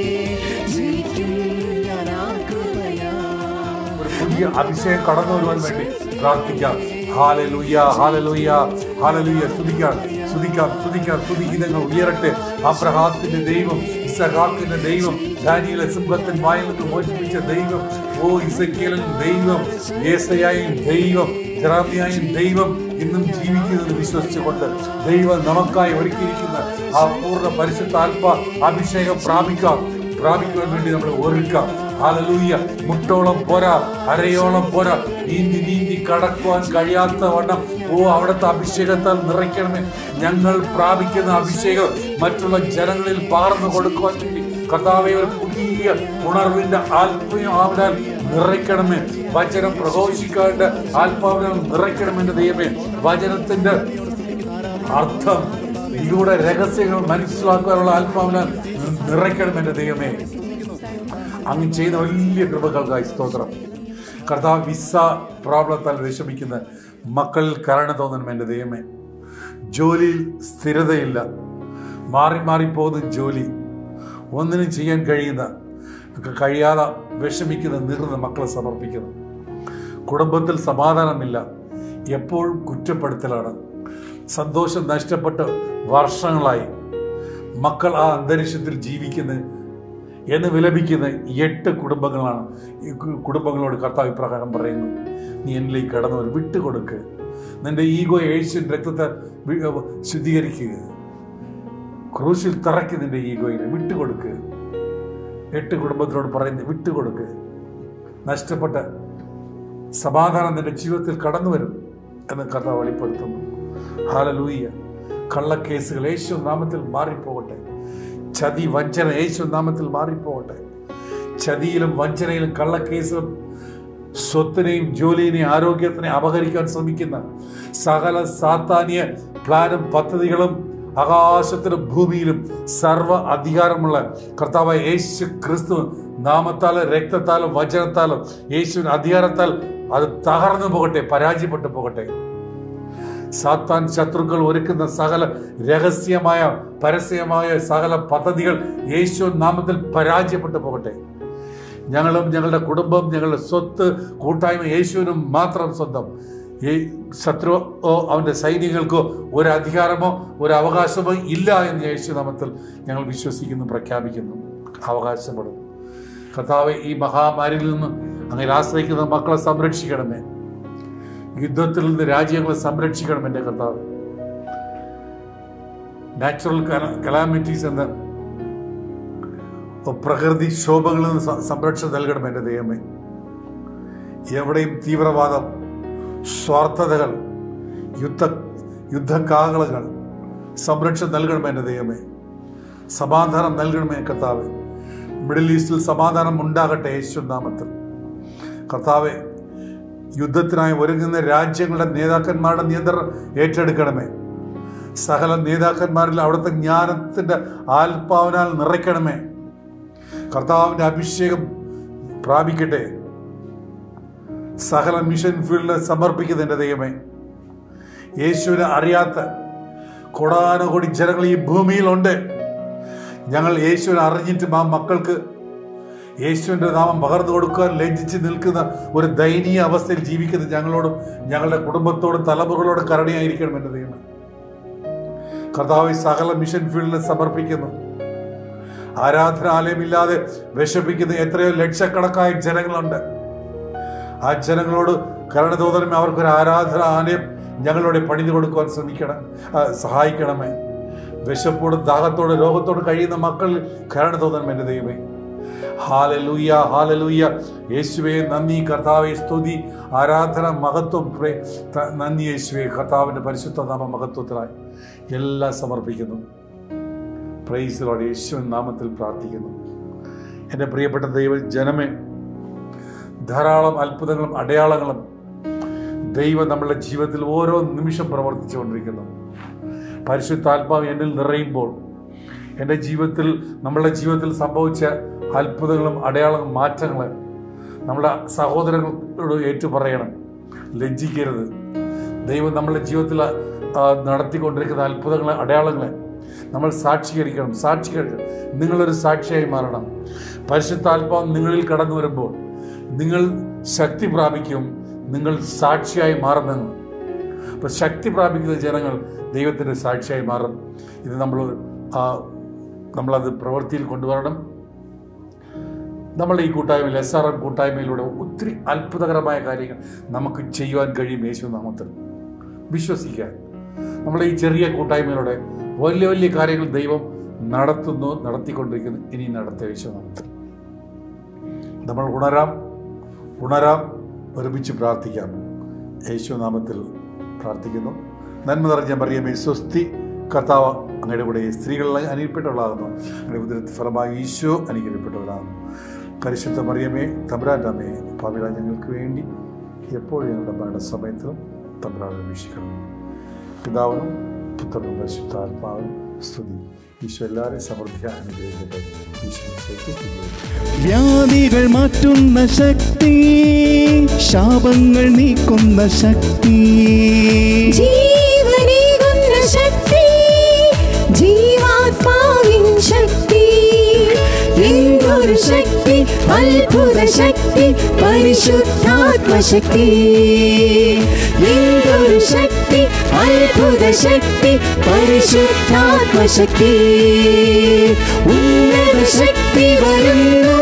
ജയിക്കും ഞാൻ ആ കൃപയാ. പുതിയ അഭിഷേകം കടന്നു വരുവാൻ വേണ്ടി പ്രാർത്ഥിക്കാം. ഹാലലൂയ, ഹാലലൂയ, ഹാലലൂയ. സ്തുതിക്കാം, സ്തുതിക്കാം, സ്തുതിക്കാം. സ്തുതിഗീതങ്ങൾ ഉയരട്ടെ. അബ്രഹാത്തിന്റെ ദൈവം, ഇസഹാക്കിന്റെ ദൈവം, ദാനിയേലിനെ സിംഹത്തിൻ വായിൽ നിന്ന് മോചിപ്പിച്ച ദൈവം, ഓ ഇസക്കേലിൻ ദൈവം, യേശയ്യായും ദൈവം, ജെറമ്യായും ദൈവം ഇന്നും ജീവിക്കുന്നത് വിശ്വസിച്ചുകൊണ്ട് ദൈവം നമുക്കായി ഒരുക്കിയിരിക്കുന്ന ആ പൂർണ്ണ പരിശുദ്ധാത്മ അഭിഷേകം പ്രാപിക്കാം പ്രാപിക്കുവാൻ വേണ്ടി നമ്മൾ ഒരുക്കാം. ഹല്ലേലൂയ. മുട്ടോളം പോരാ, അരയോളം പോരാ, നീന്തി നീന്തി കടക്കുവാൻ കഴിയാത്ത വണ്ണം ഓ അവിടുത്തെ അഭിഷേകത്താൽ നിറയ്ക്കണമേ. ഞങ്ങൾ പ്രാപിക്കുന്ന അഭിഷേകം മറ്റുള്ള ജനങ്ങളിൽ പകർന്നു കൊടുക്കുവാൻ വേണ്ടി കർത്താവേ ഒരു പുതിയ ഉണർവിന്റെ ആത്മീയമാവിനാൽ നിറയ്ക്കണമേ. വചനം പ്രഘോഷിക്കാണ്ട് ആത്മാവിനാൽ നിറയ്ക്കണമെന്ന് ദൈവമേ. വചനത്തിന്റെ അർത്ഥം ഇതിലൂടെ രഹസ്യങ്ങൾ മനസ്സിലാക്കാനുള്ള ആത്മാവിനാൽ നിറയ്ക്കണമെന്ന് ദൈവമേ. അങ്ങ് ചെയ്ത വലിയ കൃപകൾക്കായി സ്തോത്രം. കർത്താവ് വിസ പ്രോബ്ലത്താൽ വിഷമിക്കുന്ന മക്കളിൽ കരുണ തോന്നണം എൻ്റെ ദൈവമേ. ജോലിയിൽ സ്ഥിരതയില്ല, മാറി മാറിപ്പോകുന്ന ജോലി, ഒന്നിനും ചെയ്യാൻ കഴിയുന്ന കഴിയാതെ വിഷമിക്കുന്ന നീറുന്ന മക്കളെ സമർപ്പിക്കുന്നു. കുടുംബത്തിൽ സമാധാനമില്ല, എപ്പോഴും കുറ്റപ്പെടുത്തലാണ്, സന്തോഷം നഷ്ടപ്പെട്ട് വർഷങ്ങളായി മക്കൾ ആ അന്തരീക്ഷത്തിൽ ജീവിക്കുന്ന എന്ന് വിലപിക്കുന്ന എട്ട് കുടുംബങ്ങളാണ്. ഈ കുടുംബങ്ങളോട് കർത്താവ് ഇപ്രകാരം പറയുന്നു, നീ എന്നിലേക്ക് കടന്നു വരും, വിട്ടുകൊടുക്ക്, നിന്റെ ഈഗോ യേശുവിൻ രക്തത്തെ ശുദ്ധീകരിക്കുക, ക്രൂശിൽ തറയ്ക്ക് നിന്റെ ഈഗോയിനെ വിട്ടുകൊടുക്ക്. എട്ട് കുടുംബത്തിനോട് പറയുന്നു, വിട്ടുകൊടുക്ക്. നഷ്ടപ്പെട്ട സമാധാനം നിന്റെ ജീവിതത്തിൽ കടന്നു വരും എന്ന് കർത്താവ് വെളിപ്പെടുത്തുന്നു. ഹല്ലേലൂയ. കള്ളക്കേസുകൾ യേശു നാമത്തിൽ മാറിപ്പോകട്ടെ. ചതി വഞ്ചന യേശു നാമത്തിൽ മാറിപ്പോകട്ടെ. ചതിയിലും വഞ്ചനയിലും കള്ളക്കേസിലും സ്വത്തിനെയും ജോലിയെയും ആരോഗ്യത്തിനെ അപഹരിക്കാൻ ശ്രമിക്കുന്ന സകല സാത്താന്യ പ്ലാനും പദ്ധതികളും ആകാശത്തിലും ഭൂമിയിലും സർവ അധികാരമുള്ള കർത്താവായ യേശു ക്രിസ്തു നാമത്താലും രക്തത്താലും വചനത്താലും യേശുവിന്റെ അധികാരത്താൽ അത് തകർന്നു പോകട്ടെ, പരാജയപ്പെട്ടു പോകട്ടെ. സാത്താൻ ശത്രുക്കൾ ഒരുക്കുന്ന സകല രഹസ്യമായ പരസ്യമായ സകല പദ്ധതികൾ യേശു നാമത്തിൽ പരാജയപ്പെട്ടു പോകട്ടെ. ഞങ്ങളും ഞങ്ങളുടെ കുടുംബം, ഞങ്ങളുടെ സ്വത്ത്, കൂട്ടായ്മ യേശുവിനും മാത്രം സ്വന്തം. ഈ ശത്രുവോ അവന്റെ സൈനികൾക്കോ ഒരു അധികാരമോ ഒരു അവകാശമോ ഇല്ല എന്ന് യേശു നാമത്തിൽ ഞങ്ങൾ വിശ്വസിക്കുന്നു, പ്രഖ്യാപിക്കുന്നു, അവകാശപ്പെടുന്നു. കർത്താവെ, ഈ മഹാമാരിയിൽ നിന്ന് അങ്ങനെ ആശ്രയിക്കുന്ന മക്കളെ സംരക്ഷിക്കണമേ. യുദ്ധത്തിൽ നിന്ന് രാജ്യങ്ങളെ സംരക്ഷിക്കണം എൻ്റെ കർത്താവ്. നാച്ചുറൽ കലാമിറ്റീസ് എന്ന പ്രകൃതി ക്ഷോഭങ്ങളിൽ നിന്ന് സംരക്ഷണം നൽകണം എൻ്റെ ദൈവമേ. എവിടെയും തീവ്രവാദം, സ്വാർത്ഥതകൾ, യുദ്ധ യുദ്ധക്കാഹളങ്ങൾ സംരക്ഷണം നൽകണം എൻ്റെ ദൈവമേ. സമാധാനം നൽകണമേ കർത്താവെ. മിഡിൽ ഈസ്റ്റിൽ സമാധാനം ഉണ്ടാകട്ടെ യേശു നാമത്തിൽ. കർത്താവെ, യുദ്ധത്തിനായി ഒരുങ്ങുന്ന രാജ്യങ്ങളുടെ നേതാക്കന്മാരുടെ നിയന്ത്രണം ഏറ്റെടുക്കണമേ. സകല നേതാക്കന്മാരിൽ അവിടുത്തെ ജ്ഞാനത്തിന്റെ ആത്മാവിനാൽ നിറയ്ക്കണമേ. കർത്താവിന്റെ അഭിഷേകം പ്രാപിക്കട്ടെ. സകല മിഷൻ ഫീൽഡിൽ സമർപ്പിക്കുന്ന എൻ്റെ ദൈവമേ, യേശുവിനെ അറിയാത്ത കോടാനുകോടി ജനങ്ങൾ ഈ ഭൂമിയിലുണ്ട്. ഞങ്ങൾ യേശുവിനെ അറിഞ്ഞിട്ടും ആ മക്കൾക്ക് യേശുവിന്റെ നാമം പകർന്നു കൊടുക്കാൻ ലജ്ജിച്ച് നിൽക്കുന്ന ഒരു ദയനീയ അവസ്ഥയിൽ ജീവിക്കുന്ന ഞങ്ങളോടും ഞങ്ങളുടെ കുടുംബത്തോടും തലമുറകളോടും കരുണയായിരിക്കണം എൻ്റെ ദൈവമേ. കർത്താവ്, സകല മിഷൻ ഫീൽഡിൽ സമർപ്പിക്കുന്നു. ആരാധനാലയമില്ലാതെ വിഷമിക്കുന്ന എത്രയോ ലക്ഷക്കണക്കായ ജനങ്ങളുണ്ട്. ആ ജനങ്ങളോട് കരുണ തോന്നണമേ. അവർക്കൊരു ആരാധനാലയം ഞങ്ങളോട് പണിതു കൊടുക്കുവാൻ ശ്രമിക്കണം, സഹായിക്കണമേ. വിശപ്പോടും ദാഹത്തോടും രോഗത്തോടും കഴിയുന്ന മക്കളിൽ കരുണ തോന്നണം എൻ്റെ ദൈവമേ. ഹാലലൂയ, ഹാലലൂയ. യേശുവേ നന്ദി, കർത്താവെ സ്തുതി, ആരാധന, മഹത്വം, നന്ദി യേശുവേ. കർത്താവിന്റെ പരിശുദ്ധ നാമ മഹത്വത്തിനായി എല്ലാം സമർപ്പിക്കുന്നു. Praise the lord. യേശുവിൻ നാമത്തിൽ പ്രാർത്ഥിക്കുന്നു. എൻ്റെ പ്രിയപ്പെട്ട ദൈവ ജനമേ, ധാരാളം അത്ഭുതങ്ങളും അടയാളങ്ങളും ദൈവം നമ്മളുടെ ജീവിതത്തിൽ ഓരോ നിമിഷം പ്രവർത്തിച്ചു കൊണ്ടിരിക്കുന്നു. പരിശുദ്ധാത്മാവ് എന്നിൽ നിറയുമ്പോൾ എൻ്റെ ജീവിതത്തിൽ നമ്മളുടെ ജീവിതത്തിൽ സംഭവിച്ച അത്ഭുതങ്ങളും അടയാളങ്ങളും മാറ്റങ്ങൾ നമ്മുടെ സഹോദരങ്ങളോട് ഏറ്റുപറയണം. ലജ്ജിക്കരുത്. ദൈവം നമ്മളുടെ ജീവിതത്തിൽ നടത്തിക്കൊണ്ടിരിക്കുന്ന അത്ഭുതങ്ങളെ അടയാളങ്ങളെ നമ്മൾ സാക്ഷീകരിക്കണം. സാക്ഷീകരിക്കണം. നിങ്ങളൊരു സാക്ഷിയായി മാറണം. പരിശുദ്ധാത്മാവ് നിങ്ങളിൽ കടന്നു വരുമ്പോൾ നിങ്ങൾ ശക്തി പ്രാപിക്കും. നിങ്ങൾ സാക്ഷിയായി മാറുമെന്ന്. അപ്പോൾ ശക്തി പ്രാപിക്കുന്ന ജനങ്ങൾ ദൈവത്തിൻ്റെ സാക്ഷിയായി മാറും. ഇത് നമ്മൾ നമ്മളത് പ്രവൃത്തിയിൽ കൊണ്ടുവരണം. നമ്മളുടെ ഈ കൂട്ടായ്മയിൽ, എസ് ആർ എം കൂട്ടായ്മയിലൂടെ ഒത്തിരി അത്ഭുതകരമായ കാര്യങ്ങൾ നമുക്ക് ചെയ്യുവാൻ കഴിയും. യേശു നാമത്തിൽ വിശ്വസിക്കാൻ നമ്മളെ ഈ ചെറിയ കൂട്ടായ്മയിലൂടെ വലിയ വലിയ കാര്യങ്ങൾ ദൈവം നടത്തുന്നു, നടത്തിക്കൊണ്ടിരിക്കുന്നു. ഇനി നടത്തിയ യേശു നാമത്തിൽ നമ്മൾ ഉണരാം ഉണരാം ഒരുമിച്ച് പ്രാർത്ഥിക്കാം. യേശു നാമത്തിൽ പ്രാർത്ഥിക്കുന്നു. നന്മ നിറഞ്ഞ മറിയമേ സ്വസ്തി, കർത്താവ് അങ്ങയുടെ കൂടെ സ്ത്രീകളിൽ അനുഗ്രഹിക്കപ്പെട്ടവളാകുന്നു. അങ്ങയുടെ ഉദരത്തിൻ ഫലമായി ഈശോ അനുഗ്രഹിക്കപ്പെട്ടവളാകുന്നു. പരിശുദ്ധ മറിയമേ തമ്പുരാൻ്റെ അമ്മേ, പാപികളായ ഞങ്ങൾക്ക് വേണ്ടി എപ്പോഴും ഞങ്ങളുടെ മരണസമയത്തും തമ്പുരാനെ അപേക്ഷിക്കണം. പിതാവിനും പുത്രനും പരിശുദ്ധാത്മാവിനും സ്തുതി. ഈശോ എല്ലാവരെയും സമൃദ്ധിയായി അനുഗ്രഹിക്കട്ടെ. വ്യാധികൾ മാറ്റുന്ന ശക്തി, ശാപങ്ങൾ നീക്കുന്ന ശക്തി, ജീവനേകുന്ന ശക്തി, ജീവാത്മാവിൻ ശക്തി, എന്തൊരു ശക്തി, അത്ഭുത ശക്തി, പരിശുദ്ധാത്മശക്തി, എന്തൊരു ശക്തി, അത്ഭുത ശക്തി, പരിശുദ്ധാത്മശക്തി, ഉന്നത ശക്തി വരുന്നു,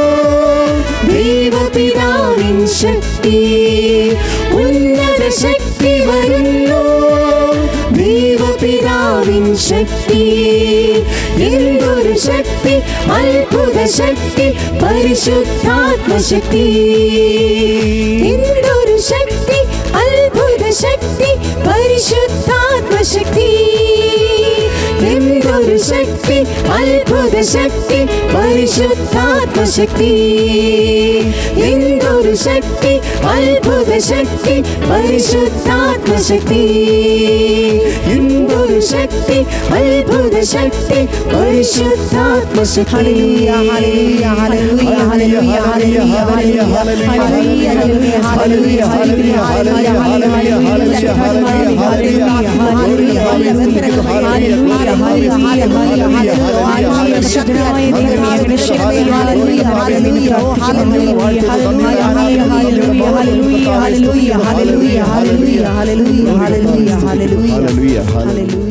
ദൈവപിതാവിൻ ശക്തി, ഉന്നത ശക്തി വരുന്നു, ദൈവപിതാവിൻ ശക്തി, എന്തൊരു ശക്തി, അത്ഭുത ശക്തി, പരിശുദ്ധാത്മശക്തി, എന്തൊരു ശക്തി, അത്ഭുത ശക്തി, പരിശുദ്ധാത്മശക്തി, എന്തൊരു ശക്തി, അത്ഭുത ശക്തി, പരിശുദ്ധാത്മശക്തി, എന്തൊരു ശക്തി, അത്ഭുത ശക്തി, പരിശുദ്ധാത്മശക്തി, എന്തൊരു ശക്തി, അത്ഭുത ശക്തി, പരിശുദ്ധാത്മശക്തി. ഹല്ലേലൂയ ഹല്ലേലൂയ ഹല്ലേലൂയ ഹല്ലേലൂയ ഹല്ലേലൂയ ഹല്ലേലൂയ ഹല്ലേലൂയ ഹല്ലേലൂയ ഹല്ലേലൂയ